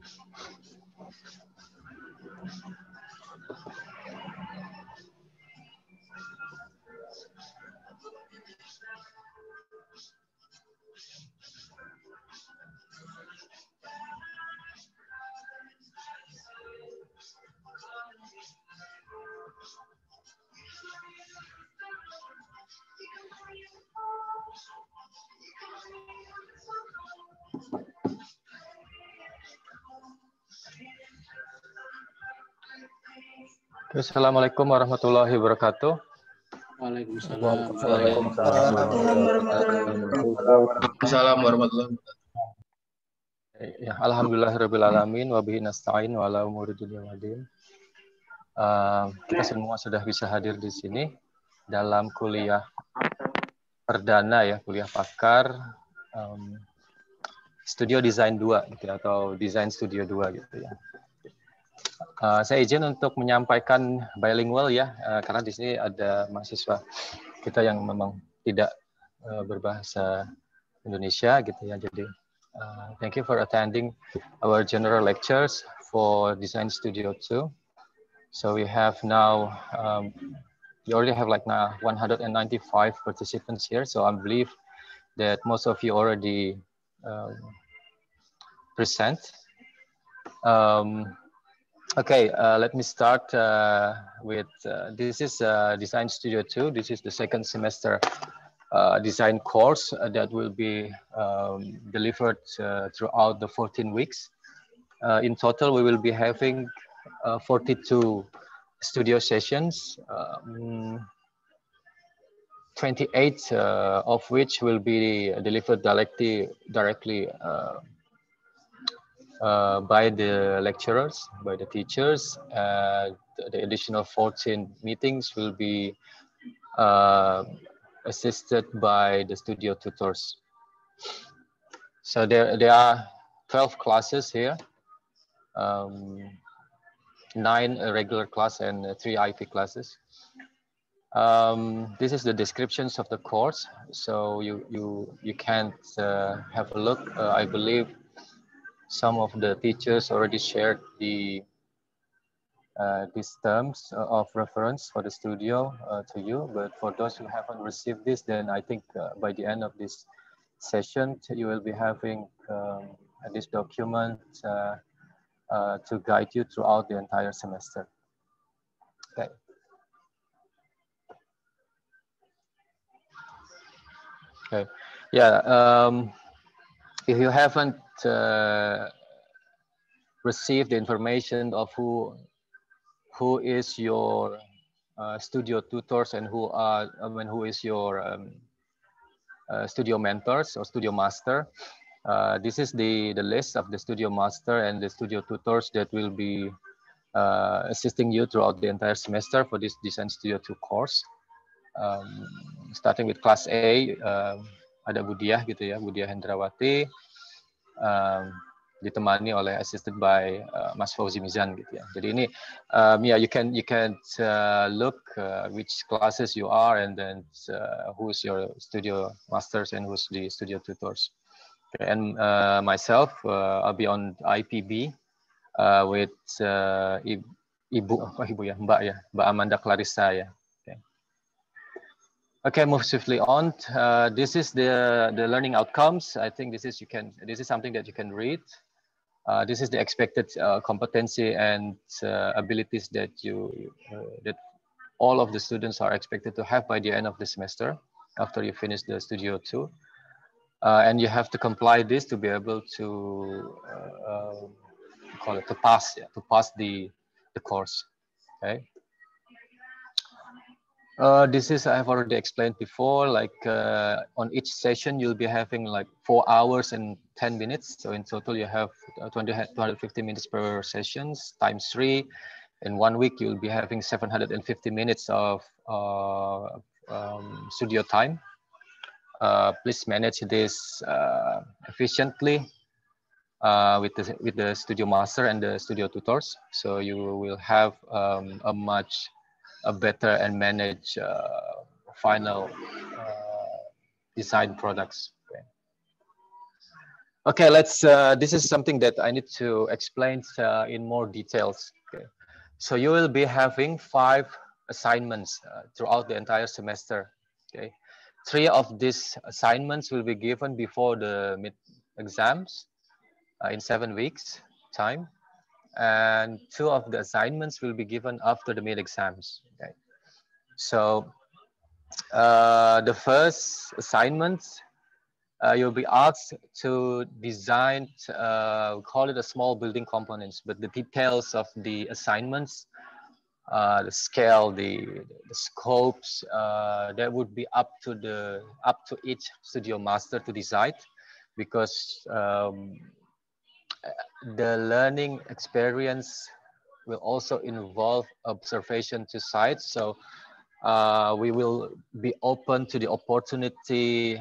Assalamualaikum warahmatullahi wabarakatuh. Waalaikumsalam. Waalaikumsalam warahmatullahi wabarakatuh. Ya, alhamdulillahirabbil alamin wa bihi nasta'in wa ala umuri dunya waddin. Kita semua sudah bisa hadir di sini dalam kuliah perdana ya, kuliah pakar Studio Design 2 gitu, atau Design Studio 2 gitu ya. Saya izin untuk menyampaikan bilingual ya, karena di sini ada mahasiswa kita yang memang tidak berbahasa Indonesia gitu ya. Jadi thank you for attending our general lectures for Design Studio 2. So we have now, we already have like now 195 participants here. So I believe that most of you already present. Okay, let me start with, this is Design Studio 2. This is the second semester design course that will be delivered throughout the 14 weeks. In total, we will be having 42 studio sessions, 28 of which will be delivered directly by the lecturers, by the teachers. The additional 14 meetings will be assisted by the studio tutors. So there are 12 classes here, 9 regular class and 3 IP classes. This is the descriptions of the course, so you can have a look. I believe some of the teachers already shared these terms of reference for the studio to you, but for those who haven't received this, then I think by the end of this session, you will be having this document to guide you throughout the entire semester. Okay. Okay. Yeah. If you haven't received the information of who is your studio tutors and who is your studio mentors or studio master, this is the list of the studio master and the studio tutors that will be assisting you throughout the entire semester for this Design Studio 2 course. Starting with class A, ada Budiah gitu ya, Budiah Hendrawati, ditemani oleh assisted by Mas Fauzi Mizan gitu ya. Jadi ini yeah, you can look which classes you are, and then who's your studio masters and who's the studio tutors. Okay, and myself, I'll be on IPB with Mbak Amanda Clarissa ya. Okay, move swiftly on. This is the learning outcomes. I think this is something that you can read. This is the expected competency and abilities that that all of the students are expected to have by the end of the semester after you finish the Studio 2. And you have to comply this to be able to pass the course. Okay. This is, I have already explained before, like on each session, you'll be having like 4 hours and 10 minutes. So in total, you have 250 minutes per sessions times 3. In 1 week, you'll be having 750 minutes of studio time. Please manage this efficiently with the studio master and the studio tutors. So you will have a better and manage final design products. Okay. Okay, let's. This is something that I need to explain in more details. Okay, so you will be having 5 assignments throughout the entire semester. Okay, 3 of these assignments will be given before the mid exams in 7 weeks time, and 2 of the assignments will be given after the mid exams. Okay, so the first assignment, you'll be asked to design, call it a small building components, but the details of the assignments, the scale, the scopes, that would be up to each studio master to decide, because the learning experience will also involve observation to sites. So we will be open to the opportunity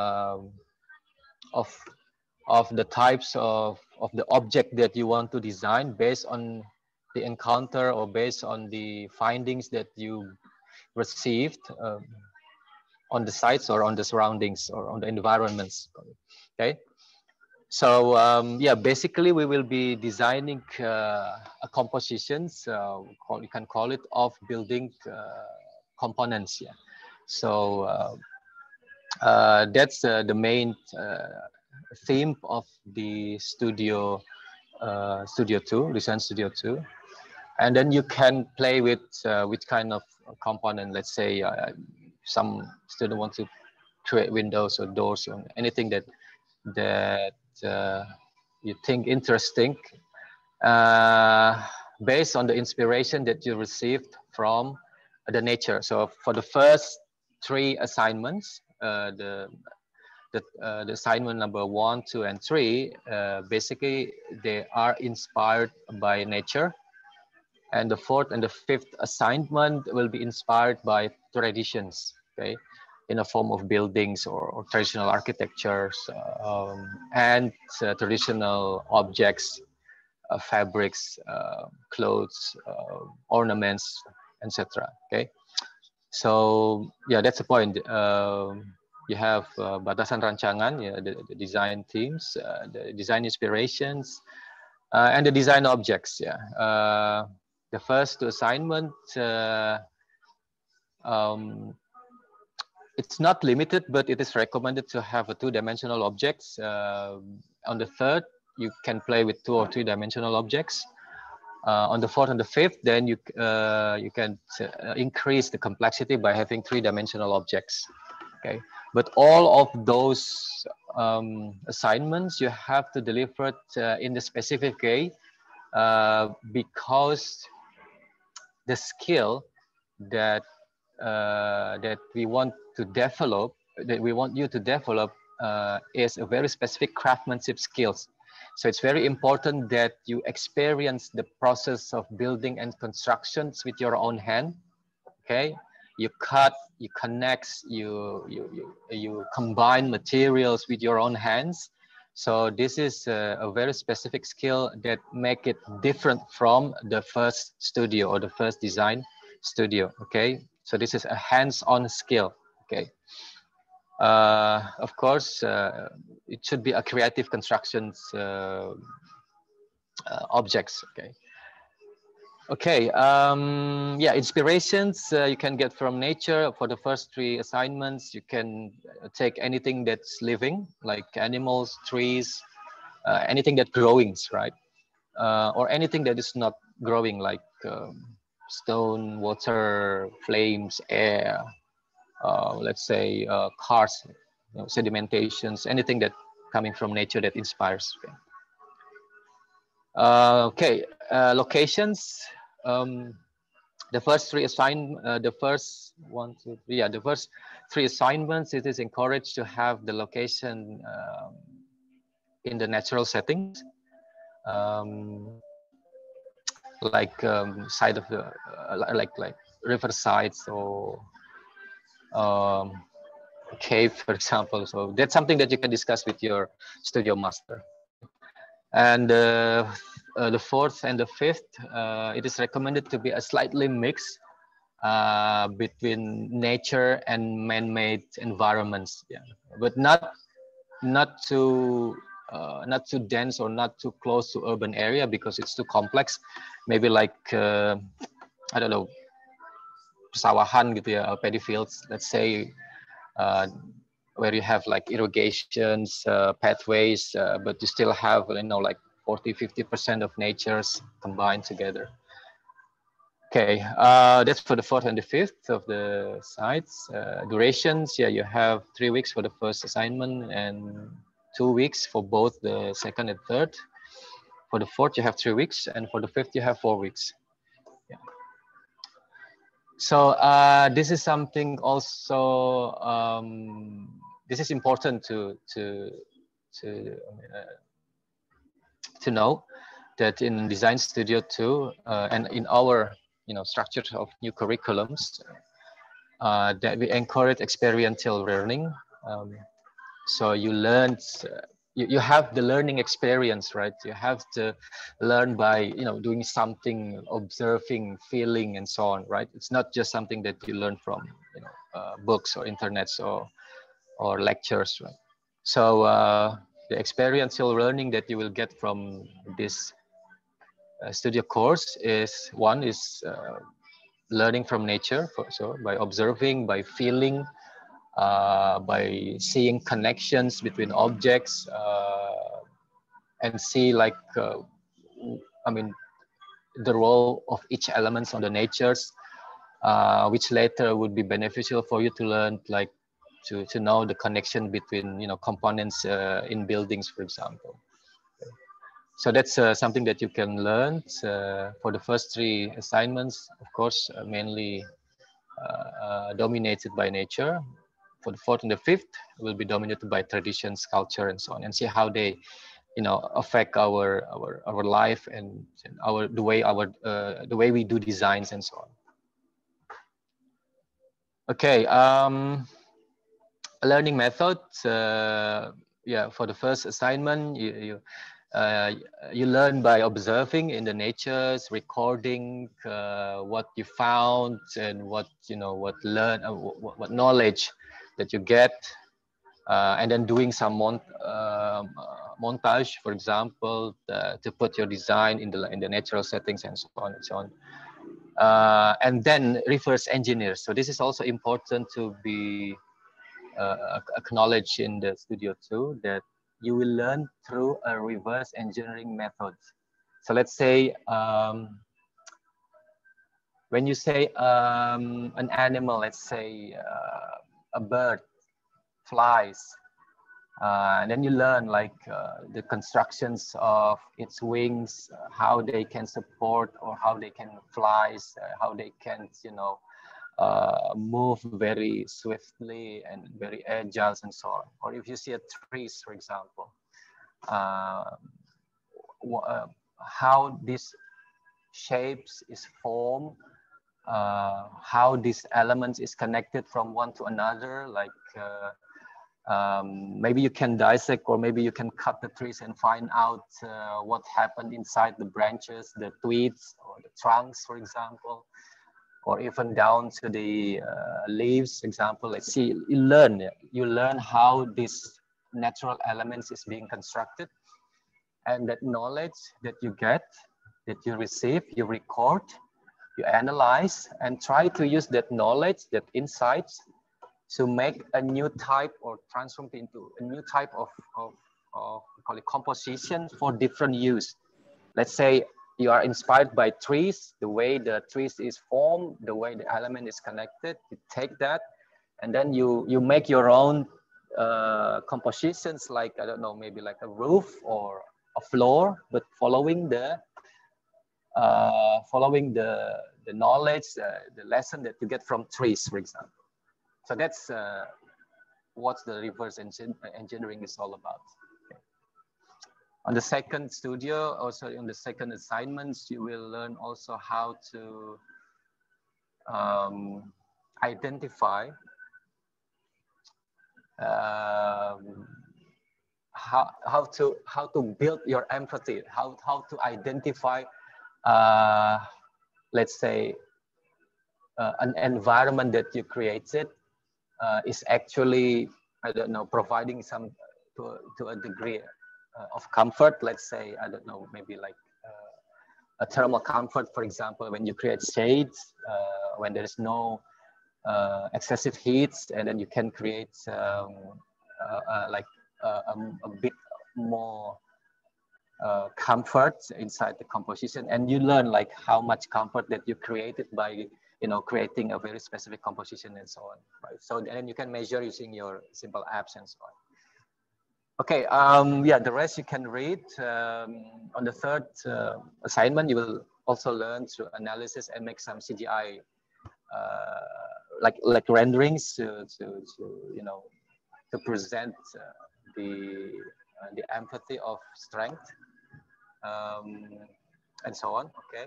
of the types of the object that you want to design based on the encounter or based on the findings that you received on the sites or on the surroundings or on the environments. Okay, so yeah, basically we will be designing a compositions, you can call it, of building components. Yeah, so that's the main theme of the studio 2, design studio 2. And then you can play with kind of component. Let's say some student want to create windows or doors or anything that you think interesting, based on the inspiration that you received from the nature. So for the first 3 assignments, the assignment number 1, 2, and 3, basically they are inspired by nature, and the 4th and the 5th assignment will be inspired by traditions. Okay, in a form of buildings or traditional architectures, and traditional objects, fabrics, clothes, ornaments, etc. Okay, so yeah, that's the point. You have batasan rancangan, yeah, the design themes, the design inspirations, and the design objects. Yeah, the first 2 assignment, it's not limited, but it is recommended to have a 2-dimensional objects. On the 3rd, you can play with 2 or 3-dimensional objects. On the 4th and the 5th, then you can increase the complexity by having 3-dimensional objects. Okay, but all of those assignments you have to deliver it in the specific way, because the skill that we want to develop, that we want you to develop, is a very specific craftsmanship skills. So it's very important that you experience the process of building and constructions with your own hand. Okay, you cut, you connect, you combine materials with your own hands. So this is a very specific skill that make it different from the first studio or the first design studio. Okay, so this is a hands-on skill. Okay, of course, it should be a creative constructions objects. Okay. Okay, yeah, inspirations you can get from nature. For the first 3 assignments, you can take anything that's living, like animals, trees, anything that growings, right? Or anything that is not growing, like stone, water, flames, air, let's say cars, sedimentations, anything that coming from nature that inspires. Okay, locations. The first 3 the first 1, 2, 3, yeah, the first 3 assignments, it is encouraged to have the location in the natural settings, like side of the like river sides or cave, for example. So that's something that you can discuss with your studio master. And the 4th and the 5th, it is recommended to be a slightly mix between nature and man-made environments. Yeah, but not too not too dense or not too close to urban area because it's too complex. Maybe like I don't know, pesawahan gitu ya, paddy fields, let's say, where you have like irrigations, pathways, but you still have, you know, like 40–50% of natures combined together. Okay, that's for the 4th and the 5th of the sites. Durations, yeah, you have 3 weeks for the first assignment and 2 weeks for both the 2nd and 3rd. For the 4th, you have 3 weeks, and for the 5th, you have 4 weeks. Yeah. So this is something also. This is important to know that in Design Studio 2 and in our structure of new curriculums, that we encourage experiential learning. So you learn, you have the learning experience, right? You have to learn by doing something, observing, feeling, and so on, right? It's not just something that you learn from books or internets or lectures, right? So the experiential learning that you will get from this studio course is learning from nature, so by observing, by feeling, by seeing connections between objects, and see like I mean the role of each element on the natures, which later would be beneficial for you to learn, like to know the connection between components in buildings, for example. So that's something that you can learn for the first 3 assignments, of course, mainly dominated by nature. For the 4th and the 5th will be dominated by traditions, culture, and so on, and see how they affect our life and the way we do designs and so on. Okay, learning methods. Yeah, for the first assignment, you learn by observing in the natures, recording what you found and what knowledge that you get, and then doing some montage, for example, to put your design in the natural settings and so on and so on. And then reverse engineer. So this is also important to be acknowledged in the studio too, that you will learn through a reverse engineering method. So let's say when you say an animal, let's say a bird flies, and then you learn like the constructions of its wings, how they can support or how they can fly, how they can move very swiftly and very agile and so on. Or if you see a trees, for example, how these shapes is formed, how these elements is connected from one to another, like maybe you can dissect, or maybe you can cut the trees and find out what happened inside the branches, the twigs or the trunks, for example, or even down to the leaves, for example. Let's see, you learn how these natural elements is being constructed, and that knowledge that you get, that you receive, you record, you analyze, and try to use that knowledge, that insights, to make a new type or transform it into a new type of call it composition for different use. Let's say you are inspired by trees, the way the trees is formed, the way the element is connected. You take that, and then you make your own compositions, like, I don't know, maybe like a roof or a floor, but following the knowledge, the lesson that you get from trees, for example. So that's what the reverse engineering is all about. Okay. On the second studio, also on the second assignments, you will learn also how to identify how to build your empathy, how to identify, let's say, an environment that you created is actually, I don't know, providing some to a degree of comfort. Let's say, I don't know, maybe like a thermal comfort, for example, when you create shades, when there is no excessive heat, and then you can create like a bit more comfort inside the composition, and you learn like how much comfort that you created by creating a very specific composition and so on, right? So then you can measure using your simple apps and so on. Okay, yeah, the rest you can read. On the third assignment, you will also learn to analysis and make some CGI like renderings to present the empathy of strength, and so on. Okay.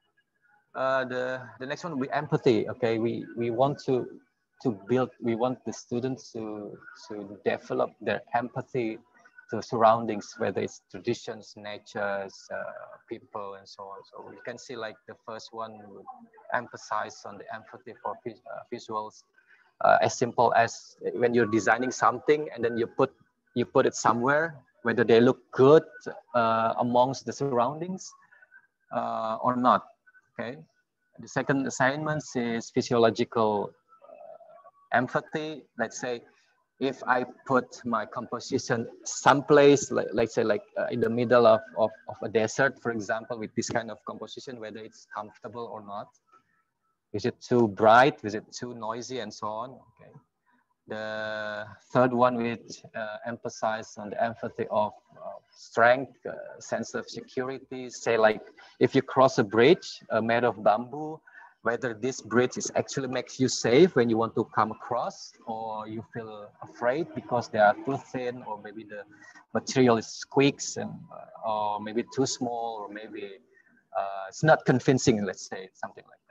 The next one will be empathy. Okay, we want to build. We want the students to develop their empathy to surroundings, whether it's traditions, natures, people, and so on. So you can see like the first one would emphasize on the empathy for visuals, as simple as when you're designing something and then you put it somewhere, whether they look good amongst the surroundings or not. Okay. The second assignment is physiological empathy. Let's say if I put my composition someplace, let's say like in the middle of a desert, for example, with this kind of composition, whether it's comfortable or not. Is it too bright? Is it too noisy, and so on? Okay. The third one would emphasize on the empathy of strength, sense of security. Say like if you cross a bridge made of bamboo, whether this bridge is actually makes you safe when you want to come across, or you feel afraid because they are too thin, or maybe the material is squeaks, and or maybe too small, or maybe it's not convincing, let's say, something like that.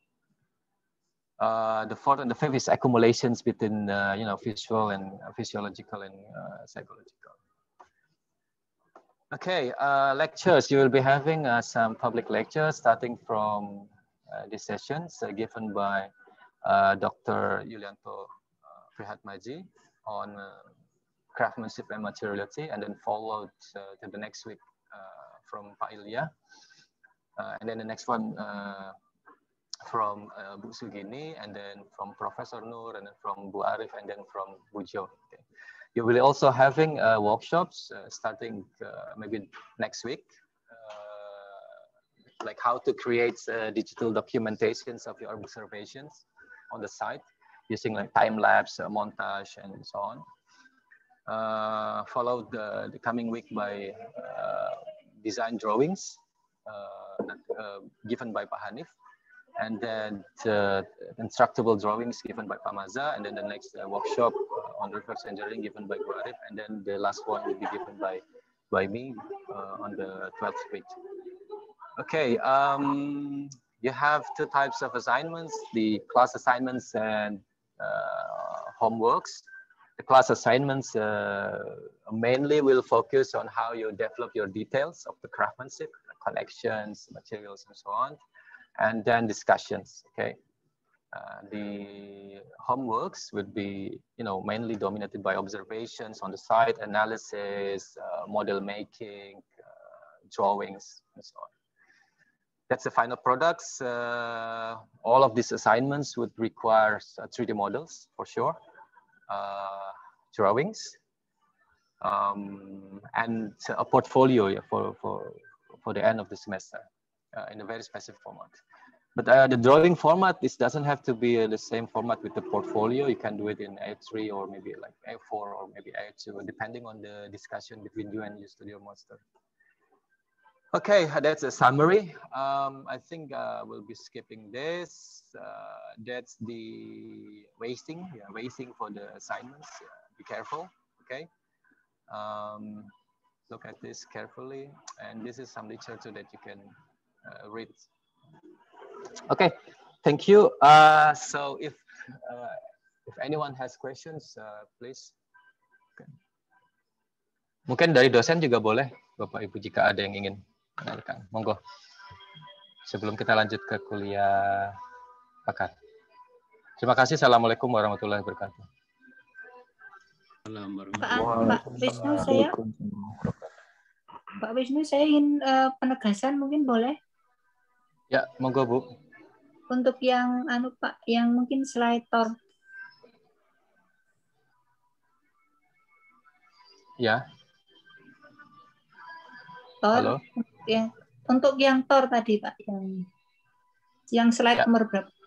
The fourth and the fifth is accumulations between visual and physiological and psychological. Okay, lectures. You will be having some public lectures starting from these sessions given by Dr. Yulianto Prihatmaji on craftsmanship and materiality, and then followed to the next week from Pak Ilya, and then the next one from Bu Sugini, and then from Professor Nur, and then from Bu Arif, and then from Bu Jo. Okay. You will also having workshops starting maybe next week, like how to create digital documentations of your observations on the site using like time lapse, montage, and so on. Followed the coming week by design drawings given by Pak Hanif, and then constructible drawings given by Pak Maza, and then the next workshop on reverse engineering given by Bu Arif, and then the last one will be given by me on the 12th week. Okay, you have two types of assignments, the class assignments and homeworks. The class assignments mainly will focus on how you develop your details of the craftsmanship, collections, materials, and so on, and then discussions. Okay, the homeworks would be mainly dominated by observations on the site, analysis, model making, drawings, and so on. That's the final products. All of these assignments would require 3D models for sure, drawings, and a portfolio for the end of the semester in a very specific format. But the drawing format, this doesn't have to be the same format with the portfolio. You can do it in A3 or maybe like A4 or maybe A2, depending on the discussion between you and your studio master. Okay, that's a summary. I think we'll be skipping this. That's the wasting, wasting for the assignments. Be careful, okay? Look at this carefully. And this is some literature that you can read. Okay, thank you. So if anyone has questions, please. Okay. Mungkin dari dosen juga boleh, Bapak Ibu, jika ada yang ingin menanyakan. Monggo. Sebelum kita lanjut ke kuliah pakar. Terima kasih. Assalamualaikum warahmatullahi wabarakatuh. Pak Wisnu, saya Pak Wisnu, saya ingin penegasan mungkin boleh? Ya, monggo Bu. Untuk yang Pak, yang mungkin slide Tor. Ya. Tor. Halo. Ya, untuk yang Tor tadi Pak, yang slide Ya. nomor berapa?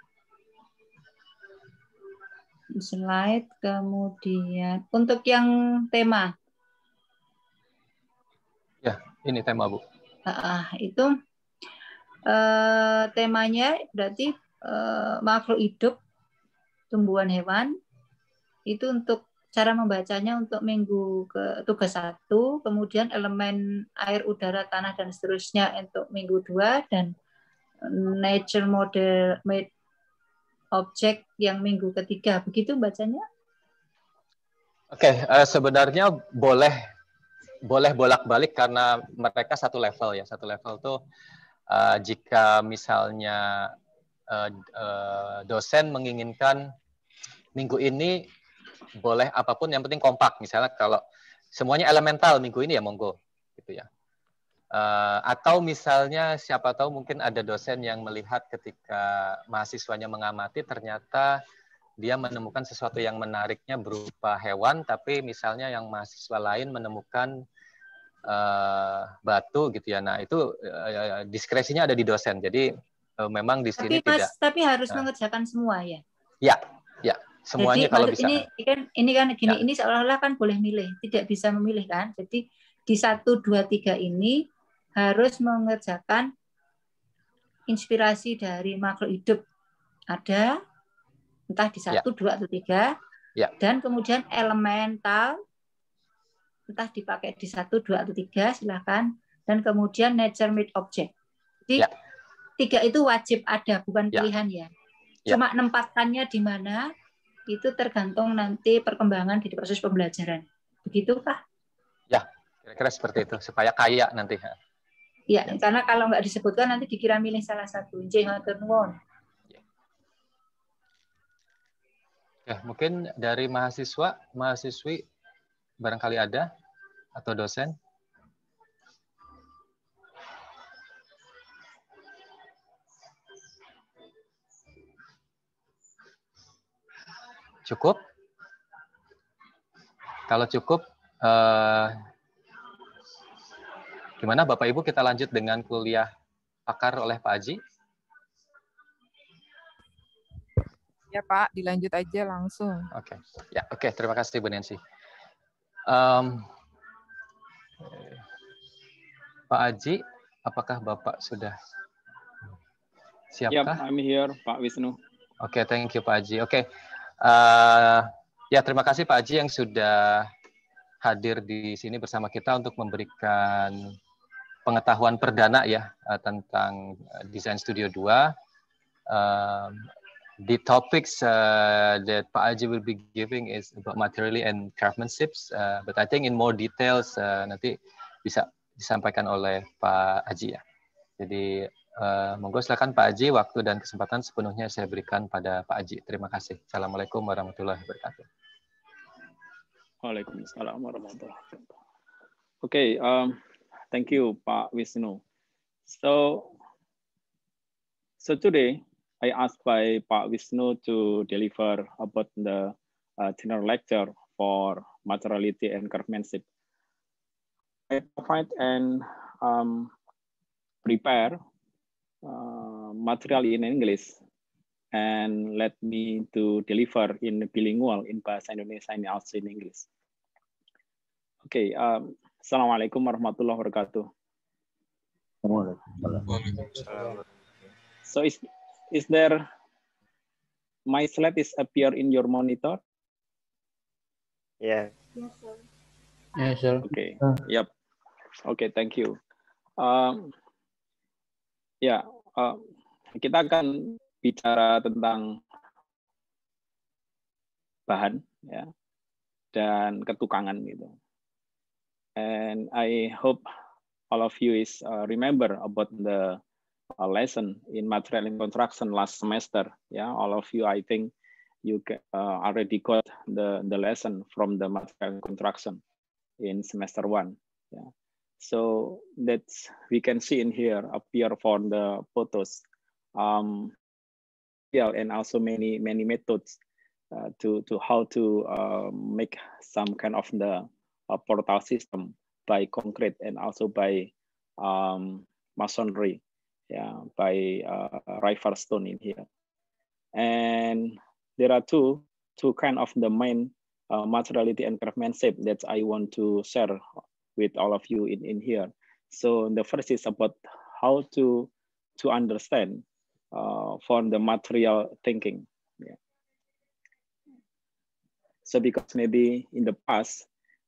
Slide, kemudian untuk yang tema. Ya, ini tema Bu. Itu temanya berarti makhluk hidup, tumbuhan hewan. Itu untuk cara membacanya untuk minggu ke tugas 1, kemudian elemen air, udara, tanah dan seterusnya untuk minggu 2, dan nature model made object yang minggu ketiga. Begitu bacanya? Oke, sebenarnya boleh bolak-balik karena mereka satu level ya. Satu level tuh jika misalnya dosen menginginkan minggu ini boleh apapun yang penting kompak. Misalnya kalau semuanya elemental minggu ini ya monggo gitu ya. Atau misalnya siapa tahu mungkin ada dosen yang melihat ketika mahasiswanya mengamati ternyata dia menemukan sesuatu yang menariknya berupa hewan, tapi misalnya yang mahasiswa lain menemukan batu gitu ya. Nah itu diskresinya ada di dosen. Jadi memang di sini tidak. Tapi harus mengerjakan semua ya. Ya, ya. Semuanya jadi, kalau bisa. Ini kan gini, ya. Ini seolah-olah kan boleh milih, tidak bisa memilih kan. Jadi di 1, 2, 3 ini harus mengerjakan inspirasi dari makhluk hidup. Ada entah di 1, 2 atau 3. Ya. Dan kemudian elemental entah dipakai di 1, 2 atau 3, silakan. Dan kemudian nature made object. Jadi 3 itu wajib ada, bukan pilihan ya. Cuma nempatannya di mana itu tergantung nanti perkembangan di proses pembelajaran. Begitu Pak? Ya, kira-kira seperti itu supaya kaya nanti. Ya, karena kalau nggak disebutkan nanti dikira milih salah satu. Ya, mungkin dari mahasiswi barangkali ada atau dosen. Cukup? Kalau cukup, gimana Bapak Ibu kita lanjut dengan kuliah pakar oleh Pak Aji? Ya Pak, dilanjut aja langsung. Oke, ya oke. Terima kasih Bu Nancy. Pak Aji, apakah Bapak sudah siapkah? Yep, I'm here, Pak Wisnu. Oke, thank you Pak Aji. Oke, ya terima kasih Pak Aji yang sudah hadir di sini bersama kita untuk memberikan pengetahuan perdana ya tentang Design Studio 2. The topics that Pak Aji will be giving is about materially and craftsmanship, but I think in more details nanti bisa disampaikan oleh Pak Aji ya. Jadi monggo silakan Pak Aji, waktu dan kesempatan sepenuhnya saya berikan pada Pak Aji. Terima kasih. Assalamualaikum warahmatullahi wabarakatuh. Waalaikumsalam warahmatullahi wabarakatuh. Okay, thank you, Pak Wisnu. So today I asked by Pak Wisnu to deliver about the general lecture for materiality and craftsmanship. I provide and prepare material in English and let me to deliver in bilingual in bahasa Indonesia and also in English. Okay, Assalamualaikum warahmatullahi wabarakatuh. So is there my slide is appear in your monitor? Yeah. Yes, sir. Yes, sir. Okay. Yep. Okay, thank you. Kita akan bicara tentang bahan ya dan ketukangan gitu. And I hope all of you is remember about the lesson in material and construction last semester. Yeah, all of you, I think you already got the lesson from the material and construction in semester 1. Yeah. So that's we can see in here appear for the photos. And also many methods to how to make some kind of the portal system by concrete and also by masonry, by river stone in here. And there are two kind of the main materiality and craftsmanship that I want to share with all of you in here. So the first is about how to understand for the material thinking. Yeah. So because maybe in the past,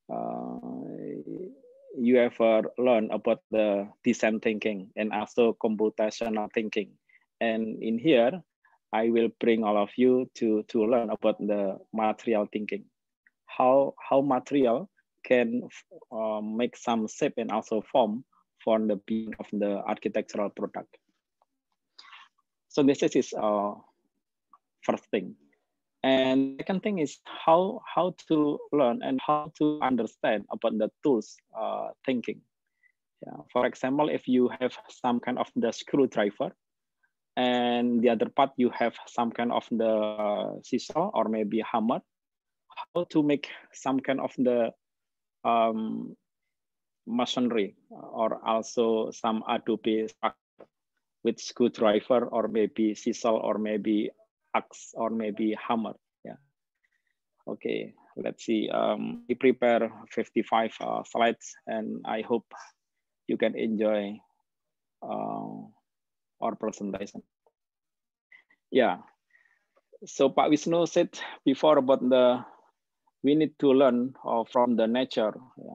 you ever learned about the design thinking and also computational thinking. And in here, I will bring all of you to learn about the material thinking. How material can make some shape and also form for the being of the architectural product. So this is first thing. And second thing is how to learn and how to understand about the tools thinking. Yeah. For example, if you have some kind of the screwdriver, and the other part you have some kind of the chisel or maybe hammer, how to make some kind of the masonry or also some adobe structure with screwdriver or maybe chisel or maybe axe or maybe hammer. Yeah. Okay, let's see. We prepare 55 slides, and I hope you can enjoy our presentation. Yeah. So Pak Wisnu said before about we need to learn from the nature,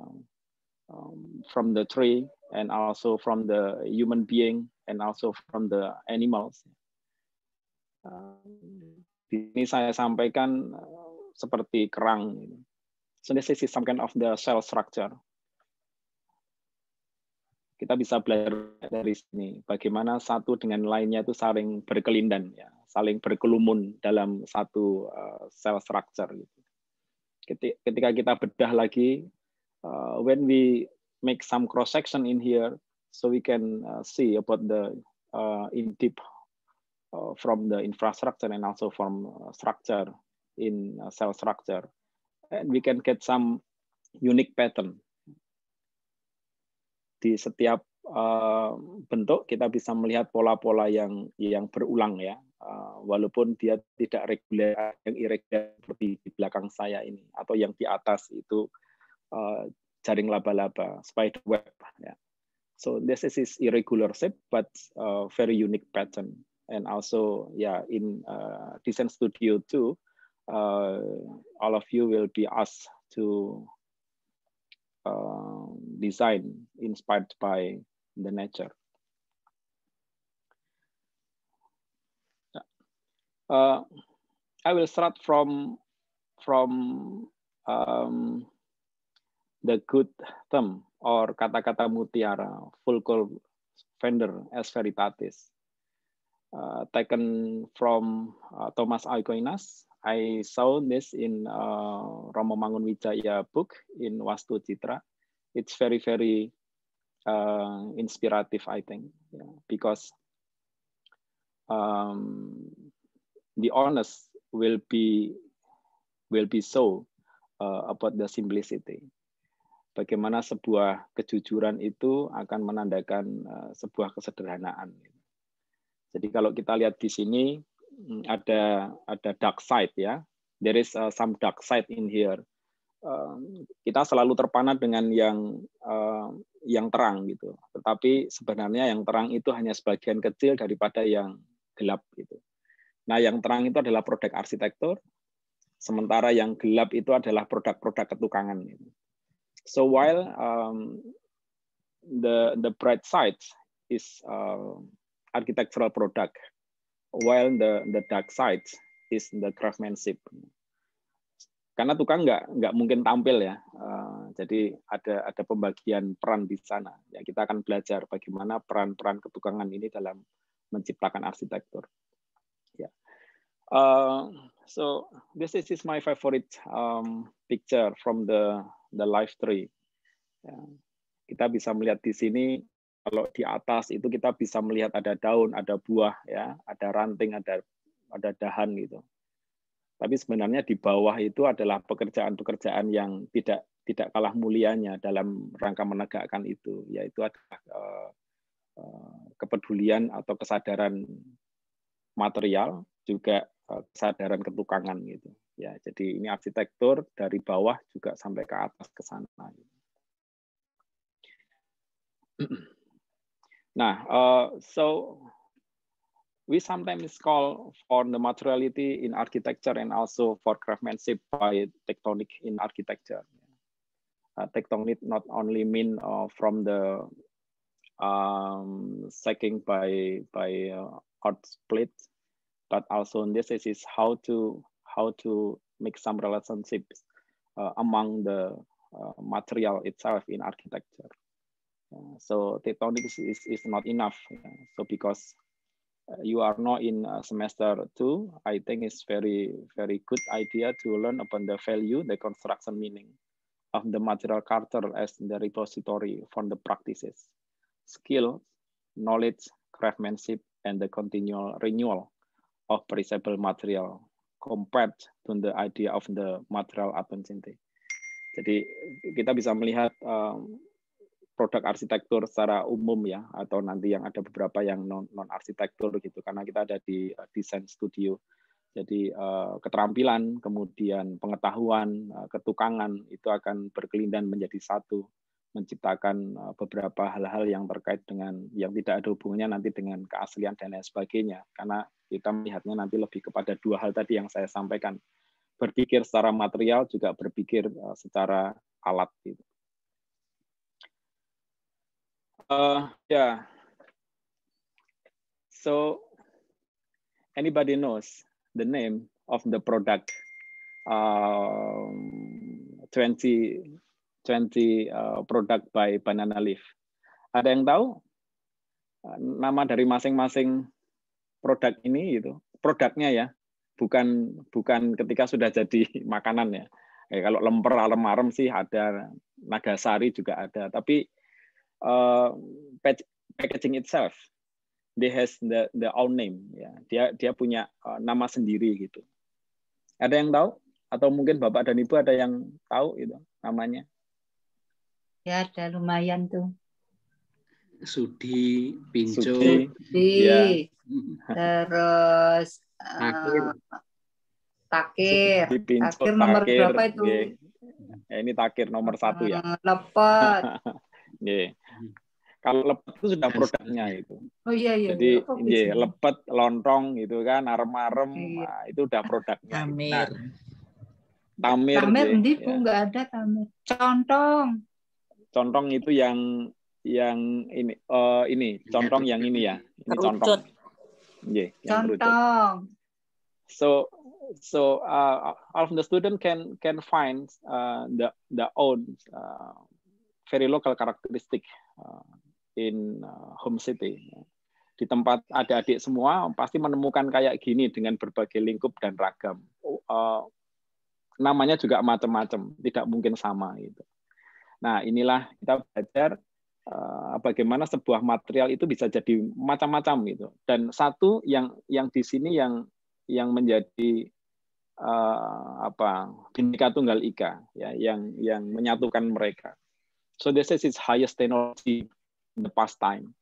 from the tree, and also from the human being, and also from the animals. Ini saya sampaikan seperti kerang. So this is some kind of the cell structure. Kita bisa belajar dari sini bagaimana satu dengan lainnya itu saling berkelindan, ya, saling berkelumun dalam satu cell structure. Gitu. Ketika kita bedah lagi, when we make some cross section in here, so we can see about the in deep from the infrastructure and also from structure in cell structure, and we can get some unique pattern. Di setiap bentuk kita bisa melihat pola-pola yang berulang, ya, walaupun dia tidak reguler, yang irregular seperti di belakang saya ini atau yang di atas itu jaring laba-laba, spider web. Ya. So this is irregular shape but very unique pattern. And also, yeah, in Design Studio 2, all of you will be asked to design inspired by the nature. I will start from the good term or kata-kata mutiara, Fulco-Fender as veritatis, taken from Thomas Aquinas. I saw this in Romo Mangunwijaya book in Wastu Citra. It's very, very inspirative, I think, yeah, because the honest will be so about the simplicity. Bagaimana sebuah kejujuran itu akan menandakan sebuah kesederhanaan. Jadi kalau kita lihat di sini ada dark side, ya. There is some dark side in here. Kita selalu terpana dengan yang terang gitu. Tetapi sebenarnya yang terang itu hanya sebagian kecil daripada yang gelap gitu. Nah, yang terang itu adalah produk arsitektur, sementara yang gelap itu adalah produk-produk ketukangan gitu. So while the bright side is architectural product, while the dark side is the craftsmanship. Karena tukang nggak mungkin tampil, ya, jadi ada pembagian peran di sana. Ya, kita akan belajar bagaimana peran-peran ketukangan ini dalam menciptakan arsitektur. Ya. So this is my favorite picture from the live tree. Ya. Kita bisa melihat di sini, kalau di atas itu kita bisa melihat ada daun, ada buah, ya, ada ranting, ada dahan gitu. Tapi sebenarnya di bawah itu adalah pekerjaan-pekerjaan yang tidak kalah mulianya dalam rangka menegakkan itu, yaitu adalah kepedulian atau kesadaran material, juga kesadaran ketukangan gitu. Ya, jadi ini arsitektur dari bawah juga sampai ke atas ke sana. Nah, so we sometimes call for the materiality in architecture and also for craftsmanship by tectonic in architecture. Tectonic not only mean from the sacking by earth split, but also in this is how to make some relationships among the material itself in architecture. So tectonic is not enough. So because you are not in semester 2, I think it's very good idea to learn upon the value, the construction meaning of the material character as the repository for the practices, skill, knowledge, craftsmanship, and the continual renewal of perishable material compared to the idea of the material authenticity. Jadi kita bisa melihat produk arsitektur secara umum ya, atau nanti yang ada beberapa yang non arsitektur gitu, karena kita ada di desain studio. Jadi keterampilan, kemudian pengetahuan, ketukangan itu akan berkelindan menjadi satu, menciptakan beberapa hal-hal yang terkait dengan yang tidak ada hubungannya nanti dengan keaslian dan lain sebagainya. Karena kita melihatnya nanti lebih kepada dua hal tadi yang saya sampaikan, berpikir secara material juga berpikir secara alat gitu. Yeah. So anybody knows the name of the product 20 product by Banana Leaf? Ada yang tahu nama dari masing-masing produk ini gitu? Produknya ya, bukan ketika sudah jadi makanan ya. Kalau lemper, arem-arem sih ada, Nagasari juga ada, tapi packaging itself, they has the own name ya. Dia punya nama sendiri gitu. Ada yang tahu? Atau mungkin Bapak dan Ibu ada yang tahu itu namanya? Ya, ada lumayan tuh. Sudi, Pinco, Sudi, ya. Terus Takir nomor berapa itu? Ya, ini Takir nomor 1 ya. Lepet. Kalau lepet itu sudah produknya itu. Oh iya. Jadi lepet, lontong gitu kan, arem-arem, nah, itu udah produknya. Tamir. Tamir di Bu nggak ada tamir. Contong itu yang ini contong yang ini ya. Ini contong. Contong. So all of the student can find the own very local characteristic in home city. Di tempat adik-adik semua pasti menemukan kayak gini dengan berbagai lingkup dan ragam. Namanya juga macam-macam, tidak mungkin sama gitu. Nah, inilah kita belajar bagaimana sebuah material itu bisa jadi macam-macam gitu. Dan satu yang di sini yang menjadi Bhinneka Tunggal Ika ya, yang menyatukan mereka. So this is its highest technology in the past time.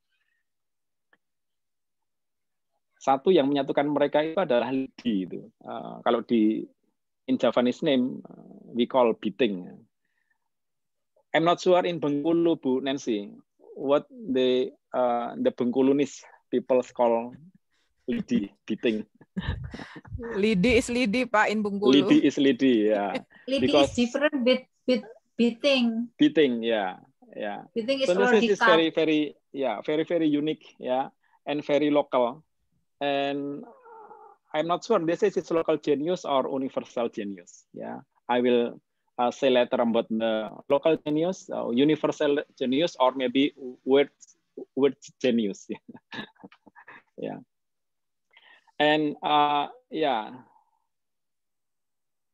Satu yang menyatukan mereka itu adalah lidi itu. Kalau in Javanese name we call biting. I'm not sure in Bengkulu, Bu Nancy, what the Bengkulunese people call lidi, biting. Lidi is lidi, Pak, in Bengkulu. Lidi is lidi, ya. Lidi is different with beating. Beating, yeah. Beating is so this is very unique, yeah, and very local. And I'm not sure this is its local genius or universal genius. Yeah, I will say later about the local genius, universal genius, or maybe word genius. Yeah. And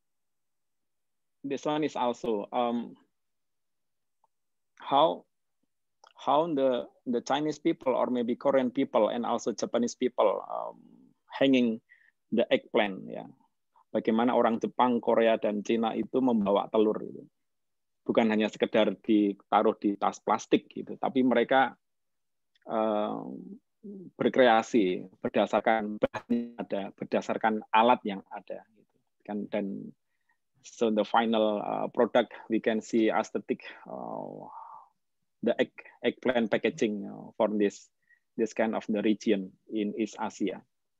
this one is also how how the Chinese people or maybe Korean people and also Japanese people hanging the eggplant, ya. Bagaimana orang Jepang, Korea, dan Cina itu membawa telur gitu. Bukan hanya sekedar ditaruh di tas plastik gitu, tapi mereka berkreasi berdasarkan bahan yang ada, berdasarkan alat yang ada gitu. Dan so the final product we can see aesthetic the eggplant packaging for this kind of the region in East Asia.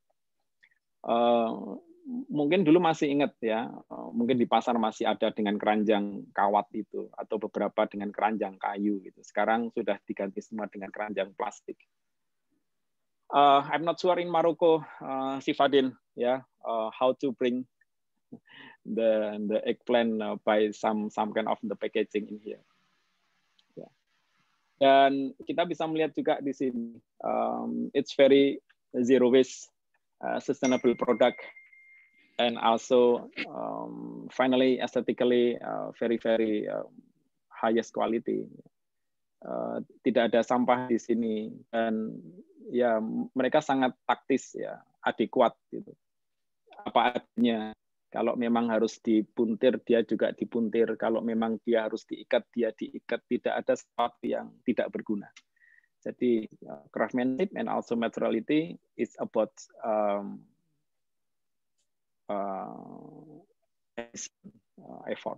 Mungkin dulu masih ingat ya, mungkin di pasar masih ada dengan keranjang kawat itu, atau beberapa dengan keranjang kayu gitu. Sekarang sudah diganti semua dengan keranjang plastik. I'm not sure in Morocco, Sifadin, ya, how to bring the eggplant by some kind of the packaging in here. Yeah. Dan kita bisa melihat juga di sini, it's very zero waste, sustainable product. And also, finally, aesthetically, very highest quality. Tidak ada sampah di sini, dan ya mereka sangat taktis ya, adekuat gitu. Apa adanya. Kalau memang harus dipuntir, dia juga dipuntir. Kalau memang dia harus diikat, dia diikat. Tidak ada sesuatu yang tidak berguna. Jadi craftsmanship and also materiality is about effort.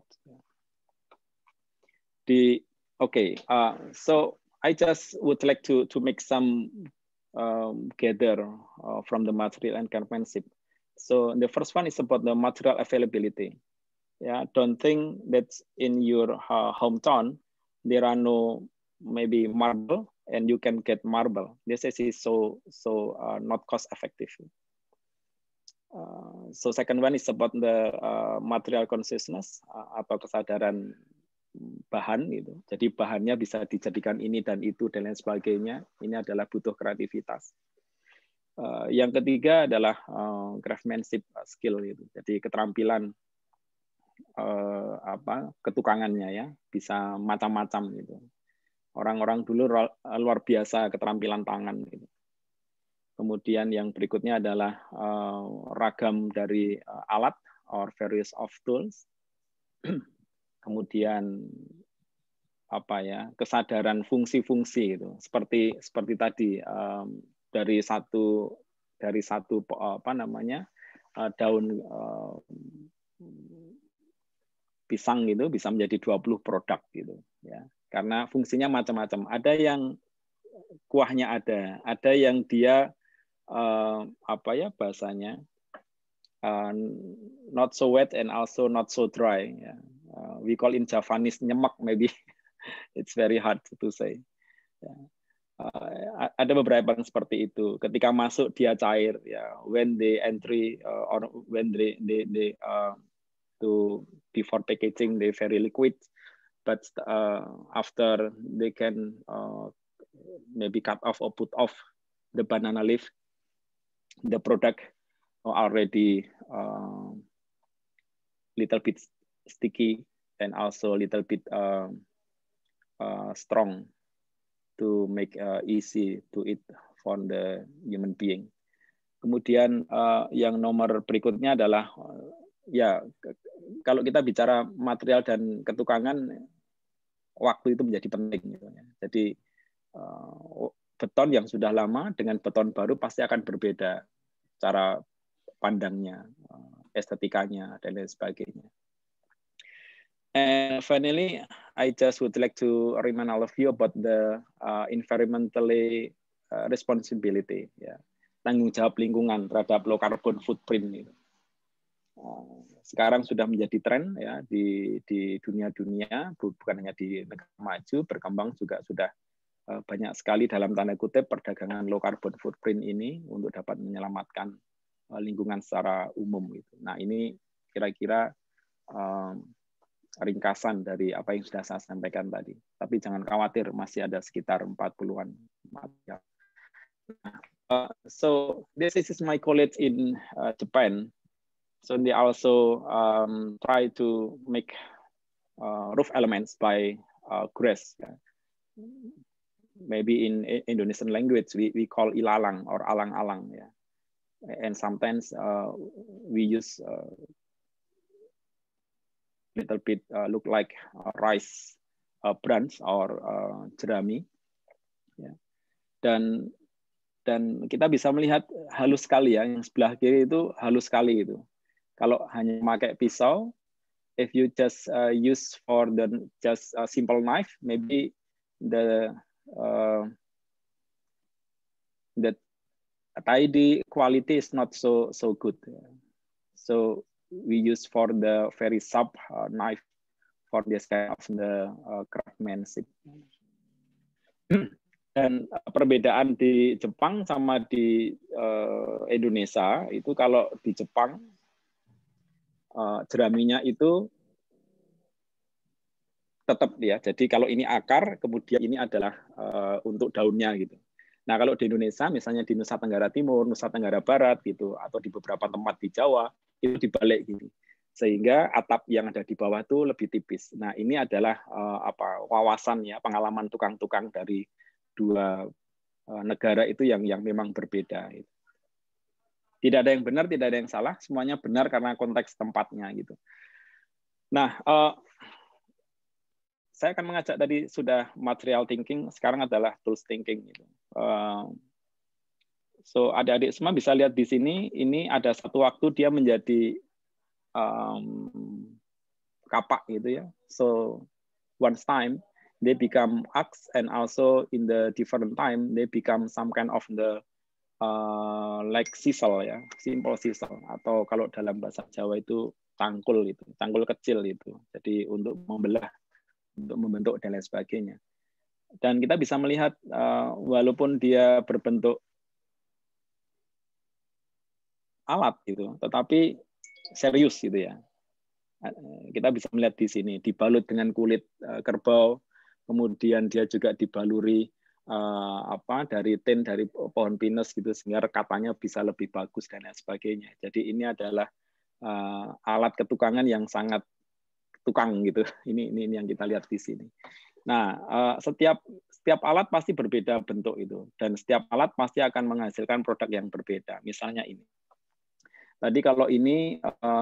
So I just would like to make some gather from the material and craftsmanship. So the first one is about the material availability. Yeah, don't think that in your hometown there are no maybe marble and you can get marble. This is so not cost effective. So second one is about the material consciousness atau kesadaran bahan gitu. Jadi bahannya bisa dijadikan ini dan itu dan lain sebagainya. Ini adalah butuh kreativitas. Yang ketiga adalah craftsmanship skill gitu. Jadi keterampilan ketukangannya ya, bisa macam-macam gitu. Orang-orang dulu luar biasa keterampilan tangan gitu. Kemudian yang berikutnya adalah ragam dari alat or various of tools. Kemudian kesadaran fungsi-fungsi itu seperti tadi dari satu daun pisang gitu bisa menjadi 20 produk gitu ya. Karena fungsinya macam-macam. Ada yang kuahnya ada yang dia bahasanya not so wet and also not so dry. Yeah. We call in Javanese nyemek maybe. It's very hard to say. Yeah. Ada beberapa yang seperti itu. Ketika masuk dia cair. Yeah. When they entry or when they to before packaging they very liquid. But after they can maybe cut off or put off the banana leaf, the product already little bit sticky and also little bit strong to make easy to eat for the human being. Kemudian yang nomor berikutnya adalah kalau kita bicara material dan ketukangan, waktu itu menjadi penting. Gitu ya. Jadi beton yang sudah lama dengan beton baru pasti akan berbeda cara pandangnya, estetikanya, dan lain sebagainya. And finally, I just would like to remind all of you about the environmentally responsibility, ya, tanggung jawab lingkungan terhadap low carbon footprint. Gitu. Sekarang sudah menjadi tren ya di dunia-dunia, bukan hanya di negara maju, berkembang juga sudah banyak sekali dalam tanda kutip perdagangan low carbon footprint ini untuk dapat menyelamatkan lingkungan secara umum gitu. Nah, ini kira-kira ringkasan dari apa yang sudah saya sampaikan tadi. Tapi jangan khawatir, masih ada sekitar 40-an material. So this is my colleague in Japan. So they also try to make roof elements by grass. maybe in Indonesian language we call ilalang or alang-alang, yeah. And sometimes we use little bit look like rice branch or jerami, ya. Dan kita bisa melihat halus sekali ya, yang sebelah kiri itu halus sekali itu. Kalau hanya pakai pisau, if you just use for the just a simple knife, maybe the tidy quality is not so good. So we use for the very sharp knife for this kind of the craftsmanship. Dan perbedaan di Jepang sama di Indonesia itu, kalau di Jepang jeraminya itu tetap ya. Jadi kalau ini akar, kemudian ini adalah untuk daunnya gitu. Nah kalau di Indonesia, misalnya di Nusa Tenggara Timur, Nusa Tenggara Barat gitu, atau di beberapa tempat di Jawa itu dibalik gitu. Sehingga atap yang ada di bawah itu lebih tipis. Nah ini adalah wawasan ya, pengalaman tukang-tukang dari dua negara itu yang memang berbeda. Tidak ada yang benar, tidak ada yang salah, semuanya benar karena konteks tempatnya gitu. Nah, saya akan mengajak, tadi sudah material thinking, sekarang adalah tools thinking gitu. So adik-adik semua bisa lihat di sini, ini ada satu waktu dia menjadi kapak gitu ya. So once time they become axe, and also in the different time they become some kind of the like sisal ya, simple sisal, atau kalau dalam bahasa Jawa itu cangkul itu, cangkul kecil itu. Jadi untuk membelah, untuk membentuk dan lain sebagainya. Dan kita bisa melihat walaupun dia berbentuk alat gitu, tetapi serius gitu ya. Kita bisa melihat di sini dibalut dengan kulit kerbau. Kemudian dia juga dibaluri dari tin dari pohon pinus gitu, sehingga rekatannya bisa lebih bagus dan lain sebagainya. Jadi ini adalah alat ketukangan yang sangat tukang gitu. Ini yang kita lihat di sini. Nah, setiap alat pasti berbeda bentuk itu, dan setiap alat pasti akan menghasilkan produk yang berbeda. Misalnya ini. Tadi kalau ini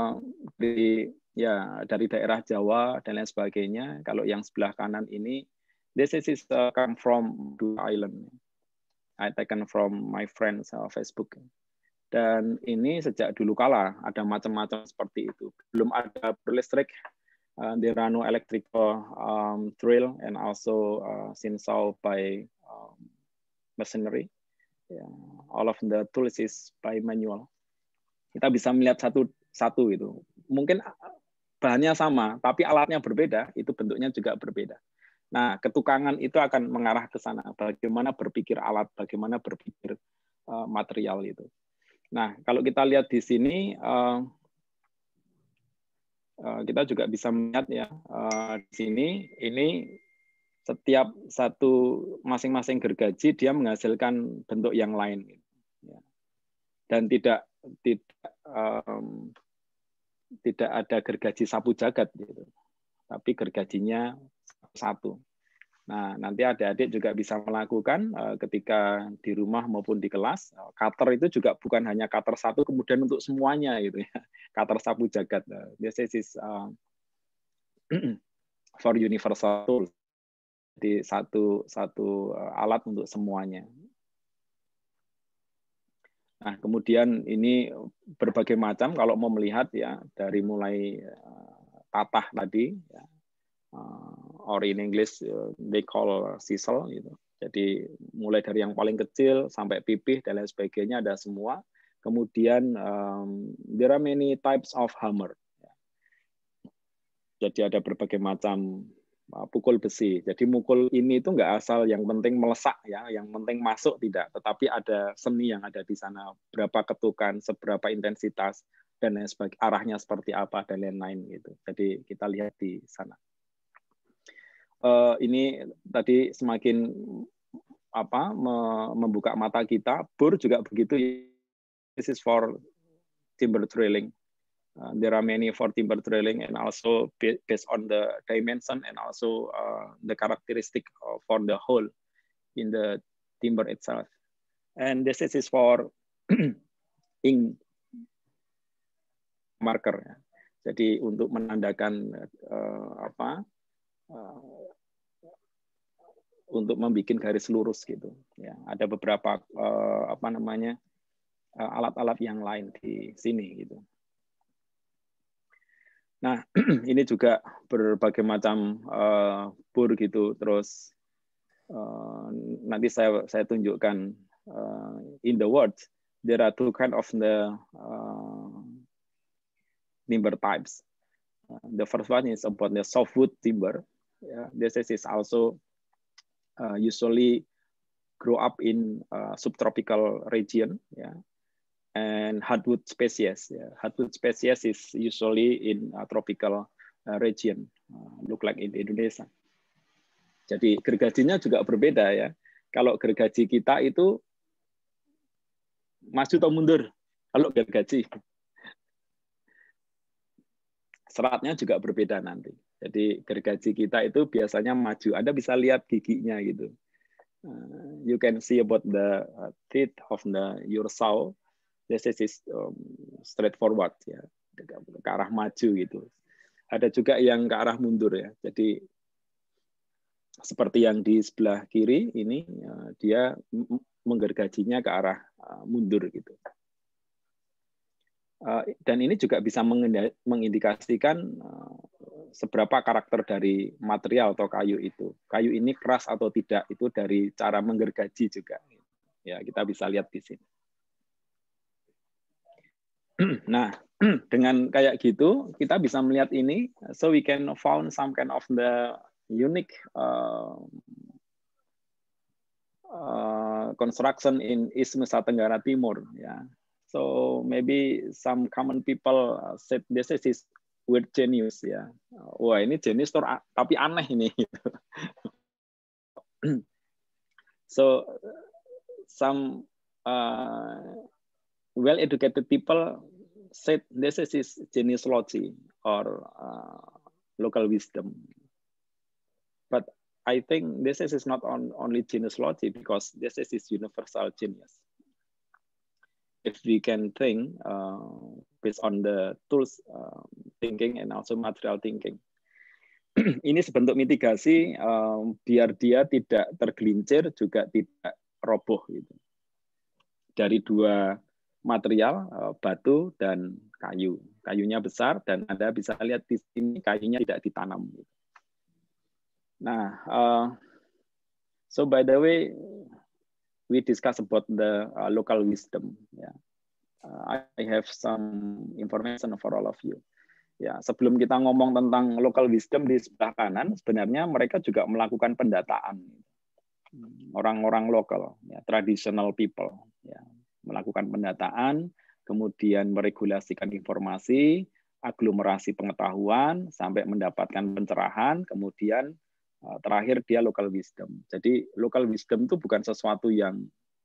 dari daerah Jawa dan lain sebagainya. Kalau yang sebelah kanan ini, this is come from Dua Island. I taken from my friends Facebook. Dan ini sejak dulu kala ada macam-macam seperti itu. Belum ada listrik, there are no electrical drill, and also chainsaw by machinery. All of the tools is by manual. Kita bisa melihat satu itu. Mungkin bahannya sama, tapi alatnya berbeda, itu bentuknya juga berbeda. Nah, ketukangan itu akan mengarah ke sana. Bagaimana berpikir alat, bagaimana berpikir material itu. Nah, kalau kita lihat di sini, kita juga bisa melihat ya, di sini ini setiap satu masing-masing gergaji dia menghasilkan bentuk yang lain. Dan tidak ada gergaji sapu jagat gitu. Tapi gergajinya satu. Nah, nanti adik-adik juga bisa melakukan ketika di rumah maupun di kelas. Cutter itu juga bukan hanya cutter satu kemudian untuk semuanya gitu ya. Cutter sapu jagat. This is for universal tool. Jadi satu alat untuk semuanya. Nah, kemudian ini berbagai macam kalau mau melihat ya, dari mulai tatah tadi ya, or in English they call sisal gitu. Jadi mulai dari yang paling kecil sampai pipih dan lain sebagainya ada semua. Kemudian there are many types of hammer. Jadi ada berbagai macam pukul besi. Jadi mukul ini itu nggak asal yang penting melesak ya, yang penting masuk, tidak. Tetapi ada seni yang ada di sana. Berapa ketukan, seberapa intensitas, dan lain sebagainya, arahnya seperti apa dan lain-lain gitu. Jadi kita lihat di sana. Ini tadi semakin membuka mata kita. Bor juga begitu. This is for timber drilling. There are many for timber drilling, and also based on the dimension and also the characteristic for the hole. in the timber itself. And this is for ink marker. Jadi untuk menandakan untuk membuat garis lurus gitu. Ya, ada beberapa alat-alat yang lain di sini gitu. Nah, ini juga berbagai macam bur gitu. Terus nanti saya tunjukkan in the words there are two kind of the timber types. The first one is about the softwood timber. Yeah, this is also usually grow up in subtropical region. Yeah. And hardwood species. Yeah. Hardwood species is usually in tropical region, look like in Indonesia. Jadi gergajinya juga berbeda ya. Kalau gergaji kita itu maju atau mundur, kalau gergaji seratnya juga berbeda nanti. Jadi gergaji kita itu biasanya maju. Anda bisa lihat giginya gitu. You can see about the teeth of your saw. This is straightforward ya, ke arah maju gitu. Ada juga yang ke arah mundur ya. Jadi seperti yang di sebelah kiri ini dia menggergajinya ke arah mundur gitu. Dan ini juga bisa mengindikasikan seberapa karakter dari material atau kayu itu. Kayu ini keras atau tidak itu dari cara menggergaji juga. Ya, kita bisa lihat di sini. Nah, dengan kayak gitu kita bisa melihat ini, so we can found some kind of the unique construction in East Nusa Tenggara Timur. Yeah. So maybe some common people said this is weird genius ya. Wah ini genius tapi aneh ini. So some well-educated people said this is geniusology or local wisdom. But I think this is not only geniusology because this is universal genius. If we can think based on the tools thinking and also material thinking. Ini sebentuk mitigasi biar dia tidak tergelincir juga tidak roboh gitu. Dari dua material, batu dan kayu. Kayunya besar dan Anda bisa lihat di sini kayunya tidak ditanam. Nah, so by the way, we discuss about the local wisdom. Yeah. I have some information for all of you. Ya, sebelum kita ngomong tentang local wisdom di sebelah kanan, sebenarnya mereka juga melakukan pendataan. Orang-orang lokal, ya, traditional people. Ya. Melakukan pendataan, kemudian meregulasikan informasi, aglomerasi pengetahuan, sampai mendapatkan pencerahan, kemudian terakhir dia local wisdom. Jadi local wisdom itu bukan sesuatu yang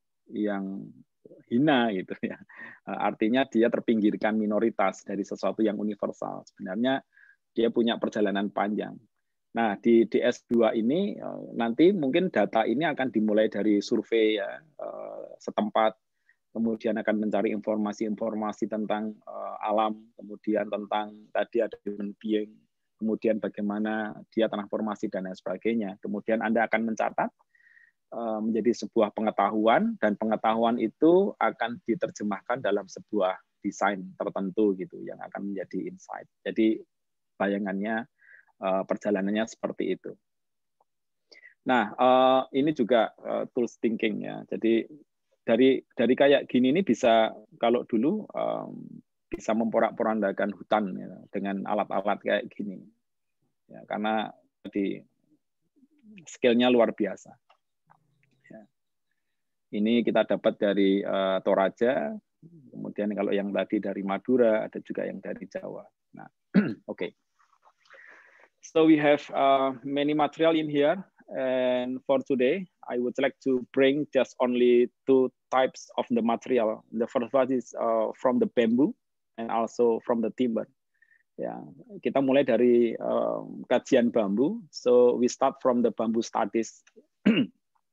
hina gitu ya. Artinya dia terpinggirkan minoritas dari sesuatu yang universal. Sebenarnya dia punya perjalanan panjang. Nah, di DS2 ini nanti mungkin data ini akan dimulai dari survei ya, setempat, kemudian akan mencari informasi-informasi tentang alam, kemudian tentang tadi ada human being, kemudian bagaimana dia transformasi dan lain sebagainya. Kemudian Anda akan mencatat menjadi sebuah pengetahuan, dan pengetahuan itu akan diterjemahkan dalam sebuah desain tertentu gitu yang akan menjadi insight. Jadi bayangannya perjalanannya seperti itu. Nah, ini juga tools thinking ya. Jadi dari kayak gini ini bisa, kalau dulu bisa memporak-porandakan hutan ya, dengan alat-alat kayak gini. Ya, karena tadi skill-nya luar biasa. Ya. Ini kita dapat dari Toraja, kemudian kalau yang tadi dari Madura, ada juga yang dari Jawa. Nah, okay. So we have many material in here. And for today, I would like to bring just only 2 types of the material. The first one is from the bamboo and also from the timber. Ya, kita mulai dari kajian bambu. So we start from the bamboo studies.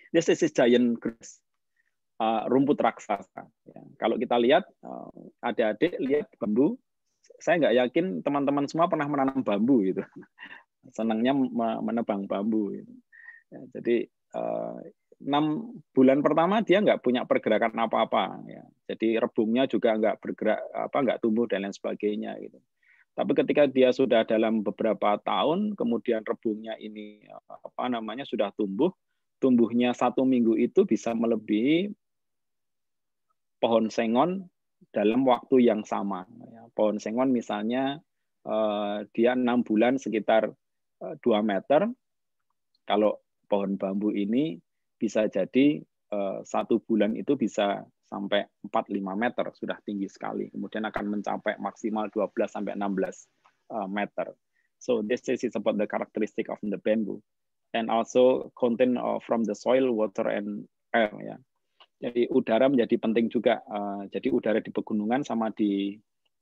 this is giant grass, rumput raksasa. Ya. Kalau kita lihat, adik-adik lihat bambu, saya nggak yakin teman-teman semua pernah menanam bambu gitu. Senangnya menebang bambu. Gitu. Ya, jadi 6 bulan pertama dia nggak punya pergerakan apa-apa. Ya. Jadi rebungnya juga nggak bergerak, nggak tumbuh dan lain sebagainya. Gitu. Tapi ketika dia sudah dalam beberapa tahun, kemudian rebungnya ini sudah tumbuh, tumbuhnya 1 minggu itu bisa melebihi pohon sengon dalam waktu yang sama. Pohon sengon misalnya dia 6 bulan sekitar 2 meter. Kalau pohon bambu ini bisa jadi 1 bulan itu bisa sampai 4-5 meter, sudah tinggi sekali. Kemudian akan mencapai maksimal 12-16 meter. So this is about the characteristic of the bamboo. And also content from the soil, water, and air. Ya. Jadi udara menjadi penting juga. Jadi udara di pegunungan sama di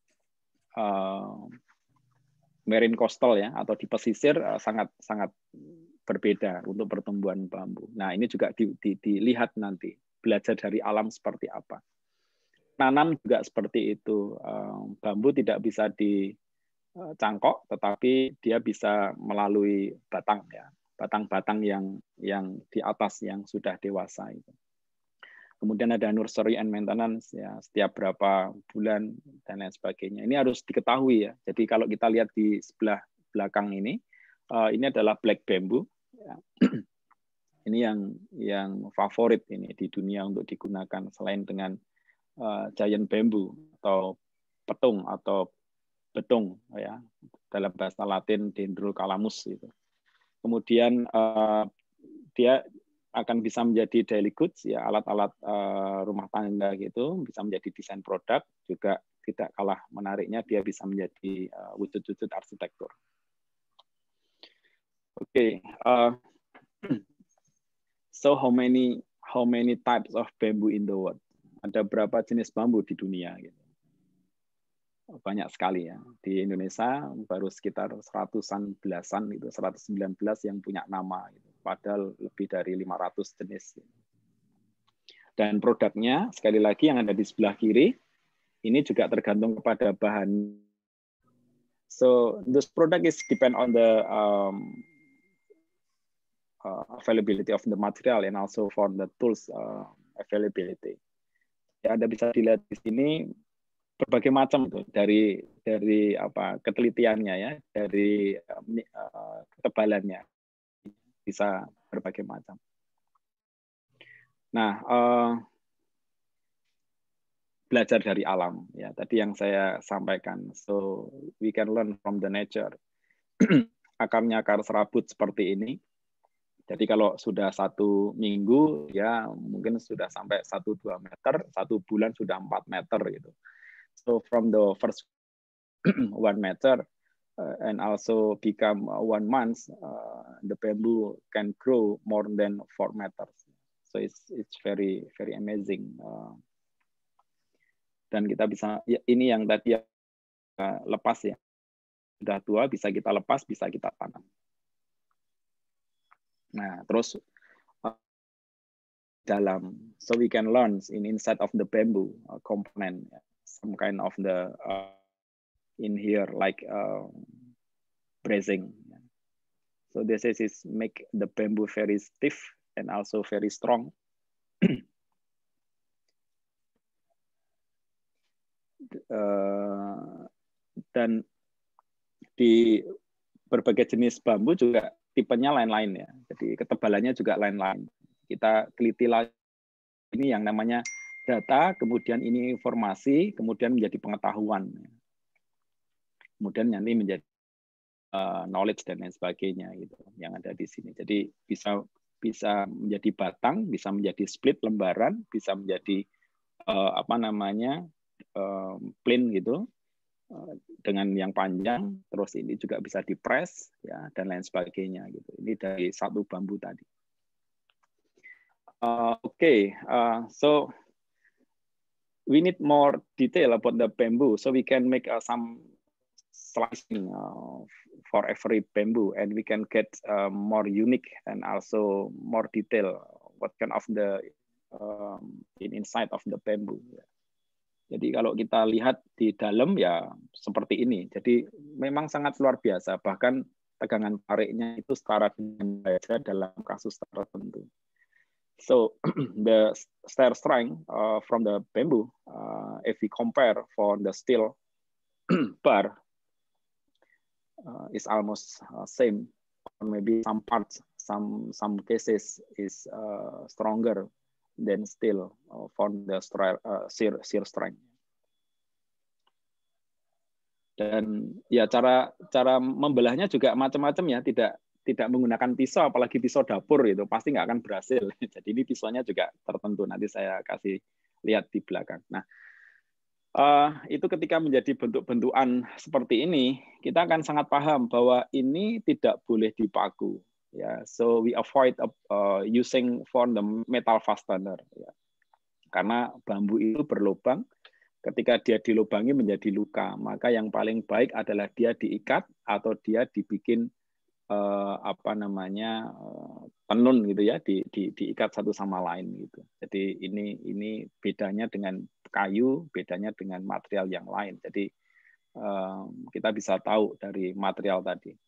marine coastal ya atau di pesisir sangat berbeda untuk pertumbuhan bambu. Nah ini juga dilihat nanti, belajar dari alam seperti apa. Nanam juga seperti itu. Bambu tidak bisa dicangkok, tetapi dia bisa melalui batang ya, batang-batang yang di atas yang sudah dewasa itu. Kemudian ada nursery and maintenance ya, setiap berapa bulan dan lain sebagainya. Ini harus diketahui ya. Jadi kalau kita lihat di sebelah belakang ini adalah black bamboo. Ya. Ini yang favorit ini di dunia untuk digunakan selain dengan giant bamboo atau petung atau betung ya dalam bahasa Latin Dendrocalamus itu. Kemudian dia akan bisa menjadi daily goods ya, alat-alat rumah tangga gitu, bisa menjadi desain produk, juga tidak kalah menariknya dia bisa menjadi wujud-wujud arsitektur. Oke. So how many types of bamboo in the world? Ada berapa jenis bambu di dunia gitu. Banyak sekali ya. Di Indonesia baru sekitar 100-an belasan gitu, 119 yang punya nama gitu. Padahal lebih dari 500 jenis. Dan produknya sekali lagi yang ada di sebelah kiri ini juga tergantung kepada bahan. So this product is depend on the availability of the material and also for the tools availability. Ya, Anda bisa dilihat di sini berbagai macam tuh dari ketelitiannya ya, dari ketebalannya bisa berbagai macam. Nah, belajar dari alam ya, tadi yang saya sampaikan. So we can learn from the nature. Akarnya akar serabut seperti ini. Jadi kalau sudah 1 minggu ya mungkin sudah sampai 1-2 meter, 1 bulan sudah 4 meter gitu. So from the first 1 meter and also become 1 month, the bamboo can grow more than 4 meters. So it's very amazing. Dan kita bisa ini yang tadi lepas ya, sudah tua bisa kita lepas, bisa kita tanam. Nah, terus dalam, so we can learn inside of the bamboo component, some kind of the in here like bracing. So this is make the bamboo very stiff and also very strong. Dan di berbagai jenis bambu juga tipenya lain-lain ya. Jadi ketebalannya juga lain-lain. Kita teliti lagi ini yang namanya data, kemudian ini informasi, kemudian menjadi pengetahuan. Kemudian nanti menjadi knowledge dan lain sebagainya gitu yang ada di sini. Jadi bisa menjadi batang, bisa menjadi split lembaran, bisa menjadi plain gitu. Dengan yang panjang, terus ini juga bisa dipres ya dan lain sebagainya gitu. Ini dari 1 bambu tadi. So we need more detail about the bamboo, so we can make some slicing for every bamboo, and we can get more unique and also more detail what kind of the inside of the bamboo. Jadi kalau kita lihat di dalam ya seperti ini. Jadi memang sangat luar biasa. Bahkan tegangan tariknya itu setara dengan baja dalam kasus tertentu. So the shear strength from the bamboo, if we compare for the steel bar, is almost same. Maybe some parts, some cases is stronger than steel for the shear strength. Dan ya cara membelahnya juga macam-macam ya, tidak menggunakan pisau, apalagi pisau dapur itu pasti nggak akan berhasil. Jadi ini pisaunya juga tertentu, nanti saya kasih lihat di belakang. Nah, itu ketika menjadi bentuk-bentukan seperti ini, kita akan sangat paham bahwa ini tidak boleh dipaku. Ya, so we avoid using for the metal fastener. Ya. Karena bambu itu berlubang, ketika dia dilubangi menjadi luka, maka yang paling baik adalah dia diikat atau dia dibikin tenun gitu ya, diikat satu sama lain gitu. Jadi ini bedanya dengan kayu, bedanya dengan material yang lain. Jadi kita bisa tahu dari material tadi.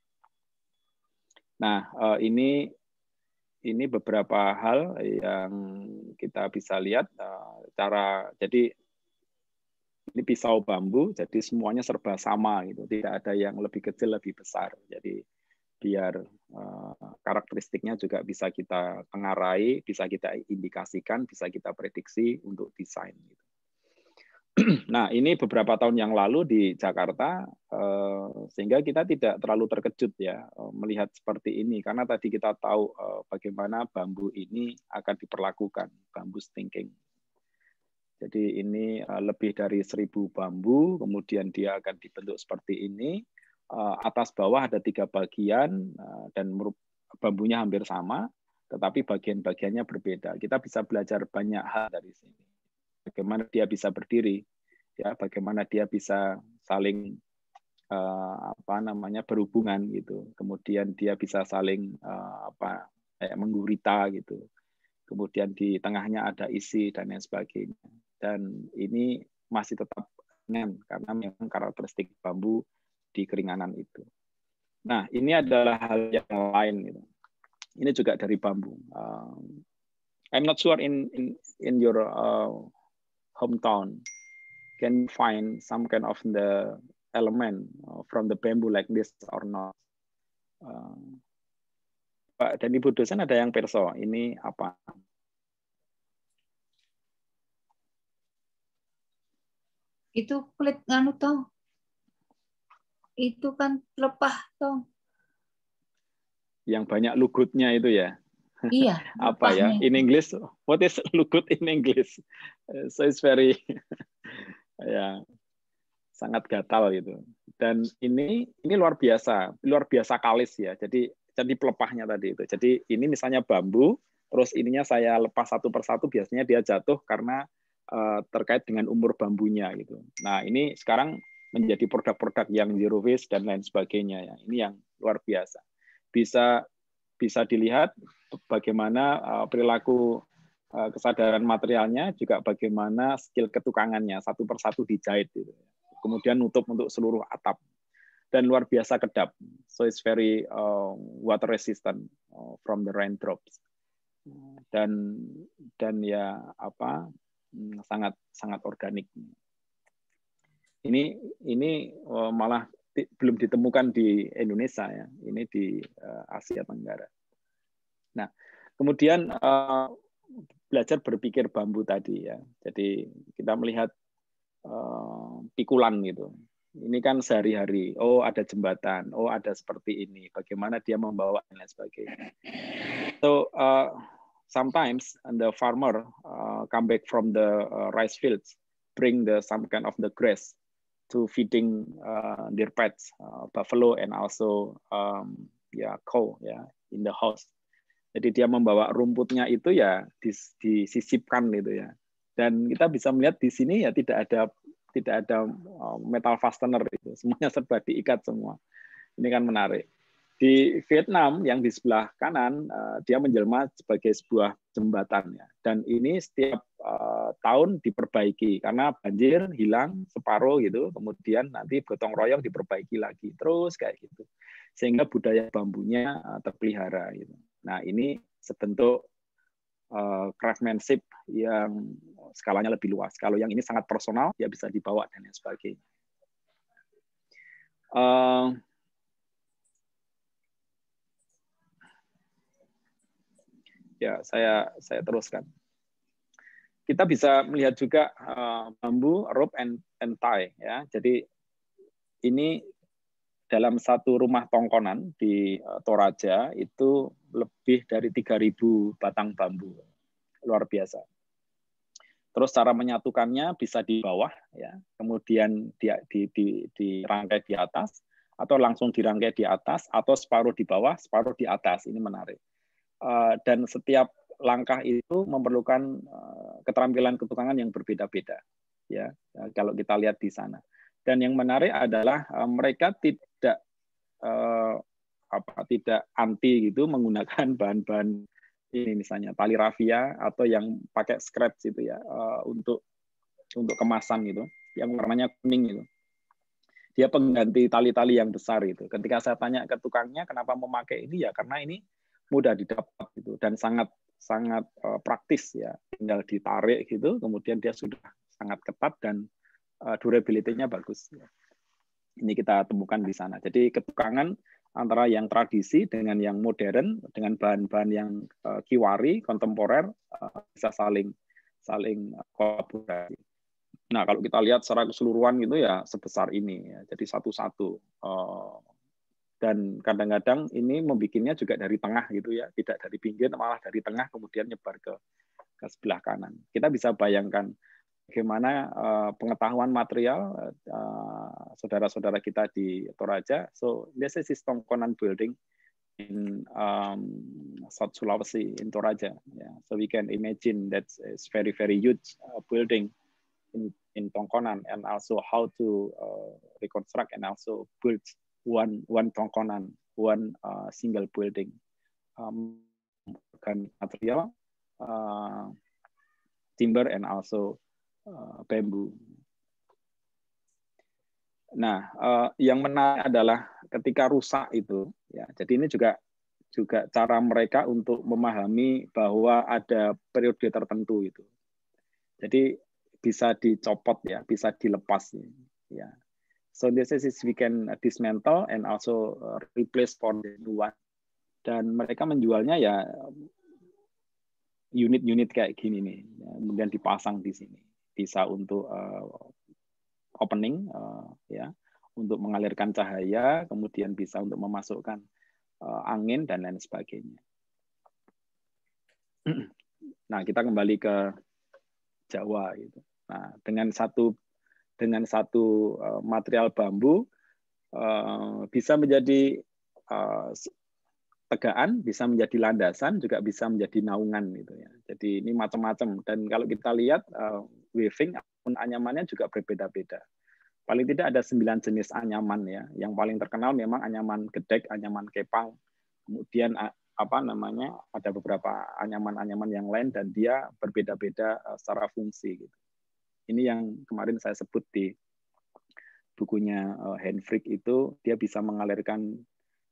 Nah, ini beberapa hal yang kita bisa lihat jadi ini pisau bambu, jadi semuanya serba sama gitu. Tidak ada yang lebih kecil, lebih besar. Jadi biar karakteristiknya juga bisa kita tengarai, bisa kita indikasikan, bisa kita prediksi untuk desain. Gitu. Nah, ini beberapa tahun yang lalu di Jakarta, sehingga kita tidak terlalu terkejut ya melihat seperti ini, karena tadi kita tahu bagaimana bambu ini akan diperlakukan, bambu stinking. Jadi ini lebih dari 1000 bambu, kemudian dia akan dibentuk seperti ini, atas bawah ada 3 bagian, dan bambunya hampir sama, tetapi bagian-bagiannya berbeda. Kita bisa belajar banyak hal dari sini. Bagaimana dia bisa berdiri, ya, bagaimana dia bisa saling berhubungan gitu. Kemudian dia bisa saling menggurita gitu. Kemudian di tengahnya ada isi dan lain sebagainya. Dan ini masih tetap ringan karena memang karakteristik bambu di keringanan itu. Nah, ini adalah hal yang lain gitu. Ini juga dari bambu. I'm not sure in your hometown, can you find some kind of the element from the bamboo like this or not? Pak dan Ibu dosen ada yang perso, ini apa? Itu kulit nganu toh. Itu kan lepah toh. Yang banyak lugutnya itu ya? Iya. Apa ya? In English, what is lugut in English? So it's very ya sangat gatal gitu. Dan ini luar biasa kalis ya. Jadi pelepahnya tadi itu. Jadi ini misalnya bambu, terus ininya saya lepas satu persatu, biasanya dia jatuh karena terkait dengan umur bambunya gitu. Nah, ini sekarang menjadi produk-produk yang zero waste dan lain sebagainya ya. Ini yang luar biasa. Bisa dilihat bagaimana perilaku kesadaran materialnya, juga bagaimana skill ketukangannya, satu persatu dijahit gitu. Kemudian nutup untuk seluruh atap. Dan luar biasa kedap. So it's very water resistant from the raindrops. Dan ya sangat organik. Ini malah belum ditemukan di Indonesia ya. Ini di Asia Tenggara. Nah, kemudian belajar berpikir bambu tadi ya. Jadi kita melihat pikulan gitu. Ini kan sehari-hari. Oh, ada jembatan. Oh, ada seperti ini. Bagaimana dia membawa dan lain sebagainya. So sometimes the farmer come back from the rice fields, bring some kind of the grass to feeding their pets, buffalo and also cow in the house. Jadi dia membawa rumputnya itu ya disisipkan gitu ya. Dan kita bisa melihat di sini ya tidak ada metal fastener itu, semuanya serba diikat semua. Ini kan menarik. Di Vietnam yang di sebelah kanan, dia menjelma sebagai sebuah jembatan ya. Dan ini setiap tahun diperbaiki karena banjir hilang separuh gitu, kemudian nanti gotong royong diperbaiki lagi terus kayak gitu, sehingga budaya bambunya terpelihara gitu. Nah ini sebentuk craftsmanship yang skalanya lebih luas. Kalau yang ini sangat personal, ya bisa dibawa dan lain sebagainya. Ya, saya teruskan. Kita bisa melihat juga bambu, rope and tie ya. Jadi ini dalam satu rumah tongkonan di Toraja itu lebih dari 3.000 batang bambu. Luar biasa. Terus cara menyatukannya bisa di bawah ya. Kemudian dirangkai di atas atau langsung dirangkai di atas atau separuh di bawah, separuh di atas. Ini menarik. Dan setiap langkah itu memerlukan keterampilan ketukangan yang berbeda-beda ya kalau kita lihat di sana. Dan yang menarik adalah mereka tidak anti gitu menggunakan bahan-bahan ini misalnya tali rafia atau yang pakai scratch itu ya untuk kemasan gitu yang warnanya kuning itu. Dia pengganti tali-tali yang besar itu. Ketika saya tanya ke tukangnya kenapa memakai ini ya karena ini mudah didapat gitu dan sangat praktis ya, tinggal ditarik gitu kemudian dia sudah sangat ketat dan durability-nya bagus. Ini kita temukan di sana. Jadi ketukangan antara yang tradisi dengan yang modern dengan bahan-bahan yang kiwari kontemporer bisa saling kolaborasi. Nah kalau kita lihat secara keseluruhan gitu ya sebesar ini ya. Jadi satu-satu. Dan kadang-kadang ini membikinnya juga dari tengah gitu ya, tidak dari pinggir malah dari tengah kemudian nyebar ke sebelah kanan. Kita bisa bayangkan bagaimana pengetahuan material saudara-saudara kita di Toraja. So this is system Tongkonan building in South Sulawesi in Toraja. Yeah. So we can imagine that it's very huge building in Tongkonan and also how to reconstruct and also build one tongkonan, one single building, material, timber and also bambu. Nah, yang menarik adalah ketika rusak itu, ya. Jadi ini juga cara mereka untuk memahami bahwa ada periode tertentu itu. Jadi bisa dicopot ya, bisa dilepas ya. So this is we can dismantle and also replace for the new one. Dan mereka menjualnya ya unit-unit kayak gini nih, kemudian dipasang di sini. Bisa untuk opening, ya, untuk mengalirkan cahaya, kemudian bisa untuk memasukkan angin dan lain sebagainya. Nah kita kembali ke Jawa gitu. Nah dengan satu material bambu bisa menjadi tegaan, bisa menjadi landasan, juga bisa menjadi naungan gitu ya. Jadi ini macam-macam dan kalau kita lihat weaving anyamannya juga berbeda-beda. Paling tidak ada 9 jenis anyaman ya. Yang paling terkenal memang anyaman gedek, anyaman kepang. Kemudian ada beberapa anyaman-anyaman yang lain dan dia berbeda-beda secara fungsi gitu. Ini yang kemarin saya sebut di bukunya Hendrik itu, dia bisa mengalirkan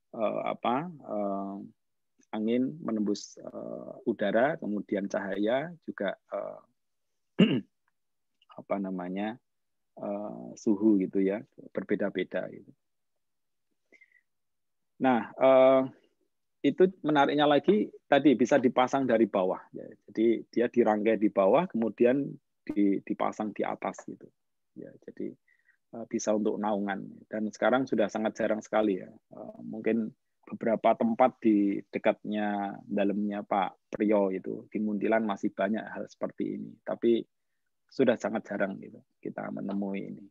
angin menembus udara, kemudian cahaya juga suhu gitu ya, berbeda-beda gitu. Nah, itu menariknya lagi tadi bisa dipasang dari bawah ya. Jadi dia dirangkai di bawah kemudian dipasang di atas gitu. Ya, jadi bisa untuk naungan dan sekarang sudah sangat jarang sekali ya. Mungkin beberapa tempat di dekatnya dalamnya Pak Priyo itu di Muntilan masih banyak hal seperti ini, tapi sudah sangat jarang gitu kita menemui ini.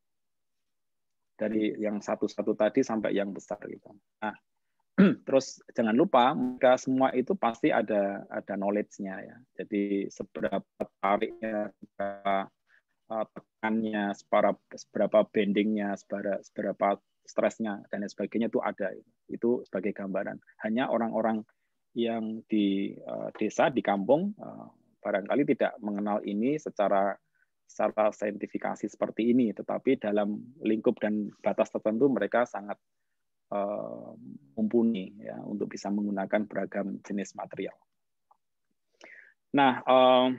Dari yang satu-satu tadi sampai yang besar gitu. Nah, terus jangan lupa mereka semua itu pasti ada knowledge-nya ya. Jadi seberapa tariknya, seberapa tekannya, seberapa bendingnya, seberapa stresnya dan sebagainya itu ada. Itu sebagai gambaran. Hanya orang-orang yang di desa, di kampung, barangkali tidak mengenal ini secara saintifikasi seperti ini, tetapi dalam lingkup dan batas tertentu mereka sangat mumpuni ya untuk bisa menggunakan beragam jenis material. Nah,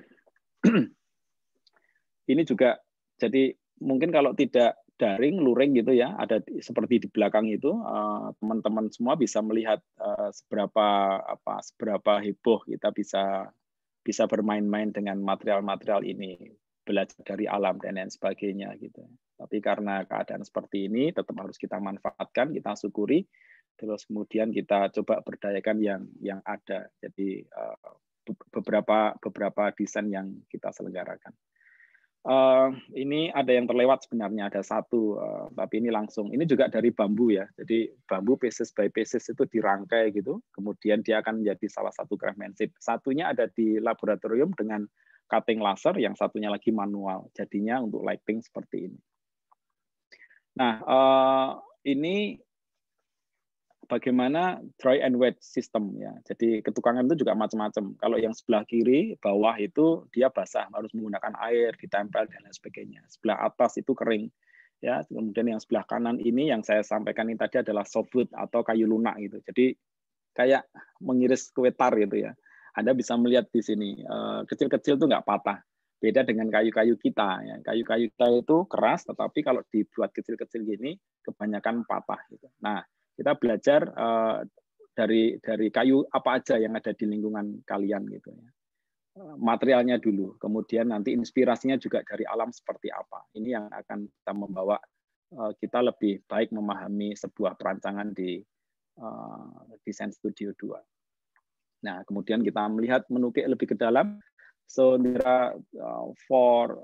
ini juga jadi mungkin kalau tidak daring, luring gitu ya, ada seperti di belakang itu, teman-teman semua bisa melihat seberapa heboh kita bisa bermain-main dengan material-material ini, belajar dari alam dan lain sebagainya gitu. Tapi karena keadaan seperti ini, tetap harus kita manfaatkan, kita syukuri, terus kemudian kita coba berdayakan yang ada. Jadi beberapa desain yang kita selenggarakan. Ini ada yang terlewat sebenarnya, ada satu, tapi ini langsung. Ini juga dari bambu ya. Jadi bambu pieces by pieces itu dirangkai gitu, kemudian dia akan menjadi salah satu craftsmanship. Satunya ada di laboratorium dengan cutting laser, yang satunya lagi manual. Jadinya untuk lighting seperti ini. Nah, ini bagaimana dry and wet system ya. Jadi ketukangan itu juga macam-macam. Kalau yang sebelah kiri bawah itu dia basah, harus menggunakan air, ditempel dan lain sebagainya. Sebelah atas itu kering. Ya, kemudian yang sebelah kanan ini yang saya sampaikan ini tadi adalah softwood atau kayu lunak gitu. Jadi kayak mengiris kue tar gitu ya. Anda bisa melihat di sini kecil-kecil itu nggak patah. Beda dengan kayu-kayu kita ya. Kayu-kayu kita itu keras, tetapi kalau dibuat kecil-kecil gini kebanyakan patah gitu. Nah, kita belajar dari kayu apa aja yang ada di lingkungan kalian gitu ya. Materialnya dulu, kemudian nanti inspirasinya juga dari alam seperti apa. Ini yang akan kita membawa kita lebih baik memahami sebuah perancangan di Design Studio 2. Nah, kemudian kita melihat menukik lebih ke dalam. So there are four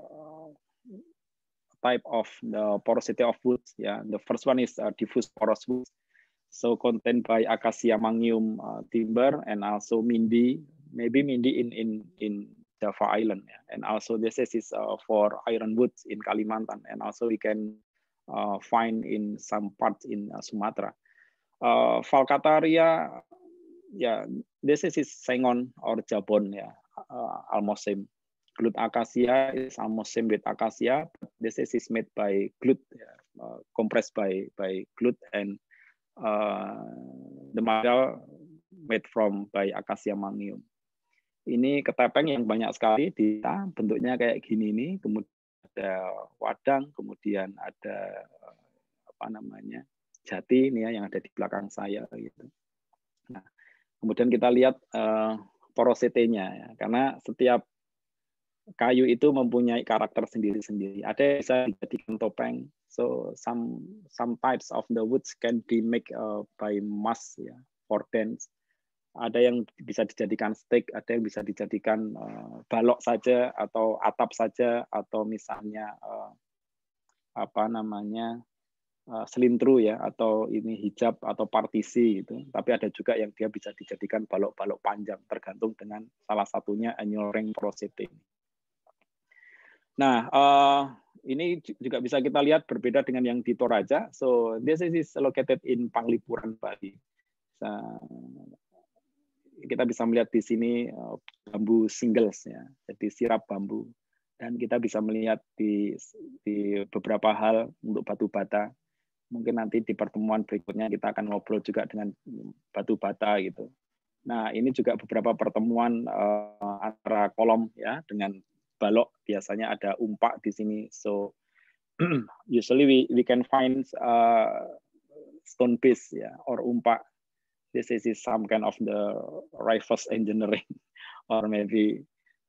type of the porosity of wood. Yeah, the first one is diffuse porous wood. So contained by acacia mangium timber and also Mindi, maybe Mindi in Java Island, yeah. And also this is for ironwoods in Kalimantan, and also we can find in some parts in Sumatra. Falcataria, yeah, this is Sengon or Jabon, yeah, almost same. Glute acacia is almost same with acacia, but this is made by glute, yeah, compressed by glute, and the material made by acacia mangium. Ini ketepeng yang banyak sekali, bentuknya kayak gini nih, kemudian ada wadang, kemudian ada jati ini ya yang ada di belakang saya gitu. Nah, kemudian kita lihat porosity-nya ya, karena setiap kayu itu mempunyai karakter sendiri-sendiri. Ada yang bisa dijadikan topeng. So some types of the woods can be made by mass ya, for dance. Ada yang bisa dijadikan stick, ada yang bisa dijadikan balok saja atau atap saja, atau misalnya selintru ya, atau ini hijab atau partisi gitu. Tapi ada juga yang dia bisa dijadikan balok-balok panjang, tergantung dengan salah satunya annual ring porosity. Nah, ini juga bisa kita lihat berbeda dengan yang di Toraja. So this is located in Panglipuran, Bali. Kita bisa melihat di sini bambu singles ya, jadi sirap bambu. Dan kita bisa melihat di beberapa hal untuk batu bata. Mungkin nanti di pertemuan berikutnya kita akan ngobrol juga dengan batu bata gitu. Nah, ini juga beberapa pertemuan antara kolom ya dengan balok, biasanya ada umpak di sini. So usually we can find stone piece ya, or umpak. This is some kind of the reverse engineering or maybe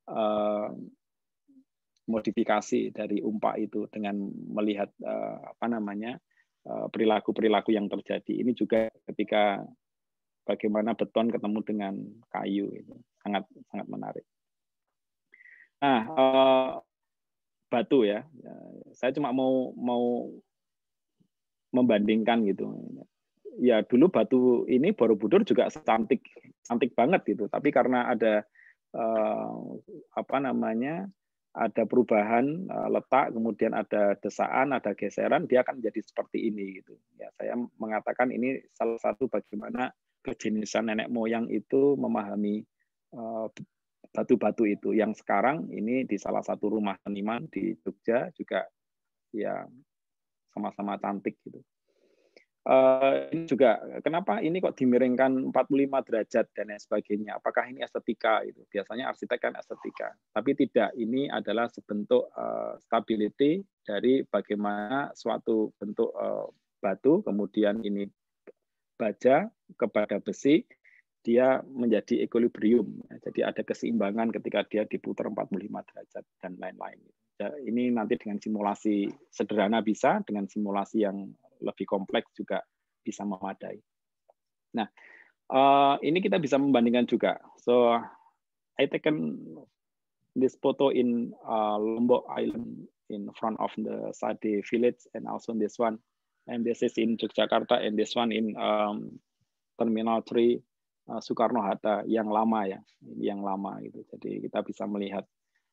modifikasi dari umpak itu dengan melihat perilaku-perilaku yang terjadi. Ini juga ketika bagaimana beton ketemu dengan kayu itu sangat menarik. Nah, batu ya, saya cuma mau membandingkan gitu. Ya dulu batu ini Borobudur juga cantik banget gitu, tapi karena ada ada perubahan letak, kemudian ada desaan, ada geseran, dia akan menjadi seperti ini gitu. Ya, saya mengatakan ini salah satu bagaimana kejeniusan nenek moyang itu memahami batu-batu itu. Yang sekarang ini di salah satu rumah seniman di Jogja juga ya sama-sama cantik gitu. Ini juga kenapa ini kok dimiringkan 45 derajat dan lain sebagainya, apakah ini estetika itu? Biasanya arsitek kan estetika, tapi tidak, ini adalah sebentuk stability dari bagaimana suatu bentuk batu, kemudian ini baja kepada besi, dia menjadi equilibrium, jadi ada keseimbangan ketika dia diputar 45 derajat dan lain-lain. Ini nanti dengan simulasi sederhana bisa, dengan simulasi yang lebih kompleks juga bisa memadai. Nah, ini kita bisa membandingkan juga. So, I taken this photo in Lombok Island in front of the Sade village, and also this one, and this is in Yogyakarta, and this one in Terminal 3 Soekarno-Hatta yang lama ya, yang lama gitu. Jadi kita bisa melihat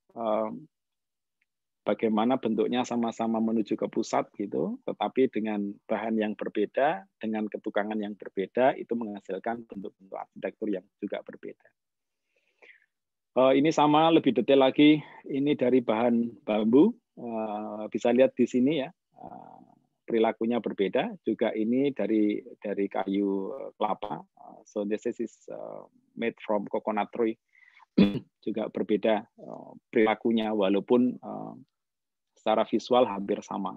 bagaimana bentuknya sama-sama menuju ke pusat gitu, tetapi dengan bahan yang berbeda, dengan ketukangan yang berbeda, itu menghasilkan bentuk-bentuk arsitektur yang juga berbeda. Ini sama, lebih detail lagi, ini dari bahan bambu, bisa lihat di sini ya, perilakunya berbeda. Juga ini dari kayu kelapa, so this is made from coconut tree, juga berbeda perilakunya, walaupun secara visual hampir sama.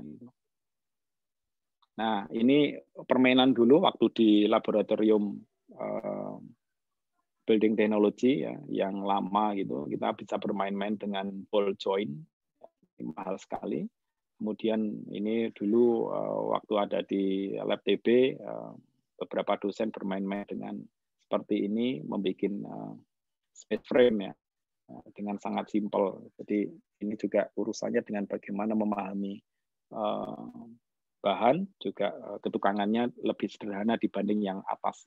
Nah, ini permainan dulu waktu di laboratorium building technology ya, yang lama gitu. Kita bisa bermain-main dengan ball joint, mahal sekali. Kemudian ini dulu waktu ada di lab TB, beberapa dosen bermain-main dengan seperti ini, membuat space frame ya, dengan sangat simpel. Jadi ini juga urusannya dengan bagaimana memahami bahan, juga ketukangannya lebih sederhana dibanding yang atas.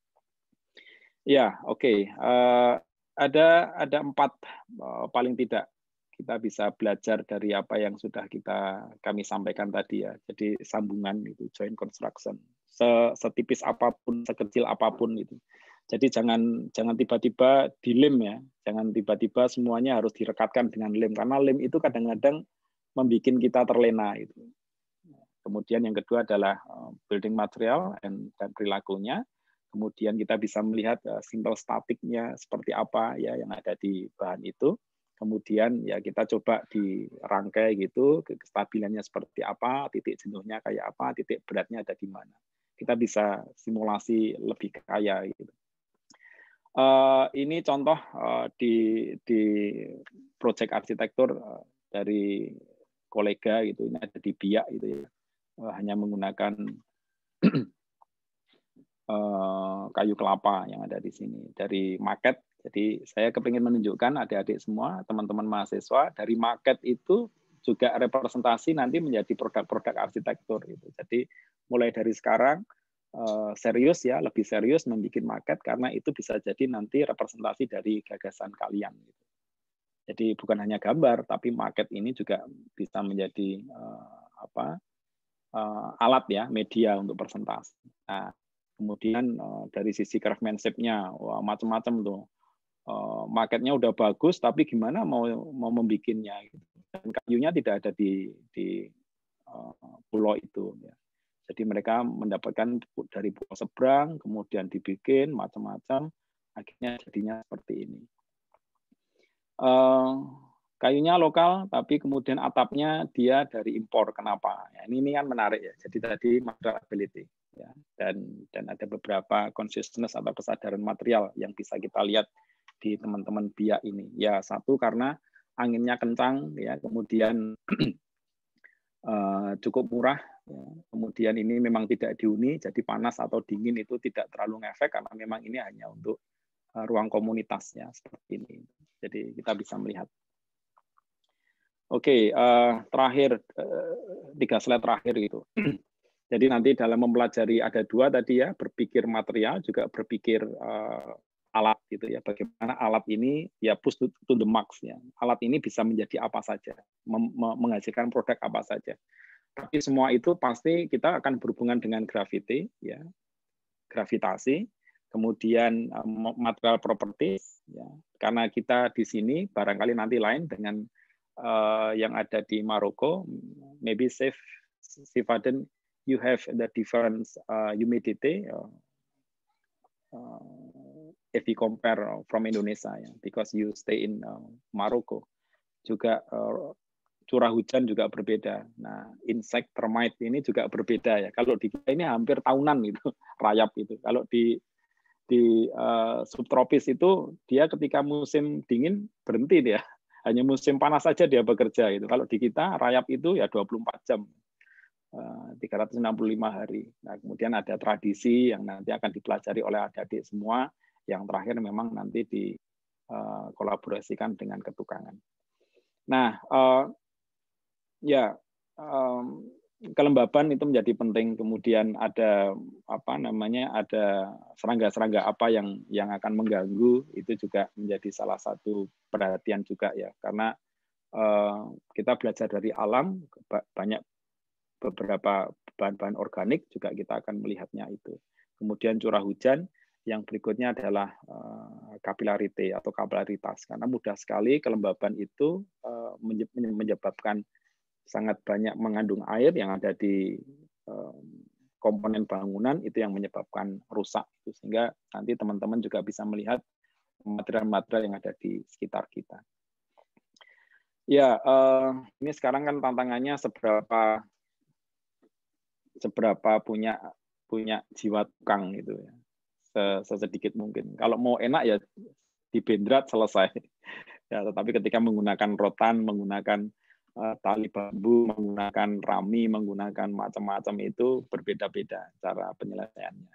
Ya, oke. Ada 4 paling tidak kita bisa belajar dari apa yang sudah kami sampaikan tadi ya. Jadi sambungan itu, joint construction, setipis apapun, sekecil apapun itu. Jadi jangan tiba-tiba dilem ya, jangan tiba-tiba semuanya harus direkatkan dengan lem, karena lem itu kadang-kadang membuat kita terlena itu. Kemudian yang kedua adalah building material dan perilakunya. Kemudian kita bisa melihat simple statiknya seperti apa ya yang ada di bahan itu. Kemudian ya kita coba dirangkai gitu, kestabilannya seperti apa, titik jenuhnya kayak apa, titik beratnya ada di mana. Kita bisa simulasi lebih kaya gitu. Ini contoh di proyek arsitektur dari kolega gitu, ini ada di Biak gitu ya, hanya menggunakan kayu kelapa yang ada di sini dari maket. Jadi saya kepingin menunjukkan adik-adik semua, teman-teman mahasiswa, dari maket itu juga representasi nanti menjadi produk-produk arsitektur gitu. Jadi mulai dari sekarang serius ya, lebih serius membuat maket, karena itu bisa jadi nanti representasi dari gagasan kalian. Jadi bukan hanya gambar, tapi maket ini juga bisa menjadi alat ya, media untuk presentasi. Nah, kemudian dari sisi craftsmanship-nya, wah macam-macam tuh. Marketnya udah bagus, tapi gimana mau membikinnya? Dan kayunya tidak ada di pulau itu. Ya. Jadi mereka mendapatkan dari pulau seberang, kemudian dibikin macam-macam, akhirnya jadinya seperti ini. Kayunya lokal, tapi kemudian atapnya dia dari impor. Kenapa? Ya, ini kan menarik ya. Jadi tadi materiality, ya, dan ada beberapa consciousness atau kesadaran material yang bisa kita lihat di teman-teman Biak ini. Ya, satu karena anginnya kencang, ya, kemudian cukup murah. Ya. Kemudian ini memang tidak dihuni, jadi panas atau dingin itu tidak terlalu ngefek karena memang ini hanya untuk ruang komunitasnya seperti ini. Jadi kita bisa melihat. Oke, terakhir 3 slide terakhir gitu. Jadi nanti dalam mempelajari ada 2 tadi ya, berpikir material juga berpikir alat gitu ya, bagaimana alat ini ya push to the max ya. Alat ini bisa menjadi apa saja, menghasilkan produk apa saja. Tapi semua itu pasti kita akan berhubungan dengan gravity ya, gravitasi, kemudian material properties ya. Karena kita di sini barangkali nanti lain dengan yang ada di Maroko, maybe Sifaden, you have the different humidity if you compare from Indonesia ya, because you stay in Maroko. Juga curah hujan juga berbeda. Nah, insect termite ini juga berbeda ya. Kalau di kita ini hampir tahunan itu rayap itu. Kalau di subtropis itu dia ketika musim dingin berhenti dia. Hanya musim panas saja dia bekerja gitu. Kalau di kita rayap itu ya 24 jam. 365 hari. Nah, kemudian ada tradisi yang nanti akan dipelajari oleh adik-adik semua. Yang terakhir memang nanti dikolaborasikan dengan ketukangan. Nah, kelembaban itu menjadi penting. Kemudian ada ada serangga-serangga apa yang akan mengganggu, itu juga menjadi salah satu perhatian juga ya, karena kita belajar dari alam, banyak beberapa bahan-bahan organik juga kita akan melihatnya itu. Kemudian curah hujan, yang berikutnya adalah capillarity atau kapilaritas, karena mudah sekali kelembaban itu menyebabkan sangat banyak mengandung air yang ada di komponen bangunan, itu yang menyebabkan rusak. Sehingga nanti teman-teman juga bisa melihat material-material yang ada di sekitar kita. Ya, ini sekarang kan tantangannya seberapa punya jiwa tukang gitu ya, sesedikit mungkin. Kalau mau enak ya dibendrat selesai. Ya, tetapi ketika menggunakan rotan, menggunakan tali bambu, menggunakan rami, menggunakan macam-macam itu berbeda-beda cara penyelesaiannya.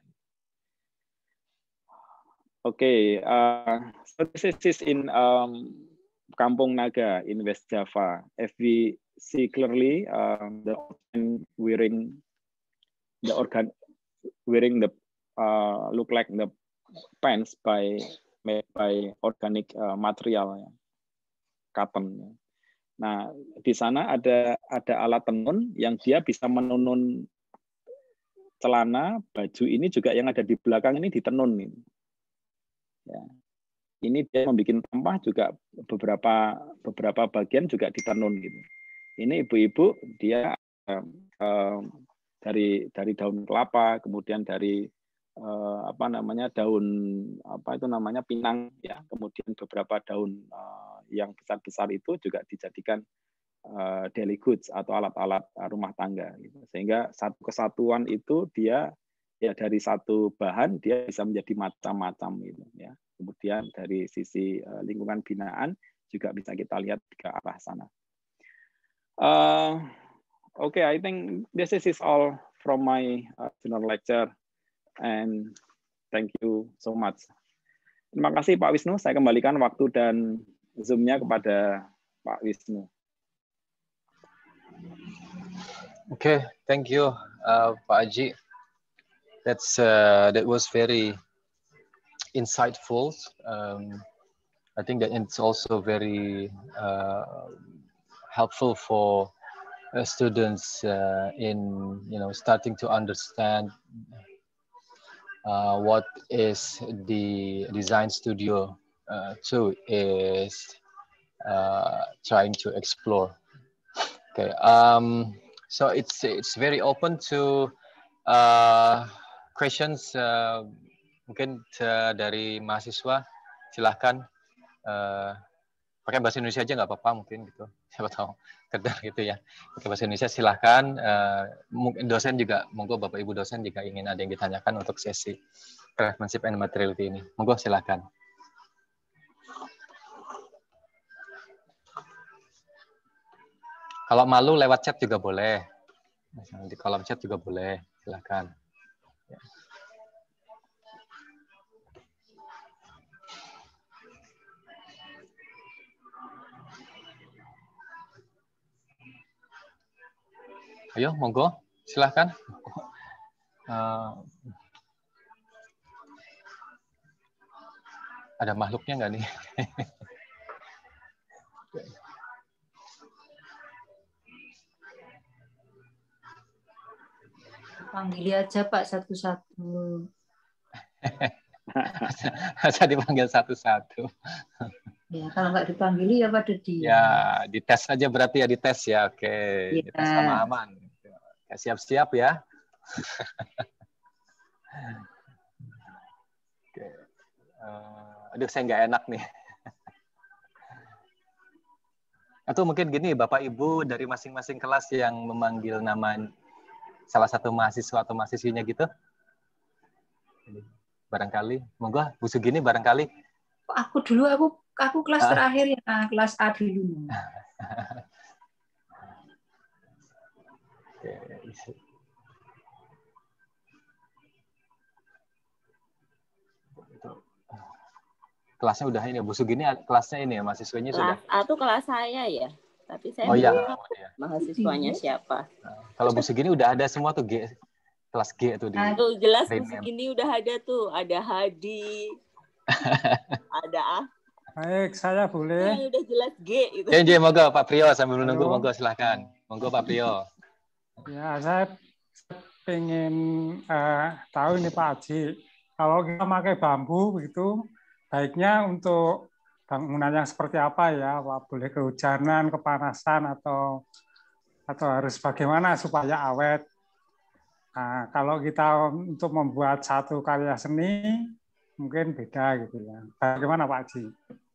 Oke, so this is in Kampung Naga in West Java. If we see clearly, the wearing the look like the pants made by organic material, cotton. Nah, di sana ada alat tenun yang dia bisa menenun celana, baju ini juga yang ada di belakang ini ditenun. Ya. Ini dia membuat tampah juga beberapa bagian juga ditenun gitu. Ini ibu-ibu dia dari daun kelapa, kemudian dari daun pinang ya, kemudian beberapa daun yang besar-besar itu juga dijadikan daily goods atau alat-alat rumah tangga gitu. Sehingga satu kesatuan itu dia ya dari satu bahan dia bisa menjadi macam-macam gitu ya. Kemudian dari sisi lingkungan binaan juga bisa kita lihat ke arah sana. Okay, I think this is all from my general lecture, and thank you so much. Terima kasih Pak Wisnu, saya kembalikan waktu dan Zoom-nya kepada Pak Wisnu. Okay, thank you, Pak Aji. That was very insightful. I think that it's also very helpful for students in starting to understand what is the design studio too is trying to explore. Okay, so it's very open to questions. Mungkin dari mahasiswa, silahkan pakai bahasa Indonesia aja nggak apa-apa mungkin gitu, siapa tahu kedar gitu ya. Pakai bahasa Indonesia silahkan. Mungkin dosen juga, monggo Bapak Ibu dosen jika ingin ada yang ditanyakan untuk sesi craftsmanship and materiality ini, monggo silahkan. Kalau malu lewat chat juga boleh, di kolom chat juga boleh, silahkan. Ya. Ayo, monggo, silahkan. Ada makhluknya nggak nih? Panggil aja Pak satu-satu. Masa dipanggil satu-satu. Ya, kalau nggak dipanggili ya pada diam. Ya, dites aja berarti ya, dites ya. Oke, Ya. dites sama aman. Ya, siap-siap ya. Oke. Aduh, saya nggak enak nih. Atau mungkin gini, Bapak Ibu dari masing-masing kelas yang memanggil nama salah satu mahasiswa atau mahasiswinya gitu. Barangkali, monggo Bu Sugini barangkali. Aku dulu, aku kelas terakhir ya, kelas A dulu. Kelasnya udah ini, Bu Sugini kelasnya ini ya, mahasiswanya sudah. Kelas A tuh kelas saya ya, tapi saya Oh iya. mahasiswanya siapa. Kalau Bu Sugini udah ada semua tuh G, kelas G tuh di. Tuh jelas Bu Sugini udah ada tuh, ada Hadi, ada Baik, saya boleh. Udah jelas G itu. Ya, monggo Pak Priyo sambil menunggu, monggo silahkan. Monggo Pak Priyo. Ya, saya pengen tahu ini Pak Haji, kalau kita pakai bambu begitu, baiknya untuk bangunan yang seperti apa ya? Apa boleh kehujanan, kepanasan, atau harus bagaimana supaya awet? Nah, kalau kita untuk membuat satu karya seni, mungkin beda gitu ya. Bagaimana Pak Haji?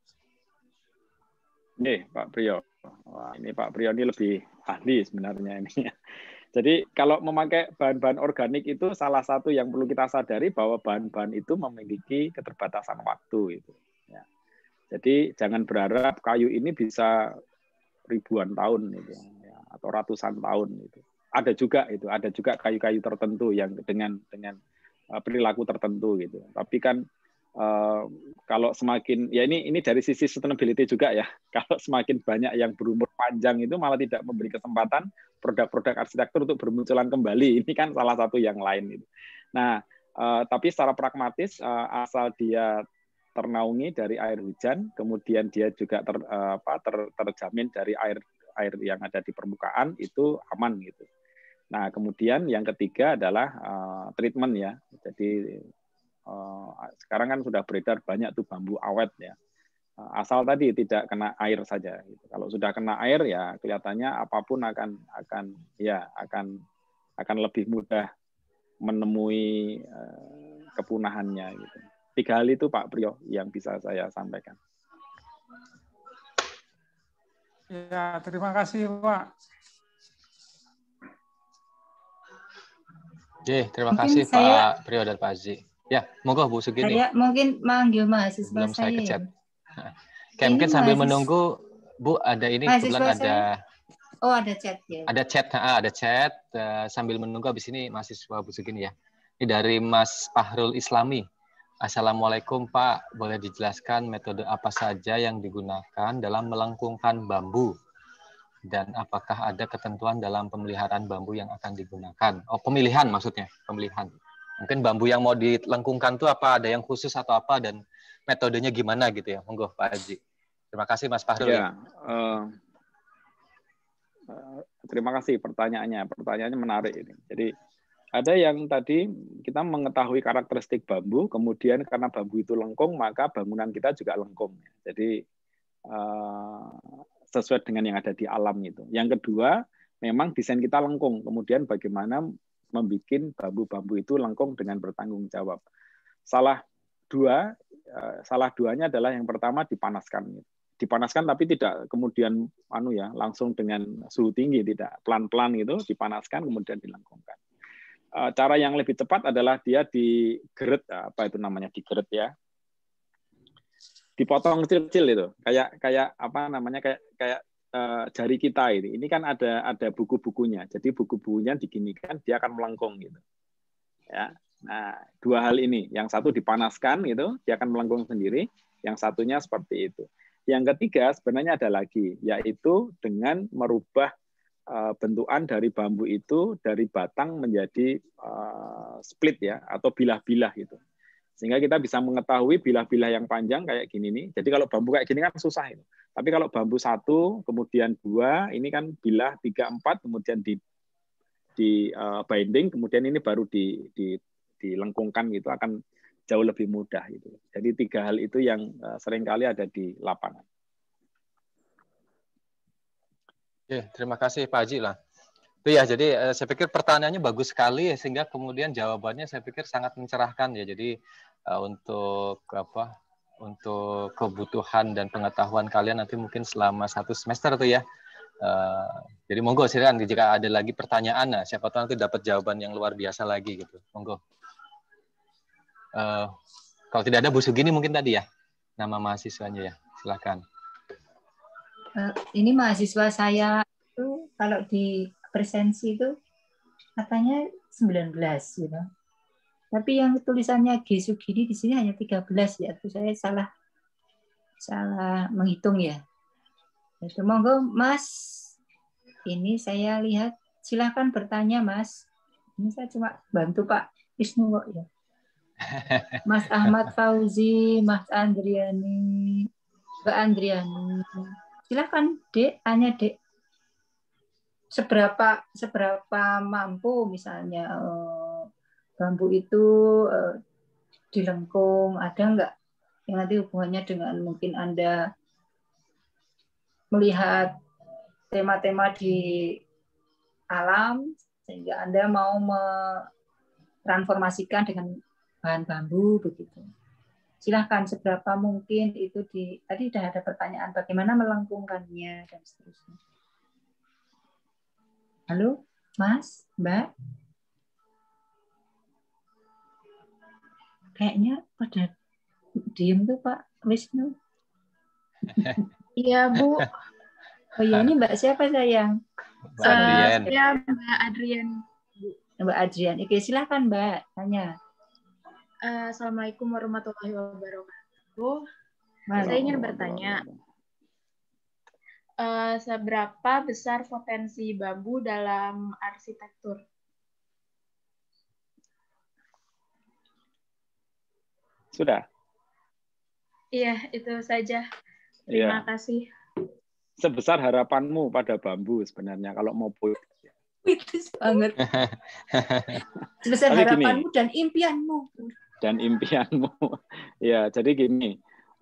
Nih Pak Priyo. Wah, ini Pak Priyo ini lebih ahli sebenarnya ini. Jadi kalau memakai bahan-bahan organik itu salah satu yang perlu kita sadari bahwa bahan-bahan itu memiliki keterbatasan waktu itu. Ya. Jadi jangan berharap kayu ini bisa ribuan tahun itu, ya, atau ratusan tahun itu. Ada juga kayu-kayu tertentu yang dengan perilaku tertentu gitu. Tapi kan kalau semakin ya ini dari sisi sustainability juga ya. Kalau semakin banyak yang berumur panjang itu malah tidak memberi kesempatan produk-produk arsitektur untuk bermunculan kembali. Ini kan salah satu yang lain itu. Nah, tapi secara pragmatis asal dia ternaungi dari air hujan, kemudian dia juga terjamin dari air yang ada di permukaan itu aman gitu. Nah, kemudian yang ketiga adalah treatment ya. Jadi sekarang kan sudah beredar banyak tuh bambu awet ya. Asal tadi tidak kena air saja. Kalau sudah kena air ya kelihatannya apapun akan lebih mudah menemui kepunahannya gitu. 3 hal itu Pak Priyo yang bisa saya sampaikan. Ya, terima kasih Pak. Oke, terima kasih Pak Priyo dan Pak Haji. Ya, monggo Bu Sugini. Saya mungkin manggil mahasiswa sebelum saya ke chat. Kayak ini mungkin sambil menunggu, Bu, ada ini kebetulan ada. Oh, ada chat ya. Ada chat. Sambil menunggu habis ini mahasiswa Bu Sugini ya. Ini dari Mas Fahrul Islami. Assalamualaikum Pak, boleh dijelaskan metode apa saja yang digunakan dalam melengkungkan bambu? Dan apakah ada ketentuan dalam pemeliharaan bambu yang akan digunakan? Oh, pemilihan maksudnya, pemilihan. Mungkin bambu yang mau dilengkungkan itu apa, ada yang khusus atau apa, dan metodenya gimana gitu ya. Monggo Pak Haji. Terima kasih Mas Fahrul. Ya, terima kasih pertanyaannya. Pertanyaannya menarik ini. Jadi ada yang tadi kita mengetahui karakteristik bambu, kemudian karena bambu itu lengkung, maka bangunan kita juga lengkung. Jadi sesuai dengan yang ada di alam itu. Yang kedua, memang desain kita lengkung. Kemudian bagaimana membuat bambu-bambu itu lengkung dengan bertanggung jawab. Salah duanya adalah yang pertama dipanaskan. Dipanaskan tapi tidak kemudian langsung dengan suhu tinggi, tidak pelan-pelan gitu dipanaskan kemudian dilengkungkan. Cara yang lebih tepat adalah dia digeret, digeret ya. Dipotong kecil-kecil itu. Kayak jari kita ini kan ada buku-bukunya. Jadi buku-bukunya diginikan dia akan melengkung gitu. Ya. Nah, 2 hal ini. Yang satu dipanaskan gitu, dia akan melengkung sendiri. Yang satunya seperti itu. Yang ketiga sebenarnya ada lagi, yaitu dengan merubah bentukan dari bambu itu dari batang menjadi split ya atau bilah-bilah gitu. Sehingga kita bisa mengetahui bilah-bilah yang panjang kayak gini nih. Jadi kalau bambu kayak gini kan susah itu. Tapi kalau bambu 1, kemudian 2, ini kan bilah 3, 4, kemudian di binding, kemudian ini baru dilengkungkan gitu, akan jauh lebih mudah gitu. Jadi 3 hal itu yang seringkali ada di lapangan. Oke, terima kasih Pak Haji lah. Itu ya, jadi saya pikir pertanyaannya bagus sekali, sehingga kemudian jawabannya saya pikir sangat mencerahkan ya. Jadi untuk kebutuhan dan pengetahuan kalian nanti mungkin selama 1 semester tuh ya. Jadi monggo silakan jika ada lagi pertanyaan, nah, siapa tahu nanti dapat jawaban yang luar biasa lagi gitu. Monggo. Kalau tidak ada Bu Sugini mungkin tadi ya, nama mahasiswanya ya, silakan. Ini mahasiswa saya itu kalau di presensi itu katanya 19 gitu. Tapi yang tulisannya G Sugini di sini hanya 13 ya. Itu saya salah menghitung ya. Itu monggo Mas. Ini saya lihat, silakan bertanya Mas. Ini saya cuma bantu Pak Wisnu kok ya. Mas Ahmad Fauzi, Mas Andriani, Mbak Andriani. Silakan Dek, tanya Dek. Seberapa mampu misalnya bambu itu dilengkung, ada nggak yang nanti hubungannya dengan mungkin Anda melihat tema-tema di alam sehingga Anda mau transformasikan dengan bahan bambu begitu. Silahkan seberapa mungkin itu tadi sudah ada pertanyaan bagaimana melengkungkannya dan seterusnya. Halo, Mas, Mbak. Kayaknya pada diem tuh Pak Wisnu. Iya Bu. Oh iya, ini Mbak siapa sayang? Mbak Adrian. Saya Mbak Adrian. Mbak Adrian. Oke, silahkan Mbak, tanya. Assalamualaikum warahmatullahi wabarakatuh. Saya ingin bertanya, seberapa besar potensi bambu dalam arsitektur? Sudah? Iya, itu saja. Terima kasih. Sebesar harapanmu pada bambu sebenarnya kalau mau putus. Putus banget. Sebesar harapanmu dan impianmu. Dan impianmu. Ya, jadi gini.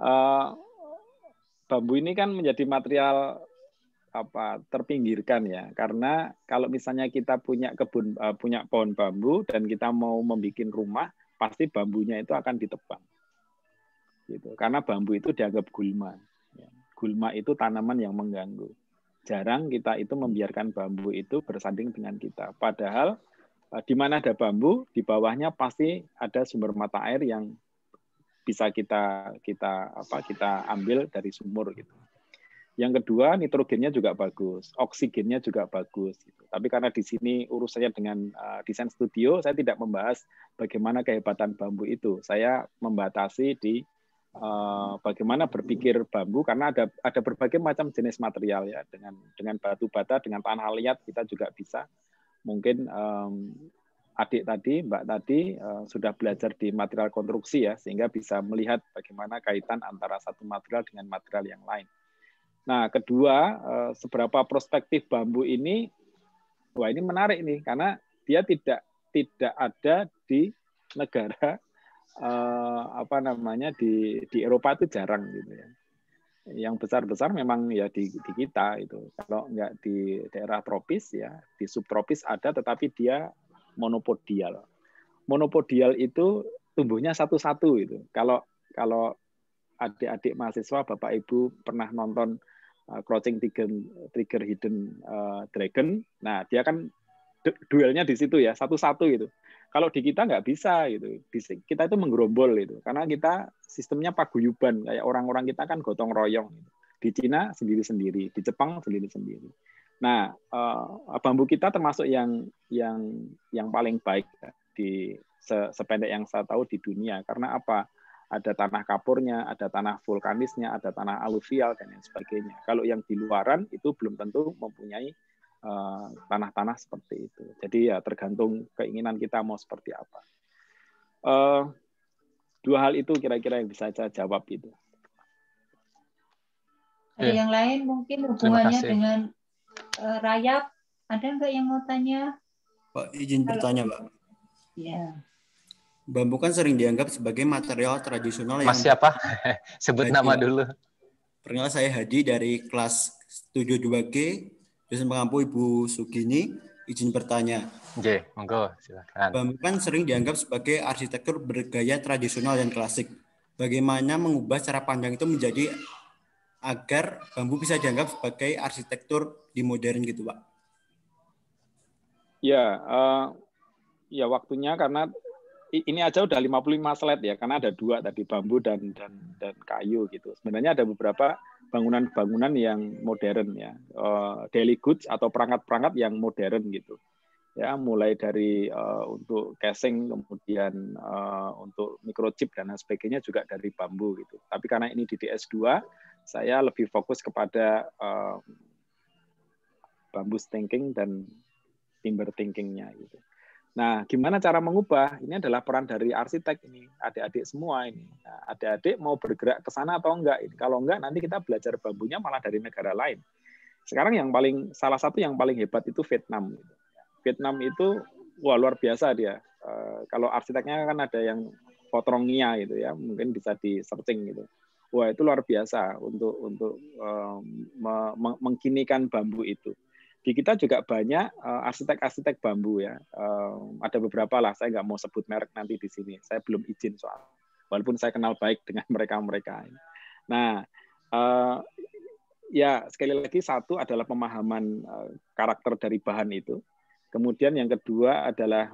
Bambu ini kan menjadi material terpinggirkan ya, karena kalau misalnya kita punya pohon bambu dan kita mau membuat rumah, pasti bambunya itu akan ditebang, gitu. Karena bambu itu dianggap gulma. Gulma itu tanaman yang mengganggu. Jarang kita itu membiarkan bambu itu bersanding dengan kita. Padahal di mana ada bambu, di bawahnya pasti ada sumber mata air yang bisa kita ambil dari sumur gitu. Yang kedua, nitrogennya juga bagus, oksigennya juga bagus. Gitu. Tapi karena di sini urusannya dengan desain studio, saya tidak membahas bagaimana kehebatan bambu itu. Saya membatasi di bagaimana berpikir bambu, karena ada berbagai macam jenis material ya. Dengan batu bata, dengan tanah liat kita juga bisa. Mungkin Mbak tadi sudah belajar di material konstruksi ya, sehingga bisa melihat bagaimana kaitan antara satu material dengan material yang lain. Nah, kedua, seberapa prospektif bambu ini, wah ini menarik nih, karena dia tidak ada di negara di Eropa itu jarang gitu ya. Yang besar-besar memang ya di kita itu. Kalau nggak di daerah tropis ya, di subtropis ada, tetapi dia monopodial. Monopodial itu tumbuhnya satu-satu itu. Kalau adik-adik mahasiswa, Bapak Ibu pernah nonton Crouching Tiger Hidden Dragon, nah dia kan duelnya di situ ya, satu-satu gitu. Kalau di kita nggak bisa gitu, kita itu menggerombol itu, karena kita sistemnya paguyuban, kayak orang-orang kita kan gotong royong. Gitu. Di Cina sendiri-sendiri, di Jepang sendiri-sendiri. Nah, bambu kita termasuk yang paling baik ya, di sependek yang saya tahu di dunia. Karena apa? Ada tanah kapurnya, ada tanah vulkanisnya, ada tanah aluvial, dan lain sebagainya. Kalau yang di luaran itu belum tentu mempunyai tanah-tanah seperti itu. Jadi ya tergantung keinginan kita mau seperti apa. Dua hal itu kira-kira yang bisa saya jawab itu. Ada yang lain mungkin hubungannya dengan rayap? Ada nggak yang mau tanya? Pak, izin bertanya, Pak. Ya. Bambu kan sering dianggap sebagai material tradisional yang... Mas siapa? Sebut Hadi, nama Pak. dulu. Perkenalkan, saya Hadi dari kelas 72G, dosen pengampu Ibu Sugini. Izin bertanya. Oke, monggo, silakan. Bambu kan sering dianggap sebagai arsitektur bergaya tradisional dan klasik. Bagaimana mengubah cara pandang itu menjadi agar bambu bisa dianggap sebagai arsitektur di modern gitu, Pak? Ya, ya waktunya karena ini aja udah 55 slide ya, karena ada dua tadi, bambu dan kayu gitu. Sebenarnya ada beberapa bangunan-bangunan yang modern ya, daily goods atau perangkat-perangkat yang modern gitu. Ya, mulai dari untuk casing, kemudian untuk microchip dan lain sebagainya juga dari bambu gitu. Tapi karena ini di DS2, saya lebih fokus kepada bambu thinking dan timber thinkingnya gitu. Nah, gimana cara mengubah? Ini adalah peran dari arsitek ini, adik-adik semua ini. Nah, adik-adik mau bergerak ke sana atau enggak? Kalau enggak, nanti kita belajar bambunya malah dari negara lain. Sekarang salah satu yang paling hebat itu Vietnam. Vietnam itu wah luar biasa dia. Kalau arsiteknya kan ada yang Fotrongnia gitu ya, mungkin bisa di searching gitu. Wah itu luar biasa untuk mengkinikan bambu itu. Di kita juga banyak arsitek-arsitek bambu ya. Ada beberapa lah, saya nggak mau sebut merek nanti di sini. Saya belum izin soal. Walaupun saya kenal baik dengan mereka-mereka. Nah, ya sekali lagi satu adalah pemahaman karakter dari bahan itu. Kemudian yang kedua adalah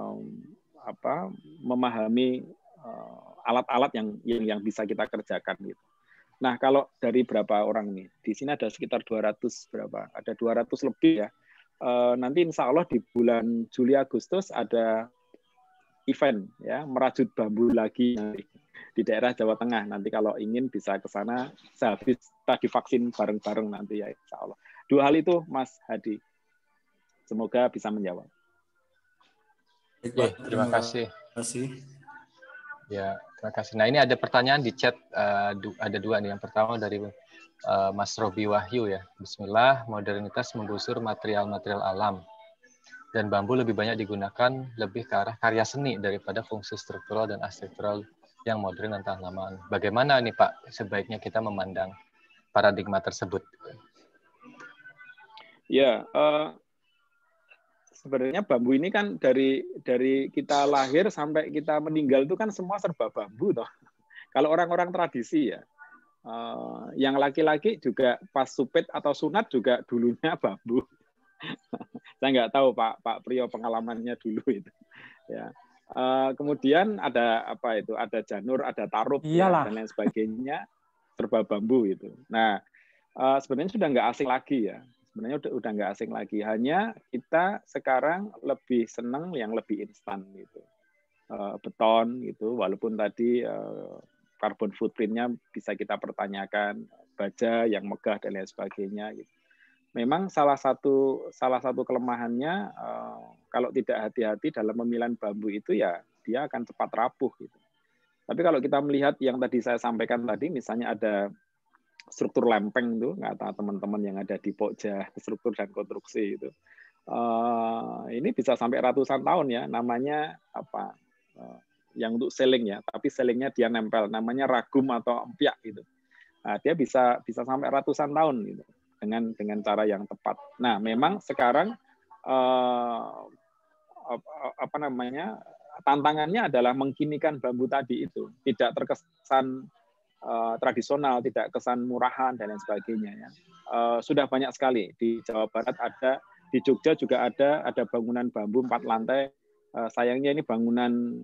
memahami alat-alat yang bisa kita kerjakan gitu. Nah, kalau dari berapa orang nih? Di sini ada sekitar 200 berapa? Ada 200 lebih ya. Nanti insya Allah di bulan Juli Agustus ada event ya, merajut bambu lagi nanti di daerah Jawa Tengah. Nanti kalau ingin bisa ke sana sehabis tadi vaksin bareng-bareng nanti ya insya Allah. Dua hal itu Mas Hadi. Semoga bisa menjawab. Oke, terima kasih. Ya, terima kasih. Nah, ini ada pertanyaan di chat, ada dua nih. Yang pertama dari Mas Robi Wahyu ya. Bismillah, modernitas menggusur material-material alam. Dan bambu lebih banyak digunakan lebih ke arah karya seni daripada fungsi struktural dan arsitektural yang modern dan tahan lama. Bagaimana nih Pak, sebaiknya kita memandang paradigma tersebut? Ya, sebenarnya bambu ini kan dari kita lahir sampai kita meninggal itu kan semua serba bambu toh. Kalau orang-orang tradisi ya, yang laki-laki juga pas supit atau sunat juga dulunya bambu. Saya nggak tahu Pak Priyo pengalamannya dulu itu. Ya. Kemudian ada apa itu? Ada janur, ada tarup ya, dan lain sebagainya serba bambu itu. Nah, sebenarnya sudah nggak asing lagi ya. Sebenarnya udah nggak asing lagi. Hanya kita sekarang lebih senang yang lebih instan gitu. Beton gitu, walaupun tadi carbon footprint-nya bisa kita pertanyakan, baja yang megah dan lain sebagainya gitu. Memang salah satu kelemahannya kalau tidak hati-hati dalam pemilihan bambu itu ya dia akan cepat rapuh gitu. Tapi kalau kita melihat yang tadi saya sampaikan tadi, misalnya ada struktur lempeng itu, nggak tahu teman-teman yang ada di Pokja struktur dan konstruksi itu, ini bisa sampai ratusan tahun ya, namanya apa? Yang untuk seling ya, tapi selingnya dia nempel, namanya ragum atau empyak gitu. Nah, dia bisa sampai ratusan tahun gitu dengan cara yang tepat. Nah, memang sekarang tantangannya adalah mengkinikan bambu tadi itu, tidak terkesan tradisional, tidak kesan murahan dan lain sebagainya ya. Sudah banyak sekali di Jawa Barat ada, di Jogja juga ada bangunan bambu 4 lantai. Sayangnya ini bangunan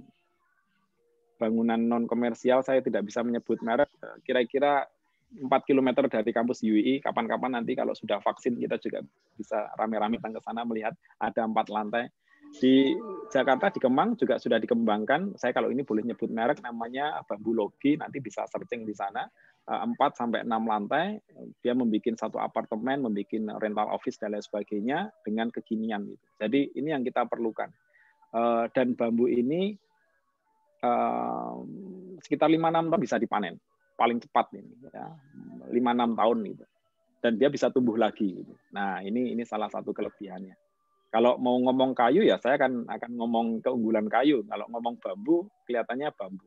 non komersial, saya tidak bisa menyebut merek. Kira-kira 4 km dari kampus UI. Kapan-kapan nanti kalau sudah vaksin kita juga bisa rame-rame datang ke sana melihat ada 4 lantai. Di Jakarta, di Kemang juga sudah dikembangkan. Saya kalau ini boleh nyebut merek, namanya Bambu Logi. Nanti bisa searching di sana. 4-6 lantai. Dia membuat satu apartemen, membuat rental office dan lain sebagainya dengan kekinian. Jadi ini yang kita perlukan. Dan bambu ini sekitar 5-6 tahun bisa dipanen. Paling cepat ini ya. 5-6 tahun gitu. Dan dia bisa tumbuh lagi gitu. Nah, ini salah satu kelebihannya. Kalau mau ngomong kayu ya saya akan ngomong keunggulan kayu. Kalau ngomong bambu kelihatannya bambu.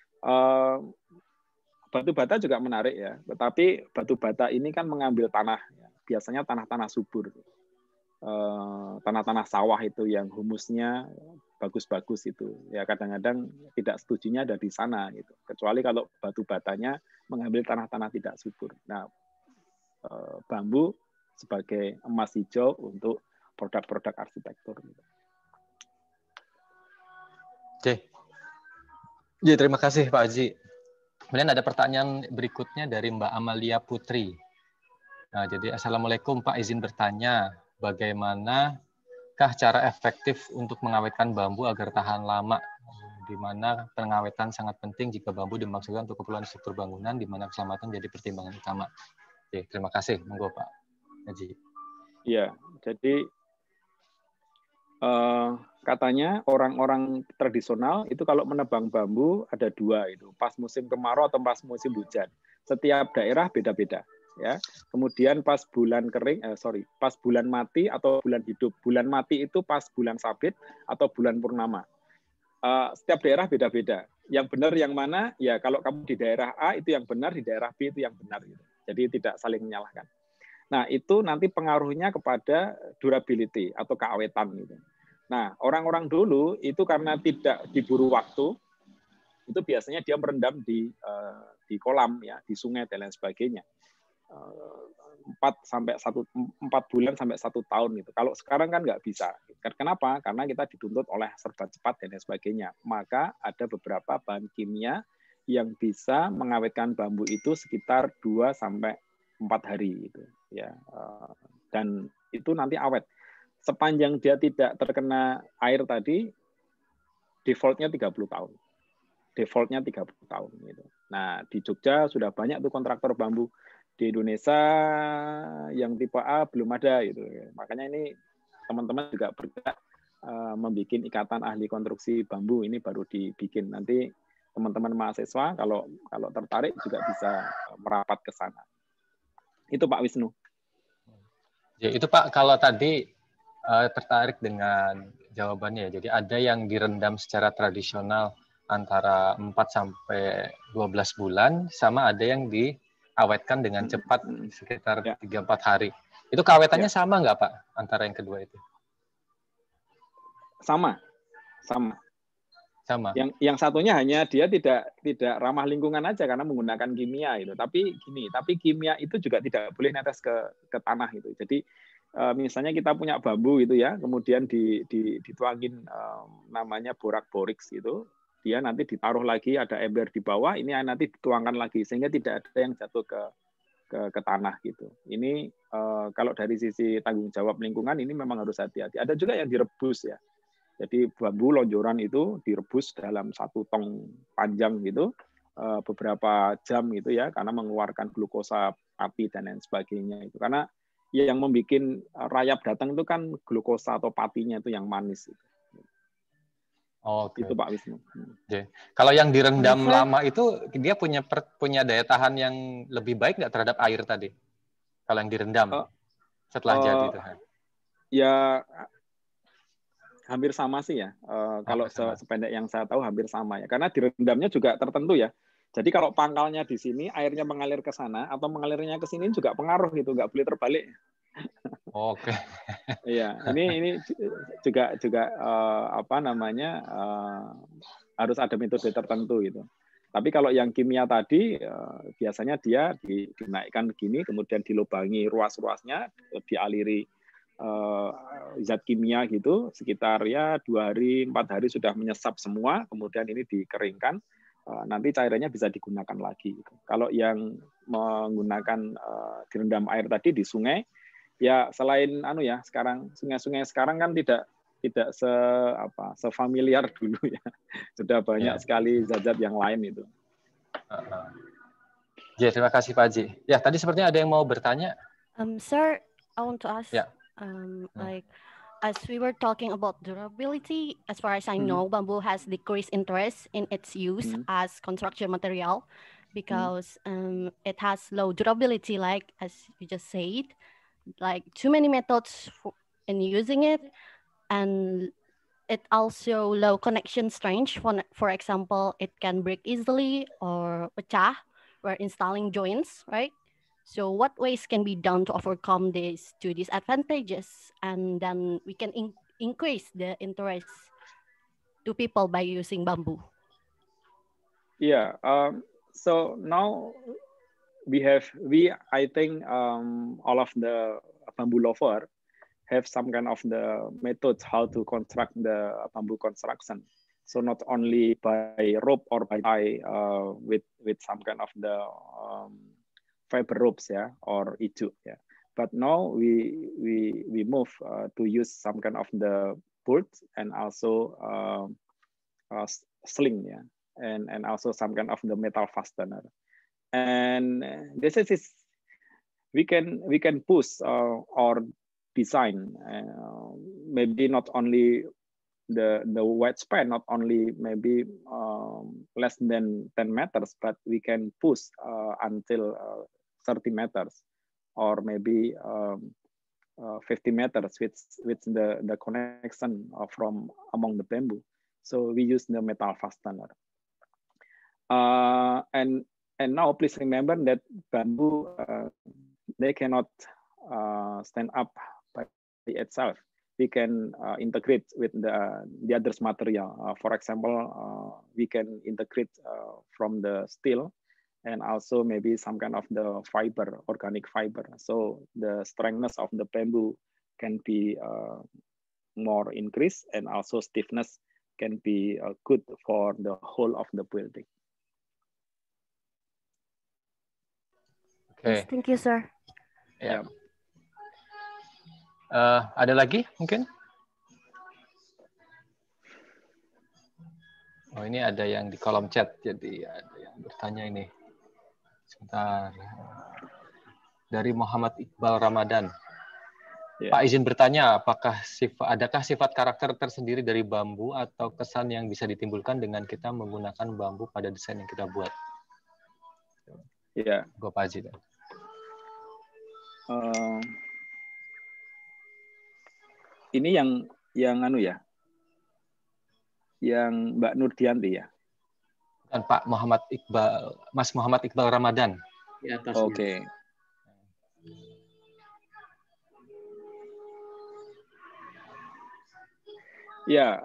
Batu bata juga menarik ya. Tetapi batu bata ini kan mengambil tanah. Ya. Biasanya tanah-tanah subur. Tanah-tanah sawah itu yang humusnya bagus-bagus itu. Ya kadang-kadang tidak setujunya ada di sana gitu. Kecuali kalau batu batanya mengambil tanah-tanah tidak subur. Nah, bambu sebagai emas hijau untuk produk-produk arsitektur. Oke. Ya, terima kasih Pak Haji. Kemudian ada pertanyaan berikutnya dari Mbak Amalia Putri. Nah, jadi Assalamualaikum Pak, izin bertanya, bagaimanakah cara efektif untuk mengawetkan bambu agar tahan lama? Di mana pengawetan sangat penting jika bambu dimaksudkan untuk keperluan struktur bangunan, di mana keselamatan jadi pertimbangan utama. Oke, terima kasih. Monggo Pak Haji. Iya, jadi katanya orang-orang tradisional itu kalau menebang bambu ada dua itu, pas musim kemarau atau pas musim hujan. Setiap daerah beda-beda ya. Kemudian pas bulan kering, pas bulan mati atau bulan hidup. Bulan mati itu pas bulan sabit atau bulan purnama. Setiap daerah beda-beda. Yang benar yang mana? Ya kalau kamu di daerah A itu yang benar, di daerah B itu yang benar gitu. Jadi tidak saling menyalahkan. Nah, itu nanti pengaruhnya kepada durability atau keawetan gitu. Nah, orang-orang dulu itu karena tidak diburu waktu, itu biasanya dia merendam di kolam ya, di sungai dan lain sebagainya. 4 bulan sampai 1 tahun gitu. Kalau sekarang kan nggak bisa. Kenapa? Karena kita dituntut oleh serba cepat dan lain sebagainya. Maka ada beberapa bahan kimia yang bisa mengawetkan bambu itu sekitar 2 sampai 4 hari gitu ya. Dan itu nanti awet. Sepanjang dia tidak terkena air tadi, default-nya 30 tahun. Default-nya 30 tahun gitu. Nah, di Jogja sudah banyak tuh kontraktor bambu. Di Indonesia yang tipe A belum ada gitu. Makanya ini teman-teman juga bergerak membuat ikatan ahli konstruksi bambu, ini baru dibikin. Nanti teman-teman mahasiswa kalau tertarik juga bisa merapat ke sana. Itu Pak Wisnu. Ya, itu Pak, kalau tadi tertarik dengan jawabannya. Jadi ada yang direndam secara tradisional antara 4 sampai 12 bulan, sama ada yang diawetkan dengan cepat sekitar 3-4 hari. Itu keawetannya sama nggak Pak antara yang kedua itu? Sama. Yang satunya hanya dia tidak ramah lingkungan aja karena menggunakan kimia itu. Tapi kimia itu juga tidak boleh netes ke tanah itu. Jadi misalnya kita punya bambu gitu ya, kemudian dituangin namanya borak-borix gitu, dia nanti ditaruh lagi ada ember di bawah, ini nanti dituangkan lagi sehingga tidak ada yang jatuh ke tanah gitu. Ini kalau dari sisi tanggung jawab lingkungan ini memang harus hati-hati. Ada juga yang direbus ya. Jadi bambu lonjoran itu direbus dalam 1 tong panjang gitu beberapa jam gitu ya, karena mengeluarkan glukosa pati dan lain sebagainya itu. Karena yang membuat rayap datang itu kan glukosa atau patinya itu yang manis. Oke. Itu Pak Wisnu. Oke. Kalau yang direndam lama itu dia punya daya tahan yang lebih baik nggak terhadap air tadi? Kalau yang direndam setelah jadi itu? Ya hampir sama sih ya. Kalau sependek yang saya tahu hampir sama ya. Karena direndamnya juga tertentu ya. Jadi kalau pangkalnya di sini, airnya mengalir ke sana atau mengalirnya ke sini juga pengaruh gitu, nggak boleh terbalik. Oke. Iya, ini juga apa namanya harus ada metode tertentu gitu. Tapi kalau yang kimia tadi biasanya dia dinaikkan begini, kemudian dilubangi ruas-ruasnya, dialiri zat kimia gitu, sekitar ya 2 hari 4 hari sudah menyesap semua, kemudian ini dikeringkan. Nanti cairannya bisa digunakan lagi. Kalau yang menggunakan direndam air tadi di sungai, ya selain sekarang sungai-sungai sekarang kan tidak sefamiliar dulu ya. Sudah banyak sekali zat-zat yang lain itu. Ya, terima kasih Pak Haji. Ya, tadi sepertinya ada yang mau bertanya. Sir, I want to ask, as we were talking about durability, as far as I know, bamboo has decreased interest in its use as construction material because it has low durability, like as you just said, like too many methods in using it, and it also low connection strength. For example, it can break easily or pecah where installing joints, right? So what ways can be done to overcome these two disadvantages, and then we can increase the interest to people by using bamboo? Yeah. So now I think all of the bamboo lover have some kind of the methods how to construct the bamboo construction. So not only by rope or by with some kind of the fiber ropes, yeah, or ijuk, yeah. But now we move to use some kind of the bolts and also sling, yeah, and also some kind of the metal fastener. And this is we can push or design maybe not only the wide span, not only maybe less than 10 meters, but we can push until 30 meters or maybe 50 meters with the connection from among the bamboo. So we use the metal fastener. And now please remember that bamboo they cannot stand up by itself. We can integrate with the other material. For example, we can integrate from the steel and also maybe some kind of the fiber, organic fiber. So the strengthness of the bamboo can be more increased, and also stiffness can be good for the whole of the building. Okay. Yes, thank you, sir. Ya. Ada lagi mungkin? Oh, ini ada yang di kolom chat, jadi ada yang bertanya ini. Sebentar. Dari Muhammad Iqbal Ramadan. Pak, izin bertanya, adakah sifat karakter tersendiri dari bambu atau kesan yang bisa ditimbulkan dengan kita menggunakan bambu pada desain yang kita buat? Iya. Gue Pak Haji. Ini yang anu ya, yang Mbak Nurdianti ya. Dan Pak Muhammad Iqbal, Mas Muhammad Iqbal Ramadan. Oke. Ya,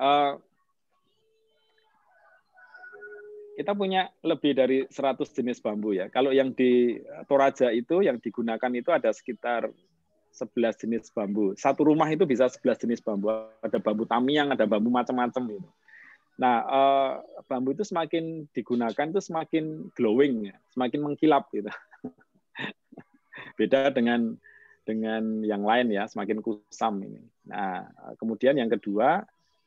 kita punya lebih dari 100 jenis bambu ya. Kalau yang di Toraja itu yang digunakan itu ada sekitar 11 jenis bambu. Satu rumah itu bisa 11 jenis bambu. Ada bambu tamiang, ada bambu macam-macam gitu. Nah, bambu itu semakin digunakan itu semakin glowing ya, semakin mengkilap gitu. Beda dengan yang lain ya, semakin kusam ini. Nah, kemudian yang kedua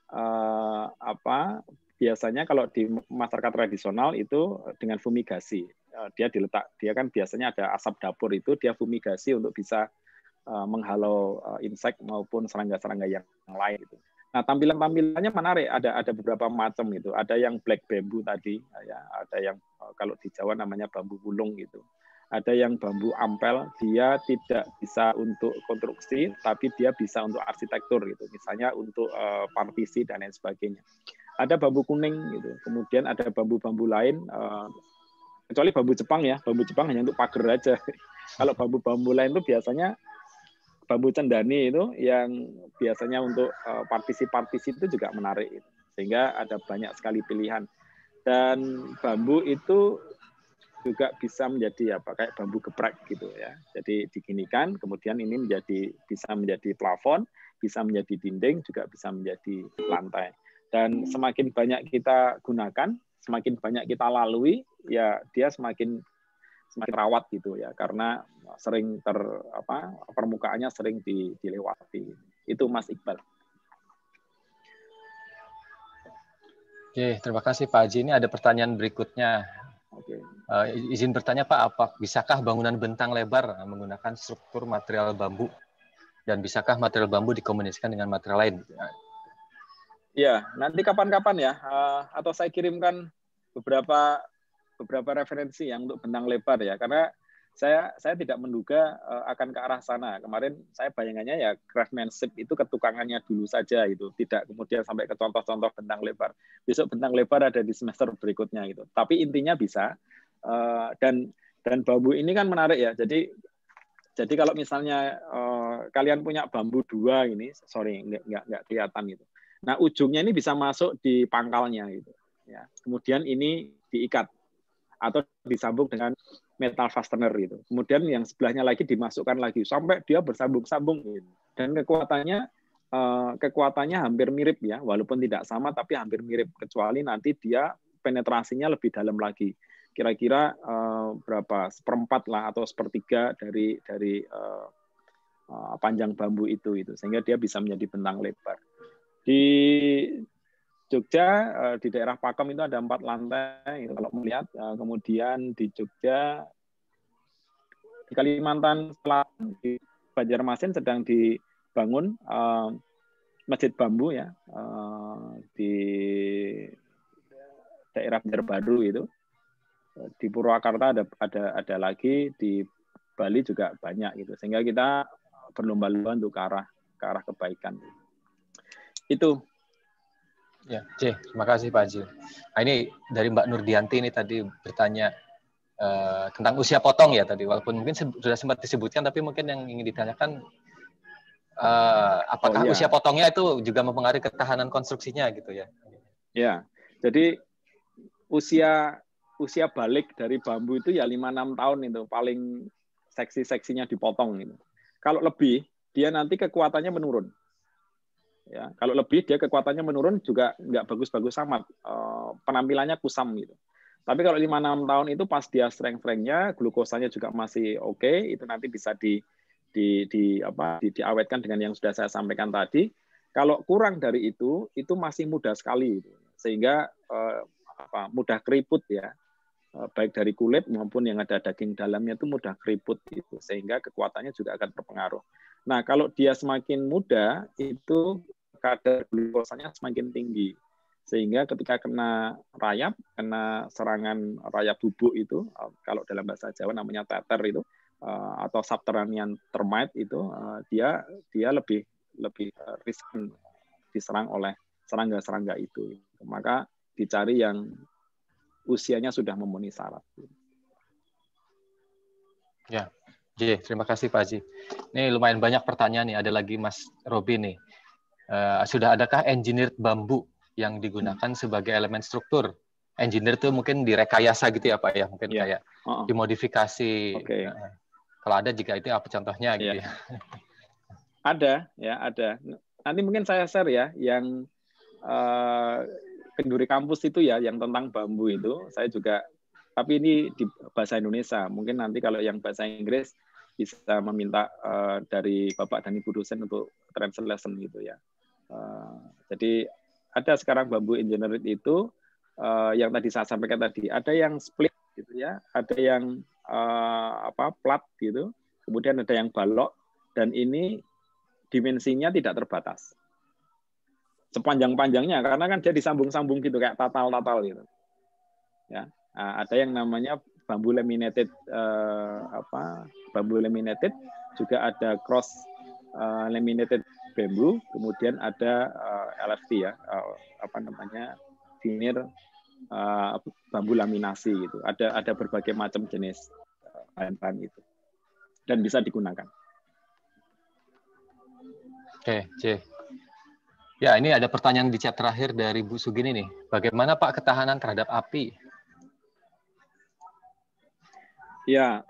biasanya kalau di masyarakat tradisional itu dengan fumigasi. Dia kan biasanya ada asap dapur itu, dia fumigasi untuk bisa menghalau insek maupun serangga-serangga yang lain gitu. Nah, tampilannya menarik, ada beberapa macam gitu. Ada yang black bamboo tadi ya, ada yang kalau di Jawa namanya bambu bulung gitu. Ada yang bambu ampel, dia tidak bisa untuk konstruksi, tapi dia bisa untuk arsitektur gitu. Misalnya untuk partisi dan lain sebagainya. Ada bambu kuning gitu. Kemudian ada bambu-bambu lain, kecuali bambu Jepang ya. Bambu Jepang hanya untuk pagar aja. Kalau bambu-bambu lain itu biasanya bambu cendani itu yang biasanya untuk partisi-partisi itu juga menarik. Gitu. Sehingga ada banyak sekali pilihan. Dan bambu itu juga bisa menjadi kayak bambu geprek gitu ya. Jadi diginikan, kemudian ini bisa menjadi plafon, bisa menjadi dinding, juga bisa menjadi lantai. Dan semakin banyak kita gunakan, semakin banyak kita lalui, ya dia semakin rawat gitu ya, karena sering permukaannya sering dilewati. Itu Mas Iqbal. Oke, terima kasih Pak Haji. Ini ada pertanyaan berikutnya. Oke. Izin bertanya Pak, bisakah bangunan bentang lebar menggunakan struktur material bambu? Dan bisakah material bambu dikombinasikan dengan material lain? Ya, nanti kapan-kapan ya, atau saya kirimkan beberapa referensi yang untuk benang lebar ya, karena saya tidak menduga akan ke arah sana. Kemarin saya bayangannya ya craftsmanship itu ketukangannya dulu saja itu, tidak kemudian sampai ke contoh-contoh benang lebar. Besok benang lebar ada di semester berikutnya gitu. Tapi intinya bisa, dan bambu ini kan menarik ya. Jadi kalau misalnya kalian punya bambu 2 ini, sorry nggak kelihatan gitu. Nah ujungnya ini bisa masuk di pangkalnya gitu. Ya. Kemudian ini diikat atau disambung dengan metal fastener gitu. Kemudian yang sebelahnya lagi dimasukkan lagi sampai dia bersambung-sambung gitu. Dan kekuatannya hampir mirip ya, walaupun tidak sama tapi hampir mirip, kecuali nanti dia penetrasinya lebih dalam lagi. Kira-kira berapa, 1/4 lah atau 1/3 dari panjang bambu itu sehingga dia bisa menjadi bentang lebar. Di Jogja, di daerah Pakem itu ada 4 lantai kalau melihat. Kemudian di Jogja, di Kalimantan Selatan, di Banjarmasin sedang dibangun masjid bambu ya, di daerah Banjarbaru itu. Di Purwakarta ada lagi, di Bali juga banyak gitu, sehingga kita berlomba-lomba untuk ke arah kebaikan. Itu ya. Terima kasih Pak Haji. Nah, ini dari Mbak Nurdianti ini tadi bertanya tentang usia potong ya tadi, walaupun mungkin sudah sempat disebutkan, tapi mungkin yang ingin ditanyakan apakah usia potongnya itu juga mempengaruhi ketahanan konstruksinya gitu ya? Ya, jadi usia balik dari bambu itu ya 5-6 tahun itu paling seksi-seksinya dipotong gitu. Kalau lebih dia nanti kekuatannya menurun. Ya, kalau lebih dia kekuatannya menurun juga nggak bagus-bagus amat, penampilannya kusam gitu. Tapi kalau 5-6 tahun itu pas dia strength-nya, glukosanya juga masih oke, itu nanti bisa diawetkan dengan yang sudah saya sampaikan tadi. Kalau kurang dari itu masih mudah sekali gitu. Sehingga mudah keriput ya, baik dari kulit maupun yang ada daging dalamnya itu mudah keriput gitu, sehingga kekuatannya juga akan terpengaruh. Nah, kalau dia semakin muda itu kadar glukosanya semakin tinggi, sehingga ketika kena rayap, kena serangan rayap bubuk itu, kalau dalam bahasa Jawa namanya teter itu, atau subterranean termite itu, dia lebih riskan diserang oleh serangga-serangga itu. Maka dicari yang usianya sudah memenuhi syarat. Ya, terima kasih Pak Haji. Ini lumayan banyak pertanyaan nih. Ada lagi Mas Robi nih. Sudah adakah engineered bambu yang digunakan sebagai elemen struktur? Engineer itu mungkin direkayasa gitu ya Pak ya, mungkin kayak dimodifikasi. Okay. Kalau ada, jika itu apa contohnya gitu ya? Ada. Nanti mungkin saya share ya yang Kenduri kampus itu ya, yang tentang bambu itu, saya juga, tapi ini di bahasa Indonesia. Mungkin nanti kalau yang bahasa Inggris bisa meminta dari Bapak dan Ibu dosen untuk translation gitu ya. Jadi ada sekarang bambu engineered itu yang tadi saya sampaikan tadi, ada yang split gitu ya, ada yang plat gitu, kemudian ada yang balok, dan ini dimensinya tidak terbatas. Sepanjang-panjangnya, karena kan dia disambung-sambung gitu kayak tatal-tatal gitu. Ya, ada yang namanya bambu laminated, bambu laminated, juga ada cross laminated bambu, kemudian ada LFT ya, veneer bambu laminasi gitu. Ada berbagai macam jenis bahan-bahan itu dan bisa digunakan. Oke, ya, ini ada pertanyaan di chat terakhir dari Bu Sugini nih. Bagaimana Pak ketahanan terhadap api? Ya,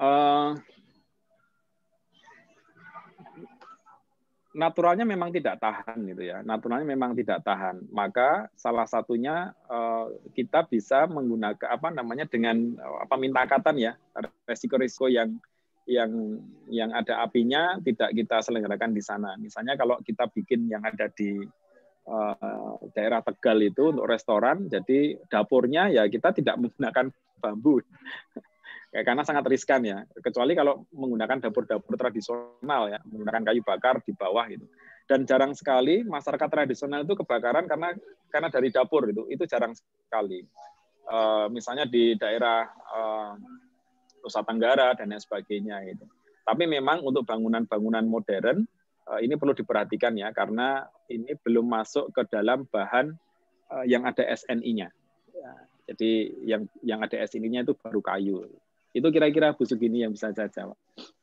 naturalnya memang tidak tahan gitu ya. Naturalnya memang tidak tahan. Maka salah satunya kita bisa menggunakan dengan mintakatan ya, resiko-risiko yang ada apinya tidak kita selenggarakan di sana. Misalnya kalau kita bikin yang ada di daerah Tegal itu untuk restoran, jadi dapurnya ya kita tidak menggunakan bambu. Karena sangat riskan ya, kecuali kalau menggunakan dapur-dapur tradisional ya, menggunakan kayu bakar di bawah gitu. Dan jarang sekali masyarakat tradisional itu kebakaran karena dari dapur itu jarang sekali. Misalnya di daerah Nusa Tenggara dan lain sebagainya itu. Tapi memang untuk bangunan-bangunan modern ini perlu diperhatikan ya, karena ini belum masuk ke dalam bahan yang ada SNI-nya. Ya, jadi yang ada SNI-nya itu baru kayu. Itu kira-kira Bu Sugini yang bisa saya jawab.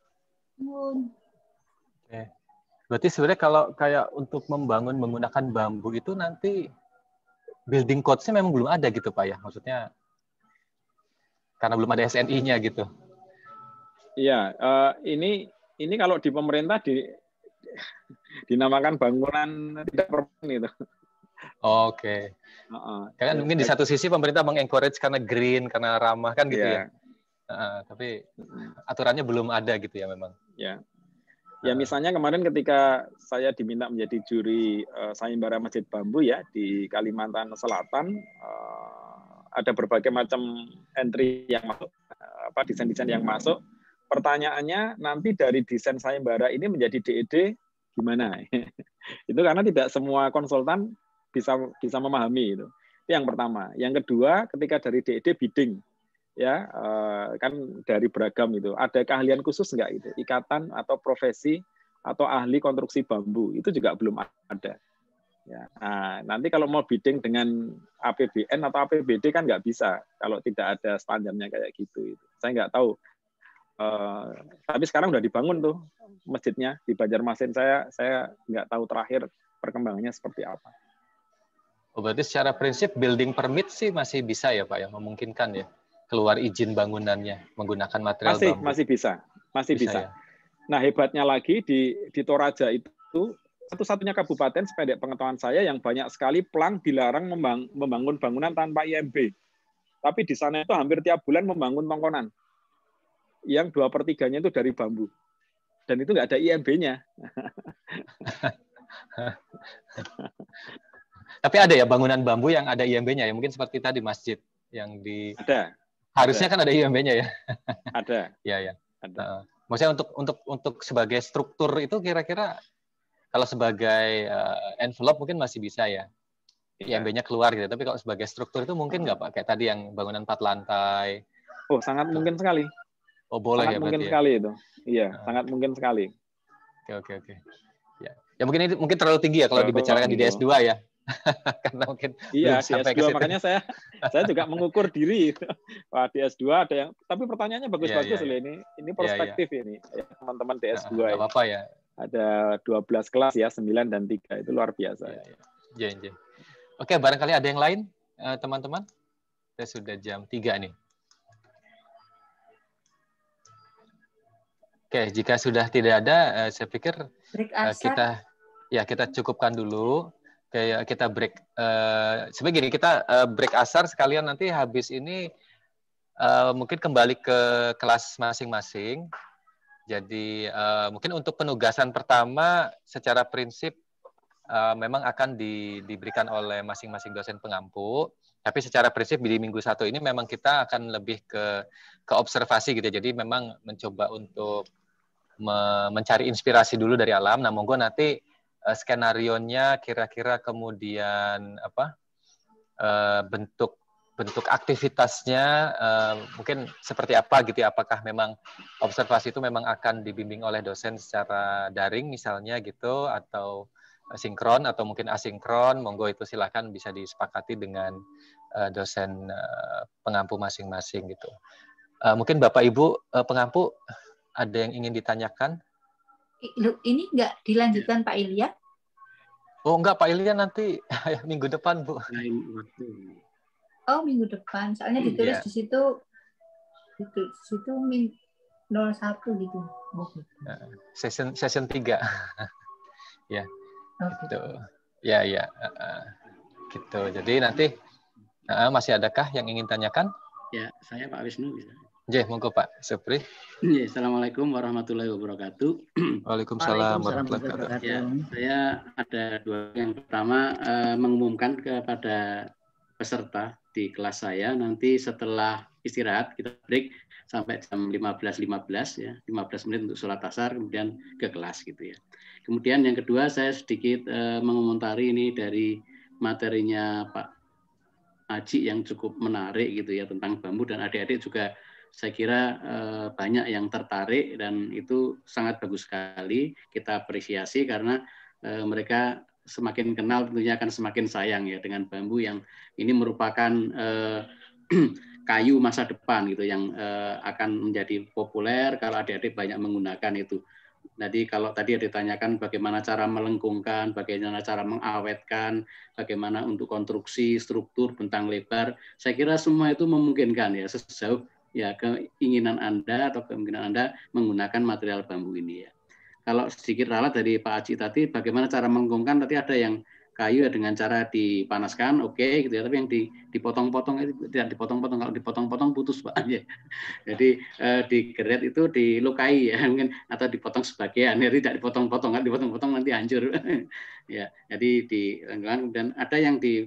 Oke. Berarti sebenarnya kalau kayak untuk membangun menggunakan bambu itu nanti building codes-nya memang belum ada gitu Pak ya? Maksudnya karena belum ada SNI-nya gitu. Iya, ini kalau di pemerintah dinamakan bangunan tidak permanen itu. Oke. Kan mungkin di satu sisi pemerintah mengencourage karena green, karena ramah kan gitu ya. Tapi aturannya belum ada gitu ya memang. Ya. Ya misalnya kemarin ketika saya diminta menjadi juri sayembara Masjid Bambu ya di Kalimantan Selatan, ada berbagai macam entry yang masuk, desain-desain yang masuk. Pertanyaannya nanti dari desain sayembara ini menjadi DED gimana? Itu karena tidak semua konsultan bisa memahami itu. Itu yang pertama. Yang kedua, ketika dari DED bidding. Ya kan dari beragam itu ada keahlian khusus nggak itu, ikatan atau profesi atau ahli konstruksi bambu itu juga belum ada ya. Nah, nanti kalau mau bidding dengan APBN atau APBD kan nggak bisa kalau tidak ada standarnya kayak gitu itu. Saya nggak tahu tapi sekarang udah dibangun tuh masjidnya di Banjarmasin. Saya nggak tahu terakhir perkembangannya seperti apa. Berarti secara prinsip building permit sih masih bisa ya Pak ya, memungkinkan ya keluar izin bangunannya menggunakan material bambu. Masih bisa. Ya? Nah, hebatnya lagi di Toraja itu satu-satunya kabupaten sependek pengetahuan saya yang banyak sekali plang dilarang membangun bangunan tanpa IMB. Tapi di sana itu hampir tiap bulan membangun tongkonan. Yang 2/3-nya itu dari bambu. Dan itu nggak ada IMB-nya. Tapi ada ya bangunan bambu yang ada IMB-nya ya, mungkin seperti tadi masjid yang di ada. Harusnya kan ada IMB-nya ya. Ada. Ya. Ada. Maksudnya untuk sebagai struktur itu kira-kira kalau sebagai envelope mungkin masih bisa ya. IMB-nya keluar gitu. Tapi kalau sebagai struktur itu mungkin nggak Pak? Kayak tadi yang bangunan 4 lantai. Oh, sangat mungkin sekali. Oh, boleh sangat ya mungkin berarti sekali itu. Iya, sangat mungkin sekali. Oke. Ya mungkin terlalu tinggi ya kalau dibicarakan di DS2 ya. Karena mungkin iya, belum sampai DS2 makanya saya juga mengukur diri. Wah, DS2 ada yang, tapi pertanyaannya bagus-bagus loh ini. Ini perspektif ini ya, teman-teman DS2. Nggak apa-apa ya. Ada 12 kelas ya, 9 dan 3 itu luar biasa. Iya. Oke, barangkali ada yang lain teman-teman. Kita sudah jam 3 nih. Oke, jika sudah tidak ada, saya pikir kita cukupkan dulu. Kayak kita break. Sebenarnya gini, kita break asar sekalian nanti habis ini mungkin kembali ke kelas masing-masing. Jadi mungkin untuk penugasan pertama secara prinsip memang akan diberikan oleh masing-masing dosen pengampu. Tapi secara prinsip di minggu 1 ini memang kita akan lebih ke observasi gitu. Jadi memang mencoba untuk mencari inspirasi dulu dari alam. Nah, monggo nanti skenarionya kira-kira kemudian bentuk aktivitasnya mungkin seperti apa gitu ya, apakah memang observasi itu memang akan dibimbing oleh dosen secara daring misalnya gitu, atau sinkron atau mungkin asinkron, monggo itu silakan bisa disepakati dengan dosen pengampu masing-masing gitu. Mungkin Bapak Ibu pengampu ada yang ingin ditanyakan? Ini nggak dilanjutkan Pak Ilya? Oh enggak, Pak Ilya nanti minggu depan, Bu. Oh, minggu depan. Soalnya ditulis di situ 01 gitu. Session 3. Ya. Gitu. Ya. Gitu. Jadi nanti masih adakah yang ingin tanyakan? Ya, saya Pak Wisnu bisa. Monggo Pak Supri. Assalamualaikum warahmatullahi wabarakatuh. Waalaikumsalam warahmatullahi wabarakatuh. Ya, saya ada 2. Yang pertama mengumumkan kepada peserta di kelas saya. Nanti setelah istirahat kita break sampai jam 15.15 ya, 15 menit untuk sholat asar, kemudian ke kelas gitu ya. Kemudian yang kedua saya sedikit mengomentari ini dari materinya Pak Haji yang cukup menarik gitu ya tentang bambu, dan adik-adik juga saya kira banyak yang tertarik dan itu sangat bagus sekali. Kita apresiasi karena mereka semakin kenal tentunya akan semakin sayang ya dengan bambu yang ini merupakan kayu masa depan gitu yang akan menjadi populer kalau adik-adik banyak menggunakan itu. Jadi kalau tadi ditanyakan bagaimana cara melengkungkan, bagaimana cara mengawetkan, bagaimana untuk konstruksi, struktur, bentang lebar, saya kira semua itu memungkinkan ya sejauh ya keinginan Anda atau kemungkinan Anda menggunakan material bambu ini ya. Kalau sedikit ralat dari Pak Haji tadi, bagaimana cara melengkungkan, tadi ada yang kayu ya dengan cara dipanaskan, oke, gitu ya. Tapi yang dipotong-potong itu tidak dipotong-potong, kalau dipotong-potong putus Pak. Ya. Jadi digeret itu dilukai ya mungkin atau dipotong sebagian, ya tidak dipotong-potong, kan dipotong-potong nanti hancur. Ya, jadi dilengkungkan dan ada yang di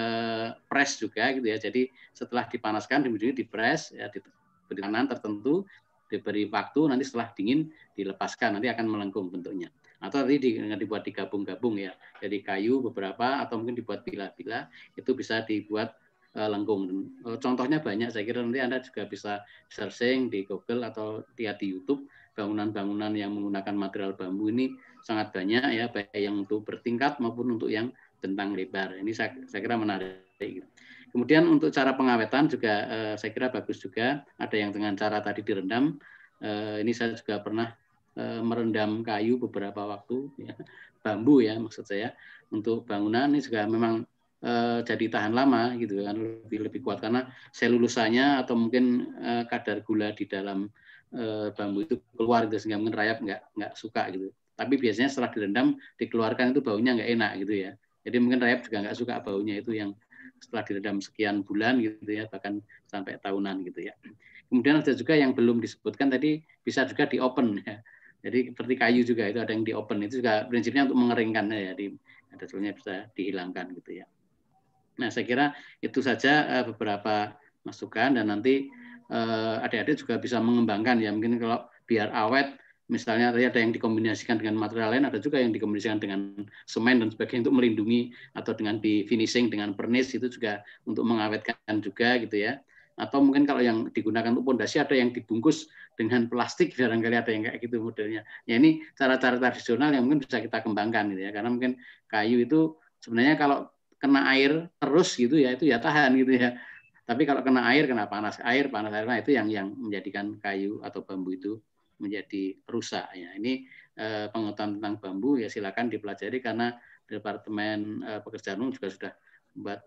press juga gitu ya. Jadi setelah dipanaskan kemudian dipres ya diberi tekanan tertentu, diberi waktu, nanti setelah dingin dilepaskan, nanti akan melengkung bentuknya. Atau nanti dibuat digabung-gabung ya, jadi kayu beberapa atau mungkin dibuat bila-bila, itu bisa dibuat lengkung. Contohnya banyak, saya kira nanti Anda juga bisa searching di Google atau lihat di YouTube, bangunan-bangunan yang menggunakan material bambu ini sangat banyak ya, baik yang untuk bertingkat maupun untuk yang bentang lebar. Ini saya kira menarik. Kemudian untuk cara pengawetan juga saya kira bagus juga, ada yang dengan cara tadi direndam. Ini saya juga pernah merendam kayu beberapa waktu, ya, bambu ya maksud saya, untuk bangunan ini juga memang jadi tahan lama gitu kan, lebih kuat karena selulusanya atau mungkin kadar gula di dalam bambu itu keluar gitu, sehingga mungkin rayap nggak suka gitu. Tapi biasanya setelah direndam dikeluarkan itu baunya nggak enak gitu ya. Jadi mungkin rayap juga nggak suka baunya itu yang setelah direndam sekian bulan gitu ya, bahkan sampai tahunan gitu ya. Kemudian ada juga yang belum disebutkan tadi, bisa juga di open ya. Jadi seperti kayu juga itu ada yang di open, itu juga prinsipnya untuk mengeringkan ya, ada sebetulnya bisa dihilangkan gitu ya. Nah saya kira itu saja beberapa masukan, dan nanti adik-adik juga bisa mengembangkan ya, mungkin kalau biar awet, misalnya tadi ada yang dikombinasikan dengan material lain, ada juga yang dikombinasikan dengan semen dan sebagainya untuk melindungi, atau dengan di finishing dengan pernis, itu juga untuk mengawetkan juga gitu ya. Atau mungkin kalau yang digunakan untuk pondasi ada yang dibungkus dengan plastik, barangkali ada yang kayak gitu modelnya. Ya ini cara-cara tradisional yang mungkin bisa kita kembangkan gitu ya, karena mungkin kayu itu sebenarnya kalau kena air terus gitu ya itu ya tahan gitu ya. Tapi kalau kena air, kena panas air nah itu yang menjadikan kayu atau bambu itu menjadi rusak ya. Ini pengetahuan tentang bambu ya silakan dipelajari, karena Departemen Pekerjaan Umum juga sudah membuat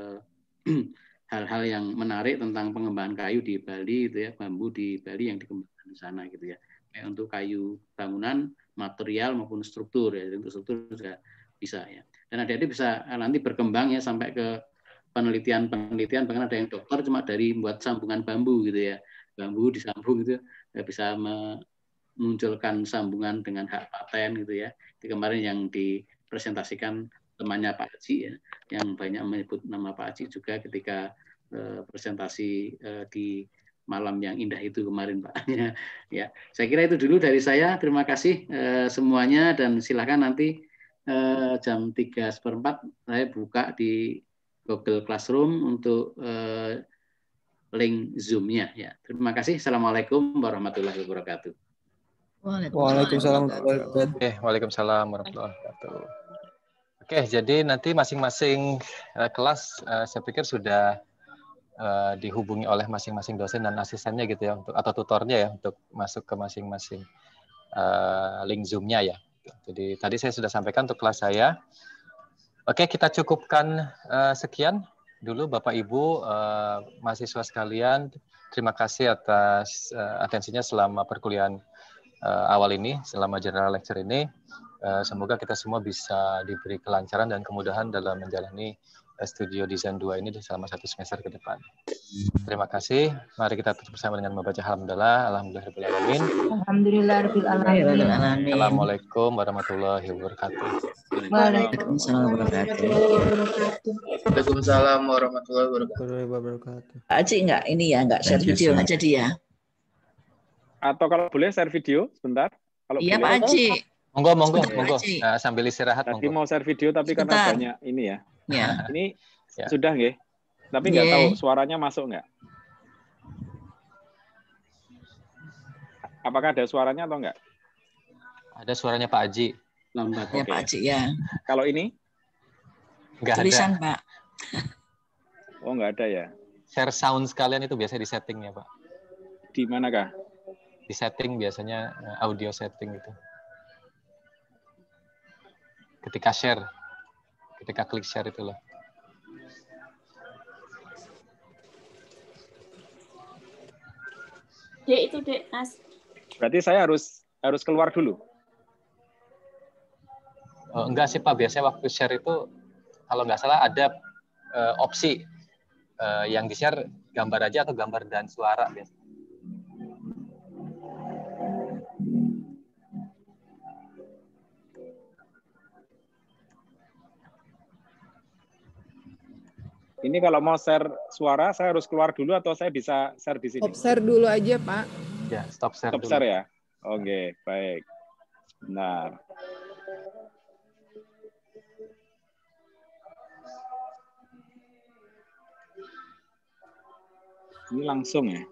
hal-hal yang menarik tentang pengembangan kayu di Bali itu ya, bambu di Bali yang dikembangkan di sana gitu ya. Kayak untuk kayu bangunan, material maupun struktur ya, untuk struktur juga bisa ya. Dan adik-adik bisa nanti berkembang ya sampai ke penelitian, bahkan ada yang dokter cuma dari membuat sambungan bambu gitu ya. Bambu disambung gitu ya, bisa memunculkan sambungan dengan hak paten gitu ya. Di kemarin yang dipresentasikan temannya Pak Haji ya, yang banyak menyebut nama Pak Haji juga ketika presentasi di malam yang indah itu kemarin Pak. Ya, saya kira itu dulu dari saya. Terima kasih semuanya, dan silakan nanti jam 3:04 saya buka di Google Classroom untuk link Zoom-nya ya. Terima kasih. Assalamualaikum warahmatullahi wabarakatuh. Waalaikumsalam warahmatullahi wabarakatuh. Waalaikumsalam warahmatullahi wabarakatuh. Oke, jadi nanti masing-masing kelas saya pikir sudah dihubungi oleh masing-masing dosen dan asistennya gitu ya, untuk atau tutornya ya, untuk masuk ke masing-masing link Zoom-nya ya. Jadi tadi saya sudah sampaikan untuk kelas saya. Oke, kita cukupkan sekian dulu Bapak Ibu mahasiswa sekalian. Terima kasih atas atensinya selama perkuliahan awal ini, selama general lecture ini. Semoga kita semua bisa diberi kelancaran dan kemudahan dalam menjalani Studio Design 2 ini selama 1 semester ke depan. Terima kasih. Mari kita tutup bersama dengan membaca Alhamdulillah. Alhamdulillahirrahmanirrahim. Alhamdulillahirrahmanirrahim. Assalamualaikum warahmatullahi wabarakatuh. Waalaikumsalam warahmatullahi wabarakatuh. Waalaikumsalam warahmatullahi wabarakatuh. Pak Haji enggak share video nggak jadi ya? Atau kalau boleh share video sebentar. Kalau iya boleh. Pak Haji. Monggo. Nah, sambil istirahat. Tadi mau share video tapi sebentar. karena banyak ini ya. Ya. Ini sudah nggih. Tapi nggak tahu suaranya masuk nggak? Apakah ada suaranya atau enggak? Ada suaranya Pak Haji. Lambat. Ya Pak Haji ya. Kalau ini? Nggak tulisan ada. Pak. Oh nggak ada ya. Share sound sekalian itu biasa di setting ya Pak. Di manakah? Di setting biasanya audio setting itu. Ketika share, ketika klik share itu loh. Dek itu Dek, Mas. Berarti saya harus keluar dulu. Oh, enggak sih Pak, biasanya waktu share itu kalau nggak salah ada opsi yang di-share gambar aja atau gambar dan suara biasanya. Ini kalau mau share suara, saya harus keluar dulu atau saya bisa share di sini? Stop share dulu aja, Pak. Ya, stop share Stop dulu. share ya? Oke, baik. Benar. Ini langsung ya?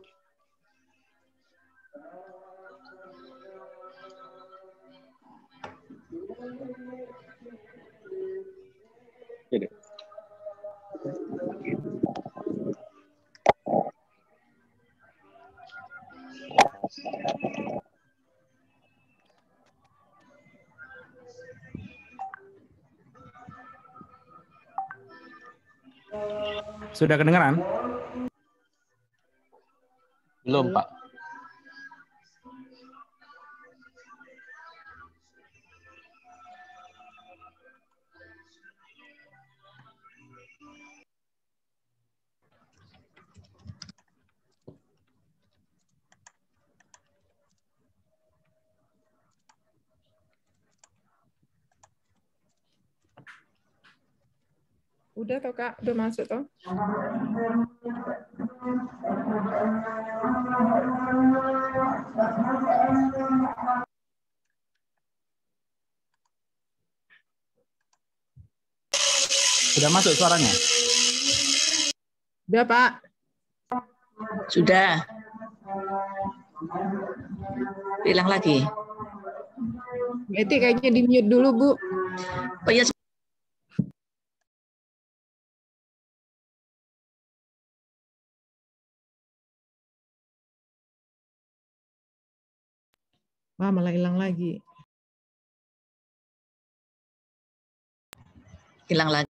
Oke. Sudah kedengaran? Belum, Pak. Udah toh Kak, udah masuk toh? Sudah masuk suaranya? Udah Pak. Sudah. Bilang lagi. Eti kayaknya di mute dulu Bu. Oh iya. Wah, malah hilang lagi. Hilang lagi.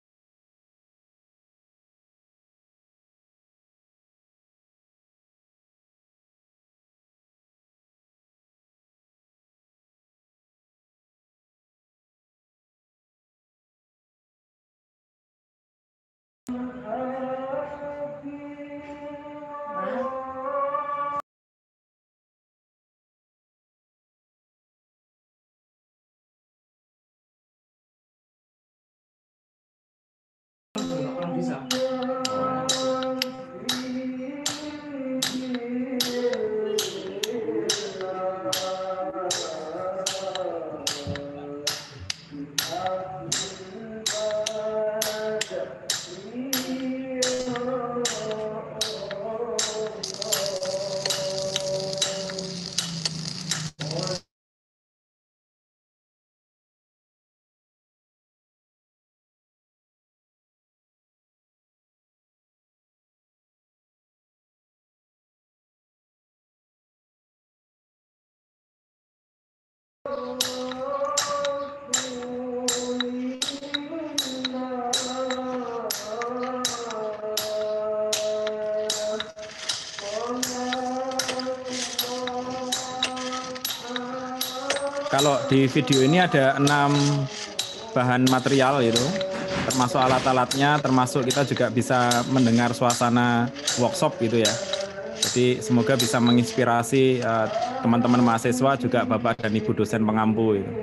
Kalau di video ini ada 6 bahan material itu, termasuk alat-alatnya, termasuk kita juga bisa mendengar suasana workshop gitu ya. Jadi semoga bisa menginspirasi teman-teman mahasiswa, juga Bapak dan Ibu dosen pengampu. Gitu.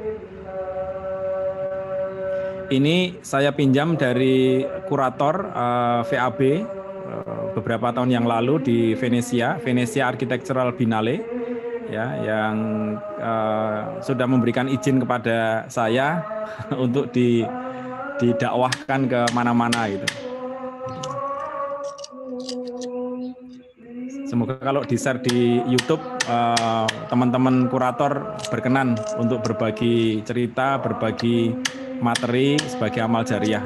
Ini saya pinjam dari kurator VAB beberapa tahun yang lalu di Venesia Architectural Biennale, ya, yang sudah memberikan izin kepada saya untuk didakwahkan ke mana-mana gitu. Semoga kalau di-share di YouTube, teman-teman kurator berkenan untuk berbagi cerita, berbagi materi sebagai amal jariah.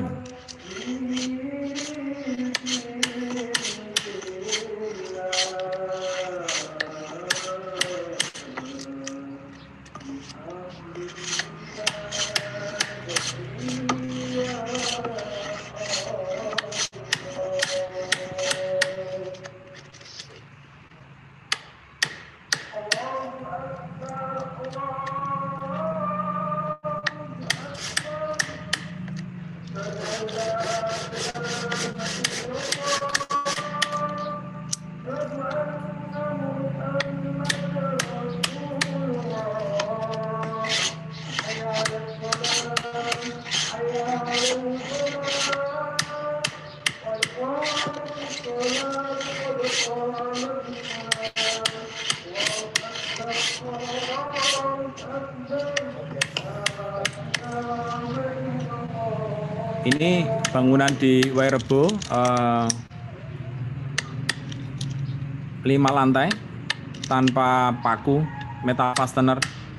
Ini bangunan di Wairebo, 5 lantai tanpa paku, metal fastener.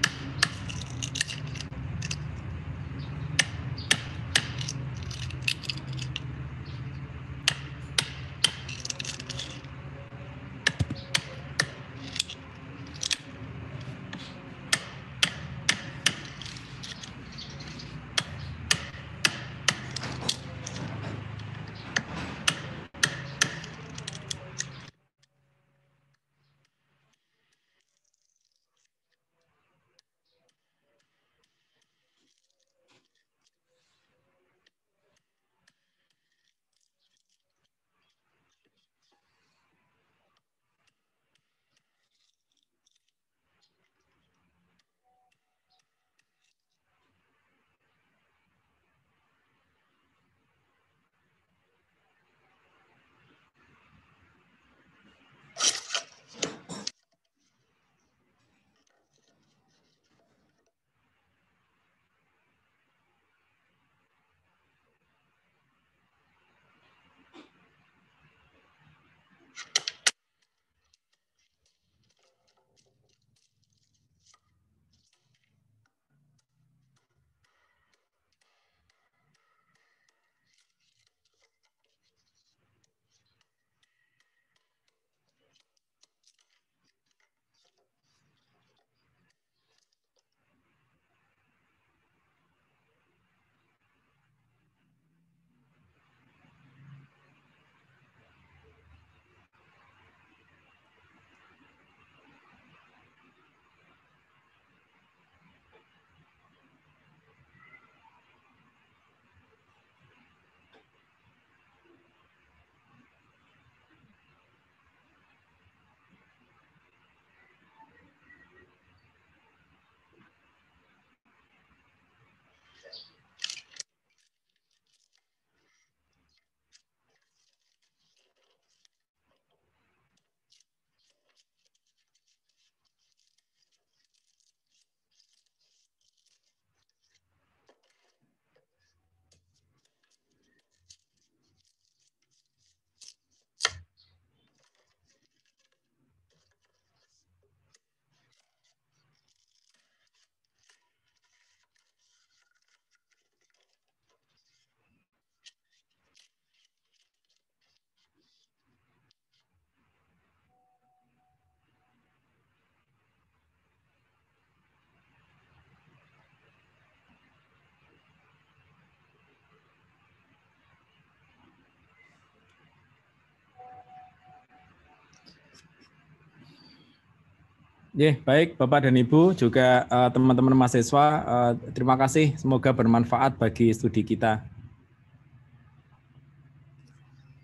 Baik Bapak dan Ibu, juga teman-teman mahasiswa, terima kasih, semoga bermanfaat bagi studi kita.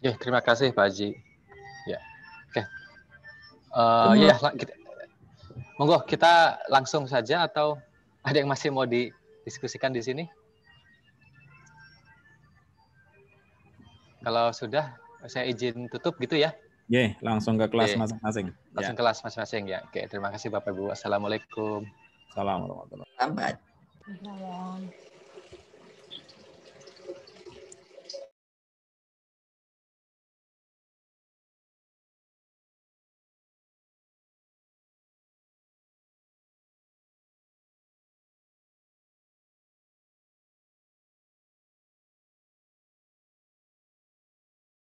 Ya, terima kasih Pak Haji. Ya, oke. Ya, monggo kita langsung saja atau ada yang masih mau didiskusikan di sini? Kalau sudah, saya izin tutup gitu ya. Langsung ke kelas masing-masing. Langsung kelas masing-masing ya. Oke, terima kasih Bapak Ibu. Assalamualaikum. Assalamualaikum warahmatullahi wabarakatuh. Selamat.